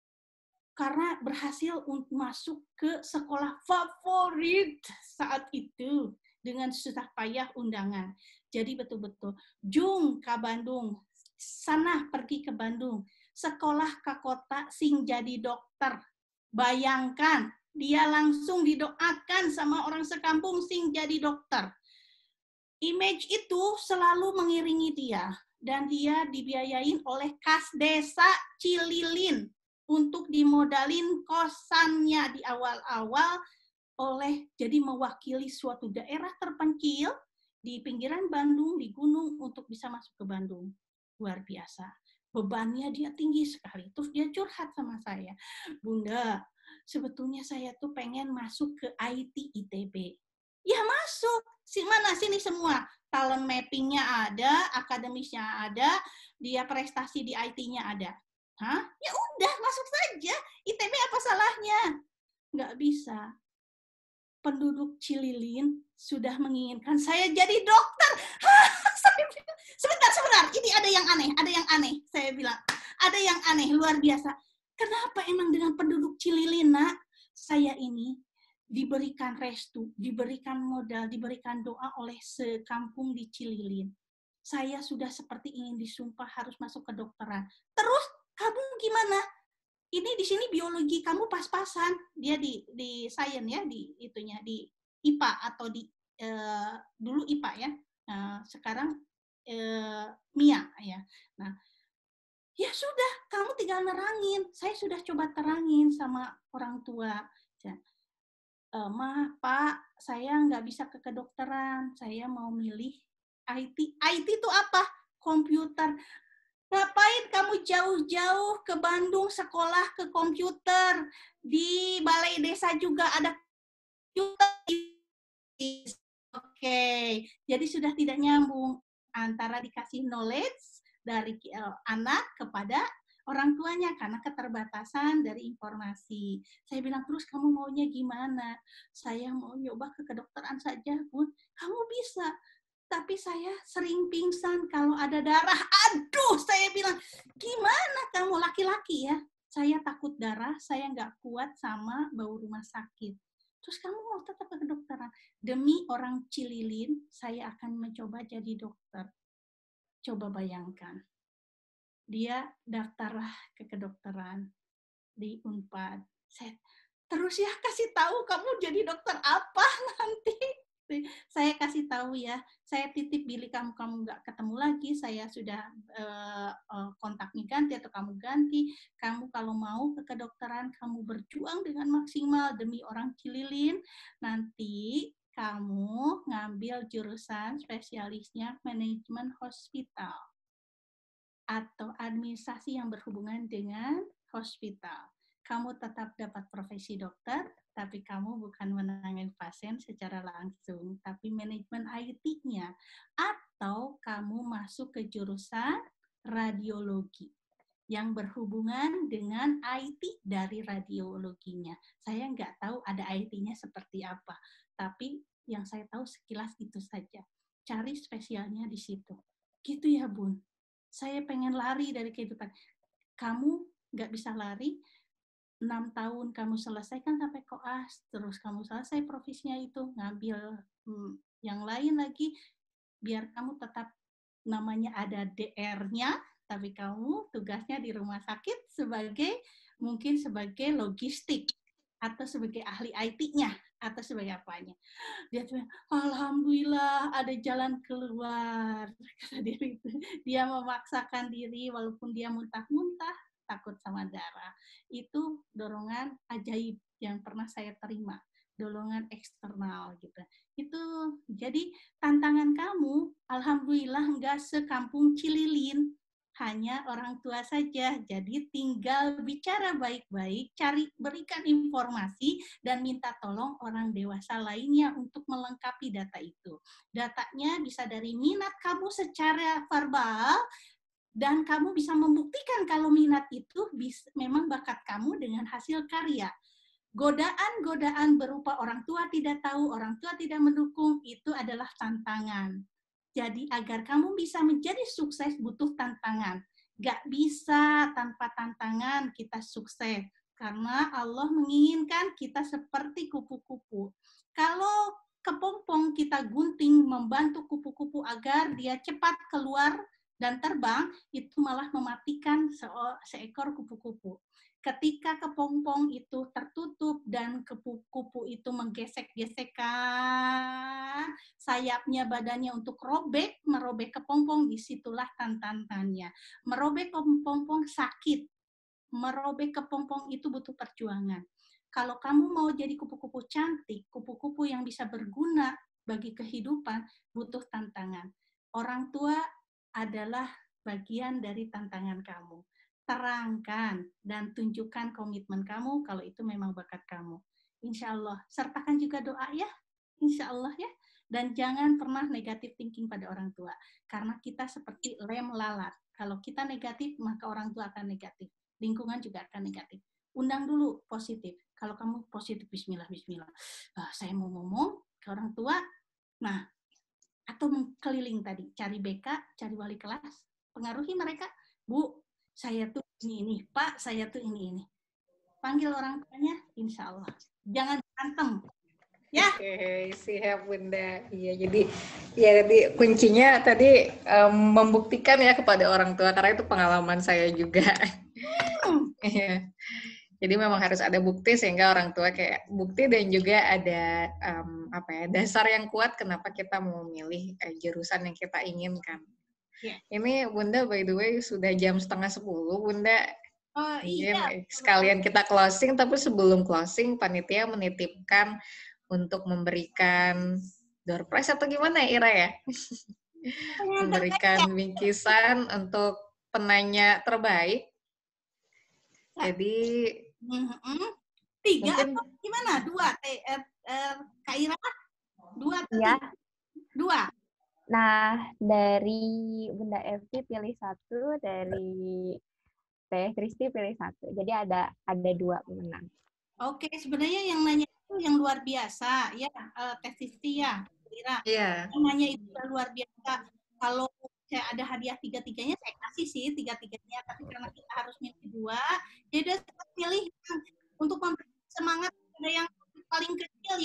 Karena berhasil untuk masuk ke sekolah favorit saat itu dengan susah payah undangan. Jadi betul-betul jung ke Bandung, sana pergi ke Bandung, sekolah ke kota sing jadi dokter. Bayangkan, dia langsung didoakan sama orang sekampung sing jadi dokter. Image itu selalu mengiringi dia, dan dia dibiayain oleh kas desa Cililin untuk dimodalin kosannya di awal-awal oleh, jadi mewakili suatu daerah terpencil di pinggiran Bandung, di gunung, untuk bisa masuk ke Bandung. Luar biasa. Bebannya dia tinggi sekali. Terus dia curhat sama saya, Bunda, sebetulnya saya tuh pengen masuk ke I T I T B. Ya masuk, si mana sini semua, talent mapping-nya ada, akademisnya ada, dia prestasi di I T-nya ada. Hah? Ya udah, masuk saja. I T B apa salahnya? Nggak bisa. Penduduk Cililin sudah menginginkan saya jadi dokter. Hah, saya bilang, sebentar, sebentar, ini ada yang aneh, ada yang aneh. Saya bilang, ada yang aneh, luar biasa. Kenapa emang dengan penduduk Cililin, nak? Saya ini diberikan restu, diberikan modal, diberikan doa oleh sekampung di Cililin. Saya sudah seperti ingin disumpah harus masuk ke kedokteran. Terus kamu gimana? Ini di sini biologi kamu pas-pasan. Dia di di sains ya, di itunya di I P A atau di eh, dulu I P A ya. Nah, sekarang eh, M I A ya. Nah, ya sudah, kamu tinggal nerangin. Saya sudah coba terangin sama orang tua. E, Ma, Pak, saya nggak bisa ke kedokteran, saya mau milih I T. I T itu apa? Komputer. Ngapain kamu jauh-jauh ke Bandung sekolah ke komputer? Di balai desa juga ada komputer. Oke, jadi sudah tidak nyambung antara dikasih knowledge dari anak kepada orang tuanya karena keterbatasan dari informasi. Saya bilang, terus kamu maunya gimana? Saya mau nyoba ke kedokteran saja, Bun. Kamu bisa. Tapi saya sering pingsan kalau ada darah. Aduh, saya bilang, gimana kamu laki-laki ya? Saya takut darah, saya nggak kuat sama bau rumah sakit. Terus kamu mau tetap ke kedokteran? Demi orang Cililin, saya akan mencoba jadi dokter. Coba bayangkan. Dia daftarlah ke kedokteran di Unpad. Saya, terus ya kasih tahu kamu jadi dokter apa nanti. Saya kasih tahu ya, saya titip bilik kamu, kamu nggak ketemu lagi, saya sudah uh, uh, kontaknya ganti atau kamu ganti. Kamu kalau mau ke kedokteran, kamu berjuang dengan maksimal demi orang Cililin. Nanti kamu ngambil jurusan spesialisnya manajemen hospital atau administrasi yang berhubungan dengan hospital. Kamu tetap dapat profesi dokter, tapi kamu bukan menangani pasien secara langsung, tapi manajemen I T-nya. Atau kamu masuk ke jurusan radiologi yang berhubungan dengan I T dari radiologinya. Saya nggak tahu ada I T-nya seperti apa, tapi yang saya tahu sekilas itu saja. Cari spesialnya di situ. Gitu ya, Bun. Saya pengen lari dari kehidupan. Kamu nggak bisa lari, enam tahun kamu selesaikan sampai koas, terus kamu selesai profesinya itu, ngambil hmm, yang lain lagi, biar kamu tetap namanya ada D R-nya, tapi kamu tugasnya di rumah sakit sebagai, mungkin sebagai logistik, atau sebagai ahli I T-nya, atau sebagai apanya. Dia tuh, alhamdulillah ada jalan keluar. Dia memaksakan diri walaupun dia muntah-muntah, takut sama darah. Itu dorongan ajaib yang pernah saya terima, dorongan eksternal gitu. Itu jadi tantangan kamu, alhamdulillah enggak sekampung Cililin, hanya orang tua saja. Jadi tinggal bicara baik-baik, cari berikan informasi dan minta tolong orang dewasa lainnya untuk melengkapi data itu. Datanya bisa dari minat kamu secara verbal, dan kamu bisa membuktikan kalau minat itu bisa, memang bakat kamu dengan hasil karya. Godaan-godaan berupa orang tua tidak tahu, orang tua tidak mendukung, itu adalah tantangan. Jadi agar kamu bisa menjadi sukses butuh tantangan. Gak bisa tanpa tantangan kita sukses. Karena Allah menginginkan kita seperti kupu-kupu. Kalau kepompong kita gunting membantu kupu-kupu agar dia cepat keluar dan terbang, itu malah mematikan seekor kupu-kupu. Ketika kepompong itu tertutup dan kupu-kupu itu menggesek-gesekkan sayapnya, badannya untuk robek, merobek kepompong, disitulah tantangannya. Merobek kepompong sakit, merobek kepompong itu butuh perjuangan. Kalau kamu mau jadi kupu-kupu cantik, kupu-kupu yang bisa berguna bagi kehidupan, butuh tantangan. Orang tua adalah bagian dari tantangan kamu. Terangkan dan tunjukkan komitmen kamu kalau itu memang bakat kamu. Insya Allah. Sertakan juga doa ya. Insya Allah ya. Dan jangan pernah negatif thinking pada orang tua. Karena kita seperti lem lalat. Kalau kita negatif, maka orang tua akan negatif. Lingkungan juga akan negatif. Undang dulu positif. Kalau kamu positif, bismillah, bismillah. Uh, saya mau ngomong ke orang tua. Nah, atau keliling tadi. Cari B K, cari wali kelas. Pengaruhi mereka. Bu, saya tuh ini, ini. Pak, saya tuh ini, ini. Panggil orang tuanya, insya Allah. Jangan berantem. Ya. Oke, okay, siap Bunda. Iya, jadi ya tadi kuncinya tadi um, membuktikan ya kepada orang tua, karena itu pengalaman saya juga. Iya. Jadi memang harus ada bukti sehingga orang tua kayak bukti, dan juga ada um, apa ya, dasar yang kuat kenapa kita mau memilih uh, jurusan yang kita inginkan. Yeah. Ini Bunda, by the way, sudah jam setengah sepuluh, Bunda. Oh, iya. Sekalian kita closing, tapi sebelum closing, panitia menitipkan untuk memberikan door prize atau gimana ya, Ira ya? Memberikan bingkisan untuk penanya terbaik. Jadi mm-hmm. tiga mungkin, atau gimana? Dua, eh, eh, Kak Ira? Dua atau ya. Dua. Nah, dari Bunda Evi pilih satu, dari Teh Kristi pilih satu. Jadi ada ada dua pemenang. Oke, sebenarnya yang nanya itu yang luar biasa, ya, uh, Teh Kristi ya, Kira. Iya. Yang nanya itu luar biasa. Kalau saya ada hadiah tiga-tiganya, saya kasih sih tiga-tiganya, tapi karena kita harus milih dua, jadi saya pilih untuk memberi semangat pada yang paling kecil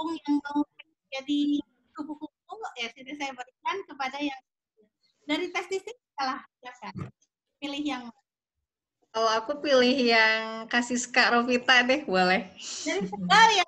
bergabung yang mau jadi kupu-kupu ya sudah saya berikan kepada yang dari tes fisik salah silakan pilih yang Kalau aku pilih yang kasih Kak Rovita deh, boleh? dari Tegal ya.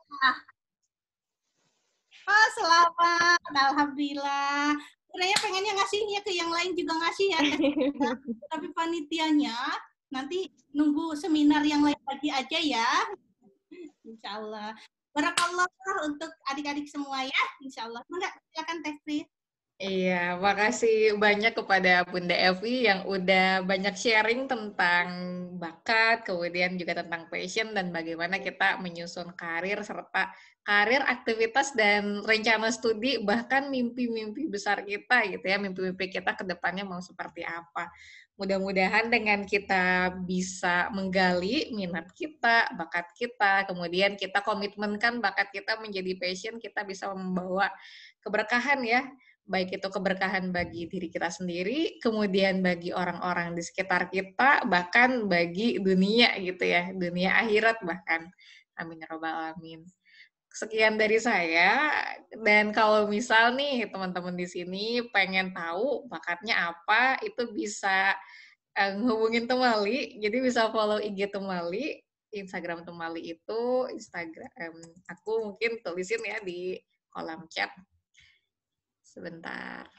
Oh, selamat, alhamdulillah. Sebenarnya pengennya ngasihnya ke yang lain juga ngasih ya, tapi panitianya nanti nunggu seminar yang lain lagi aja ya. Insya Allah. Barakallah untuk adik-adik semua ya, insya Allah. Enggak, silakan Teh Tri. Iya, makasih banyak kepada Bunda Evi yang udah banyak sharing tentang bakat, kemudian juga tentang passion dan bagaimana kita menyusun karir serta karir, aktivitas dan rencana studi bahkan mimpi-mimpi besar kita gitu ya, mimpi-mimpi kita ke depannya mau seperti apa. Mudah-mudahan dengan kita bisa menggali minat kita, bakat kita, kemudian kita komitmenkan bakat kita menjadi passion, kita bisa membawa keberkahan ya, baik itu keberkahan bagi diri kita sendiri, kemudian bagi orang-orang di sekitar kita, bahkan bagi dunia gitu ya, dunia akhirat bahkan. Amin ya robbal alamin. Sekian dari saya, dan kalau misal nih teman-teman di sini pengen tahu bakatnya apa, itu bisa uh, hubungin Temali, jadi bisa follow I G Temali, Instagram Temali itu, Instagram aku mungkin tulisin ya di kolom chat. Sebentar.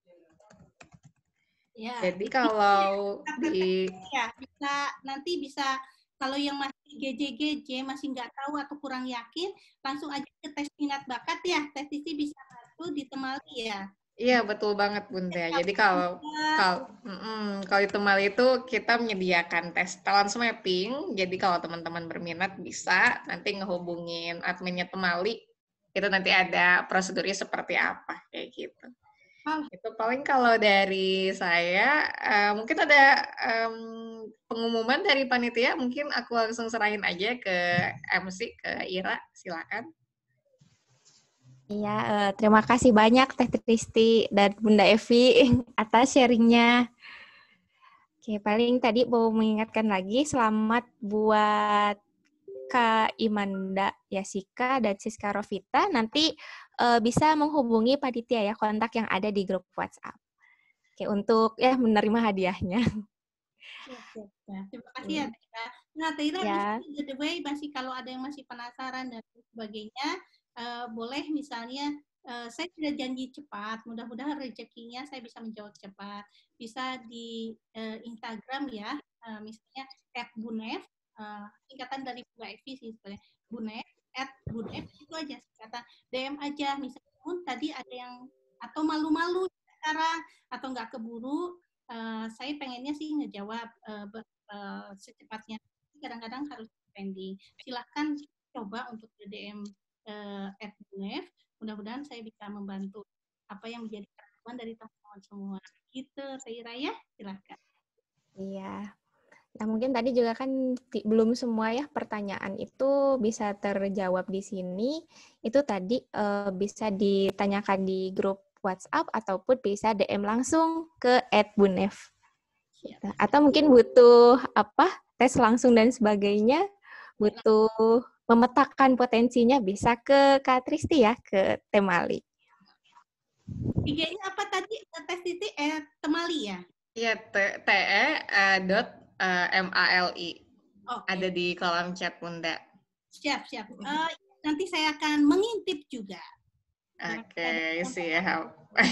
Ya. Jadi kalau di ya bisa nanti bisa kalau yang masih G J G J masih nggak tahu atau kurang yakin, langsung aja ke tes minat bakat ya. Tes Sisi bisa bantu di Temali ya. Iya betul banget Bunda. Jadi kalau kalau mm, kalau di Temali itu kita menyediakan tes talent mapping. Jadi kalau teman-teman berminat bisa nanti ngehubungin adminnya Temali. Itu nanti ada prosedurnya seperti apa kayak gitu. Oh. Itu paling kalau dari saya uh, mungkin ada um, pengumuman dari panitia, mungkin aku langsung serahin aja ke M C, ke Ira, silakan. Iya, uh, terima kasih banyak Teh Tristi dan Bunda Evi atas sharingnya. Oke, paling tadi mau mengingatkan lagi selamat buat Kak Imanda Yasika dan Siska Rovita, nanti uh, bisa menghubungi panitia ya, kontak yang ada di grup WhatsApp. Oke, untuk ya menerima hadiahnya. Ya, ya, ya. Terima kasih ya, Tira. Nah, Tira, ya. By the way, masih kalau ada yang masih penasaran dan sebagainya, uh, boleh misalnya, uh, saya tidak janji cepat, mudah-mudahan rezekinya saya bisa menjawab cepat. Bisa di uh, Instagram ya, uh, misalnya at bunef, Uh, singkatan dari Bunda Evi sih sebenarnya, Bunef, at Bunef, itu aja singkatan, D M aja, misalnya pun tadi ada yang, atau malu-malu sekarang, atau nggak keburu, uh, saya pengennya sih ngejawab uh, uh, secepatnya, kadang-kadang harus pending, silahkan coba untuk D M uh, at Bunef, mudah-mudahan saya bisa membantu apa yang menjadi keraguan dari teman-teman semua, gitu, Taira ya, silahkan. Iya. Nah, mungkin tadi juga kan t- belum semua ya pertanyaan itu bisa terjawab di sini. Itu tadi uh, bisa ditanyakan di grup WhatsApp ataupun bisa D M langsung ke at bunef. Atau mungkin butuh apa tes langsung dan sebagainya, butuh memetakan potensinya bisa ke Kak Tristi ya, ke Temali. I G-nya apa tadi? Tes titik eh Temali ya? Iya, T E dot Uh, M A L I. Okay. Ada di kolom chat Bunda. Siap, siap. Uh, nanti saya akan mengintip juga. Oke, okay, siap.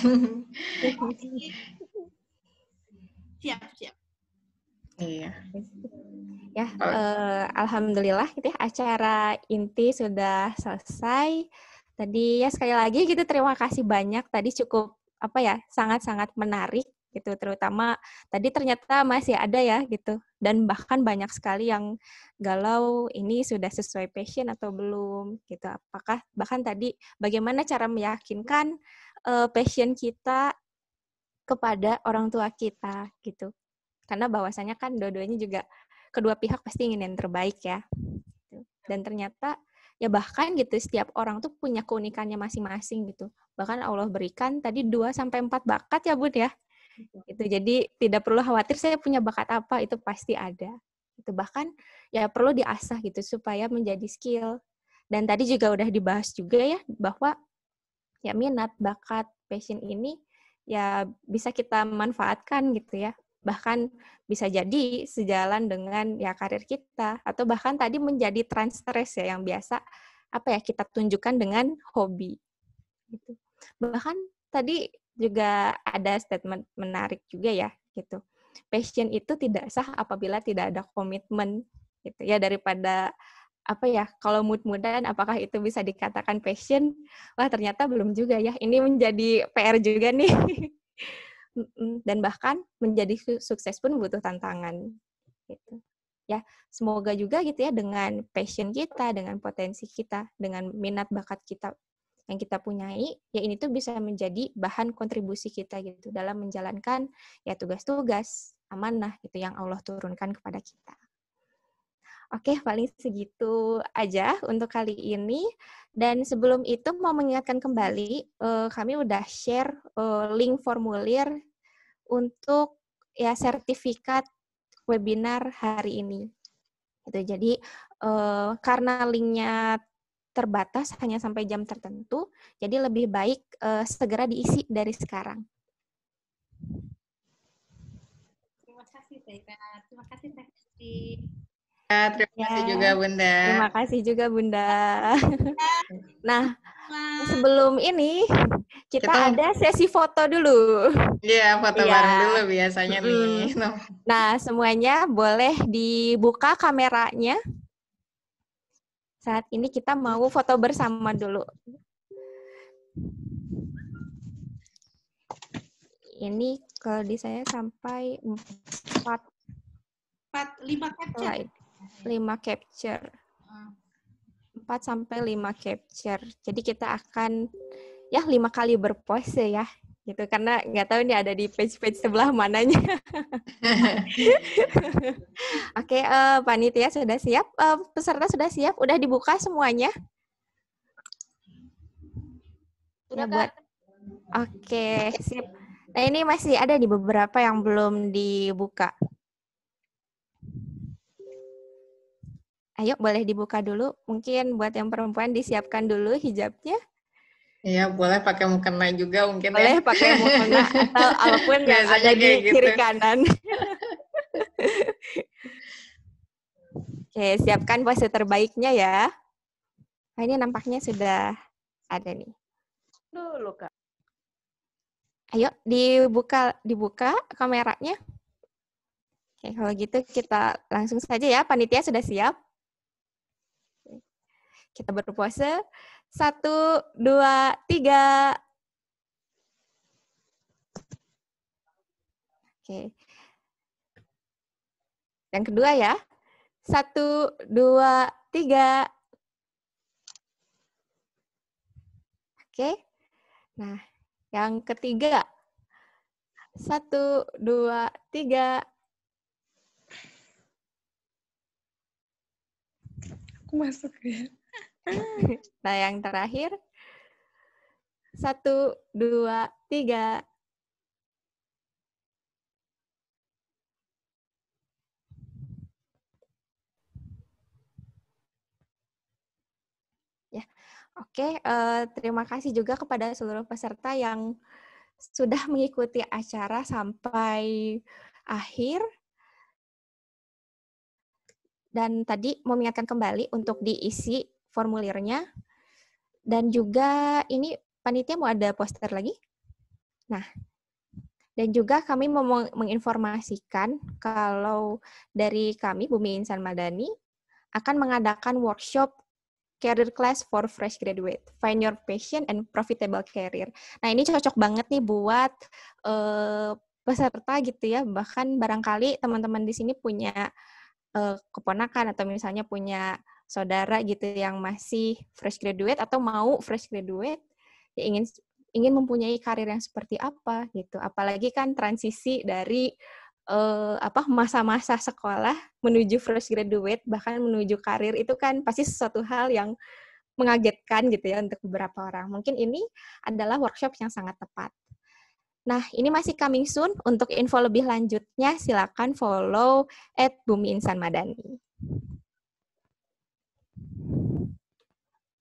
Siap, siap. Iya. Ya, oh. uh, alhamdulillah gitu ya, acara inti sudah selesai. Tadi ya sekali lagi gitu terima kasih banyak. Tadi cukup apa ya, sangat-sangat menarik gitu, terutama tadi ternyata masih ada ya gitu, dan bahkan banyak sekali yang galau ini sudah sesuai passion atau belum gitu, apakah bahkan tadi bagaimana cara meyakinkan uh, passion kita kepada orang tua kita gitu, karena bahwasanya kan dua-duanya juga kedua pihak pasti ingin yang terbaik ya gitu. Dan ternyata ya bahkan gitu setiap orang tuh punya keunikannya masing-masing gitu, bahkan Allah berikan tadi dua sampai empat bakat ya Bud ya. Itu jadi tidak perlu khawatir saya punya bakat apa, itu pasti ada. Itu bahkan ya perlu diasah gitu supaya menjadi skill. Dan tadi juga udah dibahas juga ya, bahwa ya minat, bakat, passion ini ya bisa kita manfaatkan gitu ya. Bahkan bisa jadi sejalan dengan ya karir kita, atau bahkan tadi menjadi transtres ya, yang biasa apa ya kita tunjukkan dengan hobi. Gitu. Bahkan tadi juga ada statement menarik juga ya, gitu. Passion itu tidak sah apabila tidak ada komitmen, gitu ya. Daripada apa ya, kalau mood-moodan apakah itu bisa dikatakan passion? Wah, ternyata belum juga ya. Ini menjadi P R juga nih. Dan bahkan menjadi sukses pun butuh tantangan. Gitu. Ya, semoga juga gitu ya dengan passion kita, dengan potensi kita, dengan minat bakat kita yang kita punyai, ya ini tuh bisa menjadi bahan kontribusi kita gitu dalam menjalankan ya tugas-tugas amanah gitu yang Allah turunkan kepada kita. Oke, paling segitu aja untuk kali ini. Dan sebelum itu mau mengingatkan kembali, eh, kami udah share eh, link formulir untuk ya sertifikat webinar hari ini. Gitu. Jadi eh, karena linknya terbatas hanya sampai jam tertentu, jadi lebih baik eh, segera diisi dari sekarang. Terima kasih, Teh. Terima kasih, Teh. Ya, terima ya, kasih juga Bunda. Terima kasih juga Bunda. Nah, sebelum ini kita, kita ada sesi foto dulu. Iya, foto ya. bareng dulu biasanya mm. nih. Nah, semuanya boleh dibuka kameranya. Saat ini kita mau foto bersama dulu. Ini kalau di saya sampai empat. empat, lima capture. lima capture. empat sampai lima capture. Jadi kita akan ya lima kali berpose ya. Gitu karena nggak tahu ini ada di page-page sebelah mananya. Oke, okay, uh, panitia sudah siap, uh, peserta sudah siap, udah dibuka semuanya. Sudah ya, buat. Oke, okay, siap. Nah ini masih ada di beberapa yang belum dibuka. Ayo boleh dibuka dulu. Mungkin buat yang perempuan disiapkan dulu hijabnya. Iya, boleh pakai mukena juga mungkin boleh ya. Boleh pakai mukena atau apapun yang ada di gitu. Kiri kanan. Oke, siapkan pose terbaiknya ya. Nah, ini nampaknya sudah ada nih. Dulu, Kak. Ayo dibuka dibuka kameranya. Oke, kalau gitu kita langsung saja ya. Panitia sudah siap. Kita berpose. Satu, dua, tiga. Oke. Yang kedua ya. Satu, dua, tiga. Oke. Nah, yang ketiga. Satu, dua, tiga. Aku masuk ya. Nah, yang terakhir. Satu, dua, tiga. Ya, oke. Uh, terima kasih juga kepada seluruh peserta yang sudah mengikuti acara sampai akhir. Dan tadi mau mengingatkan kembali untuk diisi formulirnya. Dan juga ini panitia mau ada poster lagi. Nah, dan juga kami mau menginformasikan kalau dari kami, Bumi Insan Madani, akan mengadakan workshop Career Class for Fresh Graduate, Find Your Passion and Profitable Career. Nah, ini cocok banget nih buat uh, peserta gitu ya. Bahkan barangkali teman-teman di sini punya uh, keponakan atau misalnya punya saudara gitu yang masih fresh graduate atau mau fresh graduate, ya ingin ingin mempunyai karir yang seperti apa gitu. Apalagi kan transisi dari uh, apa masa-masa sekolah menuju fresh graduate bahkan menuju karir itu kan pasti sesuatu hal yang mengagetkan gitu ya untuk beberapa orang. Mungkin ini adalah workshop yang sangat tepat. Nah, ini masih coming soon. Untuk info lebih lanjutnya silakan follow at Bumi Insan Madani.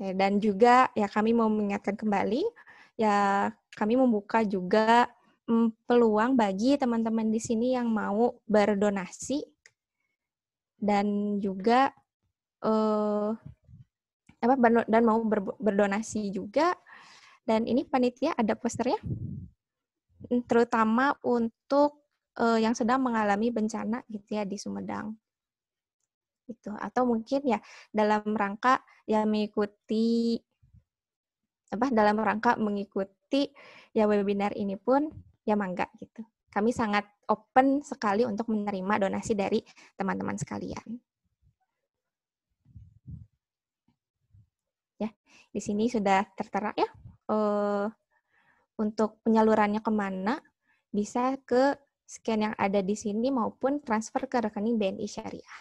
Oke, dan juga ya kami mau mengingatkan kembali, ya kami membuka juga mm, peluang bagi teman-teman di sini yang mau berdonasi dan juga eh, apa berno- dan mau ber- berdonasi juga. Dan ini panitia ada posternya, mm, terutama untuk eh, yang sedang mengalami bencana gitu ya di Sumedang. Gitu. Atau mungkin ya dalam rangka ya mengikuti apa dalam rangka mengikuti ya webinar ini pun ya mangga gitu. Kami sangat open sekali untuk menerima donasi dari teman-teman sekalian. Ya, di sini sudah tertera ya uh, untuk penyalurannya kemana, bisa ke scan yang ada di sini maupun transfer ke rekening B N I Syariah.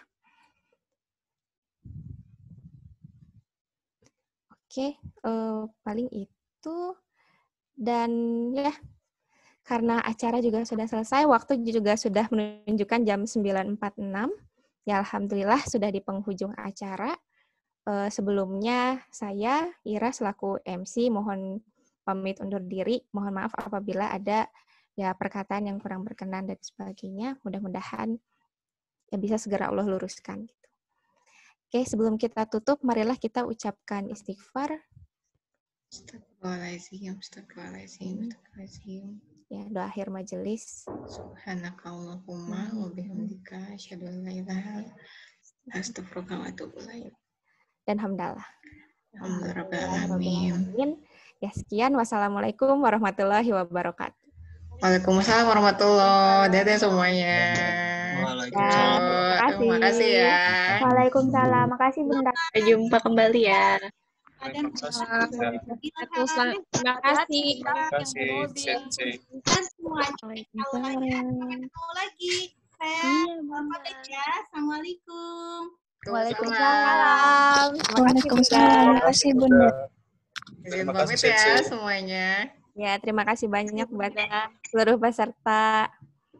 Oke, uh, paling itu. Dan ya, karena acara juga sudah selesai, waktu juga sudah menunjukkan jam sembilan empat puluh enam. Ya, alhamdulillah sudah di penghujung acara. Uh, sebelumnya saya, Ira selaku M C, mohon pamit undur diri. Mohon maaf apabila ada ya perkataan yang kurang berkenan dan sebagainya. Mudah-mudahan ya bisa segera Allah luruskan. Gitu. Oke, sebelum kita tutup, marilah kita ucapkan istighfar. Astagfirullahaladzim, astagfirullahaladzim, astagfirullahaladzim. Ya, doa akhir majelis. Subhanakallahumma wa bihamdika asyhadu an la ilaha illa anta astaghfiruka wa atubu ilaik. Dan hamdalah. Alhamdulillahirabbil. Ya, sekian. Wassalamualaikum warahmatullahi wabarakatuh. Waalaikumsalam warahmatullahi wabarakatuh. Dadah semuanya. Waalaikumsalam. Ya, terima kasih ya. Waalaikumsalam. Makasih Bunda. Sampai jumpa kembali ya. Dan Terima kasih. Terima kasih. dan semuanya kalau hanya ketemu lagi. Saya pamit ya. Assalamualaikum. Waalaikumsalam. Waalaikumsalam. Makasih Bunda. Izin Terima kasih, pamit ya Cece. semuanya. Ya, terima kasih banyak buat seluruh peserta.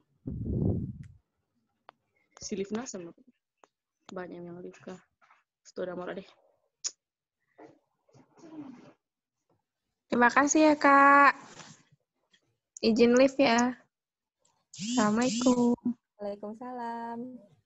Si Livna sama banyak yang live kah? Sudah mau deh. Terima kasih ya, Kak. Izin live ya. Assalamualaikum. Waalaikumsalam.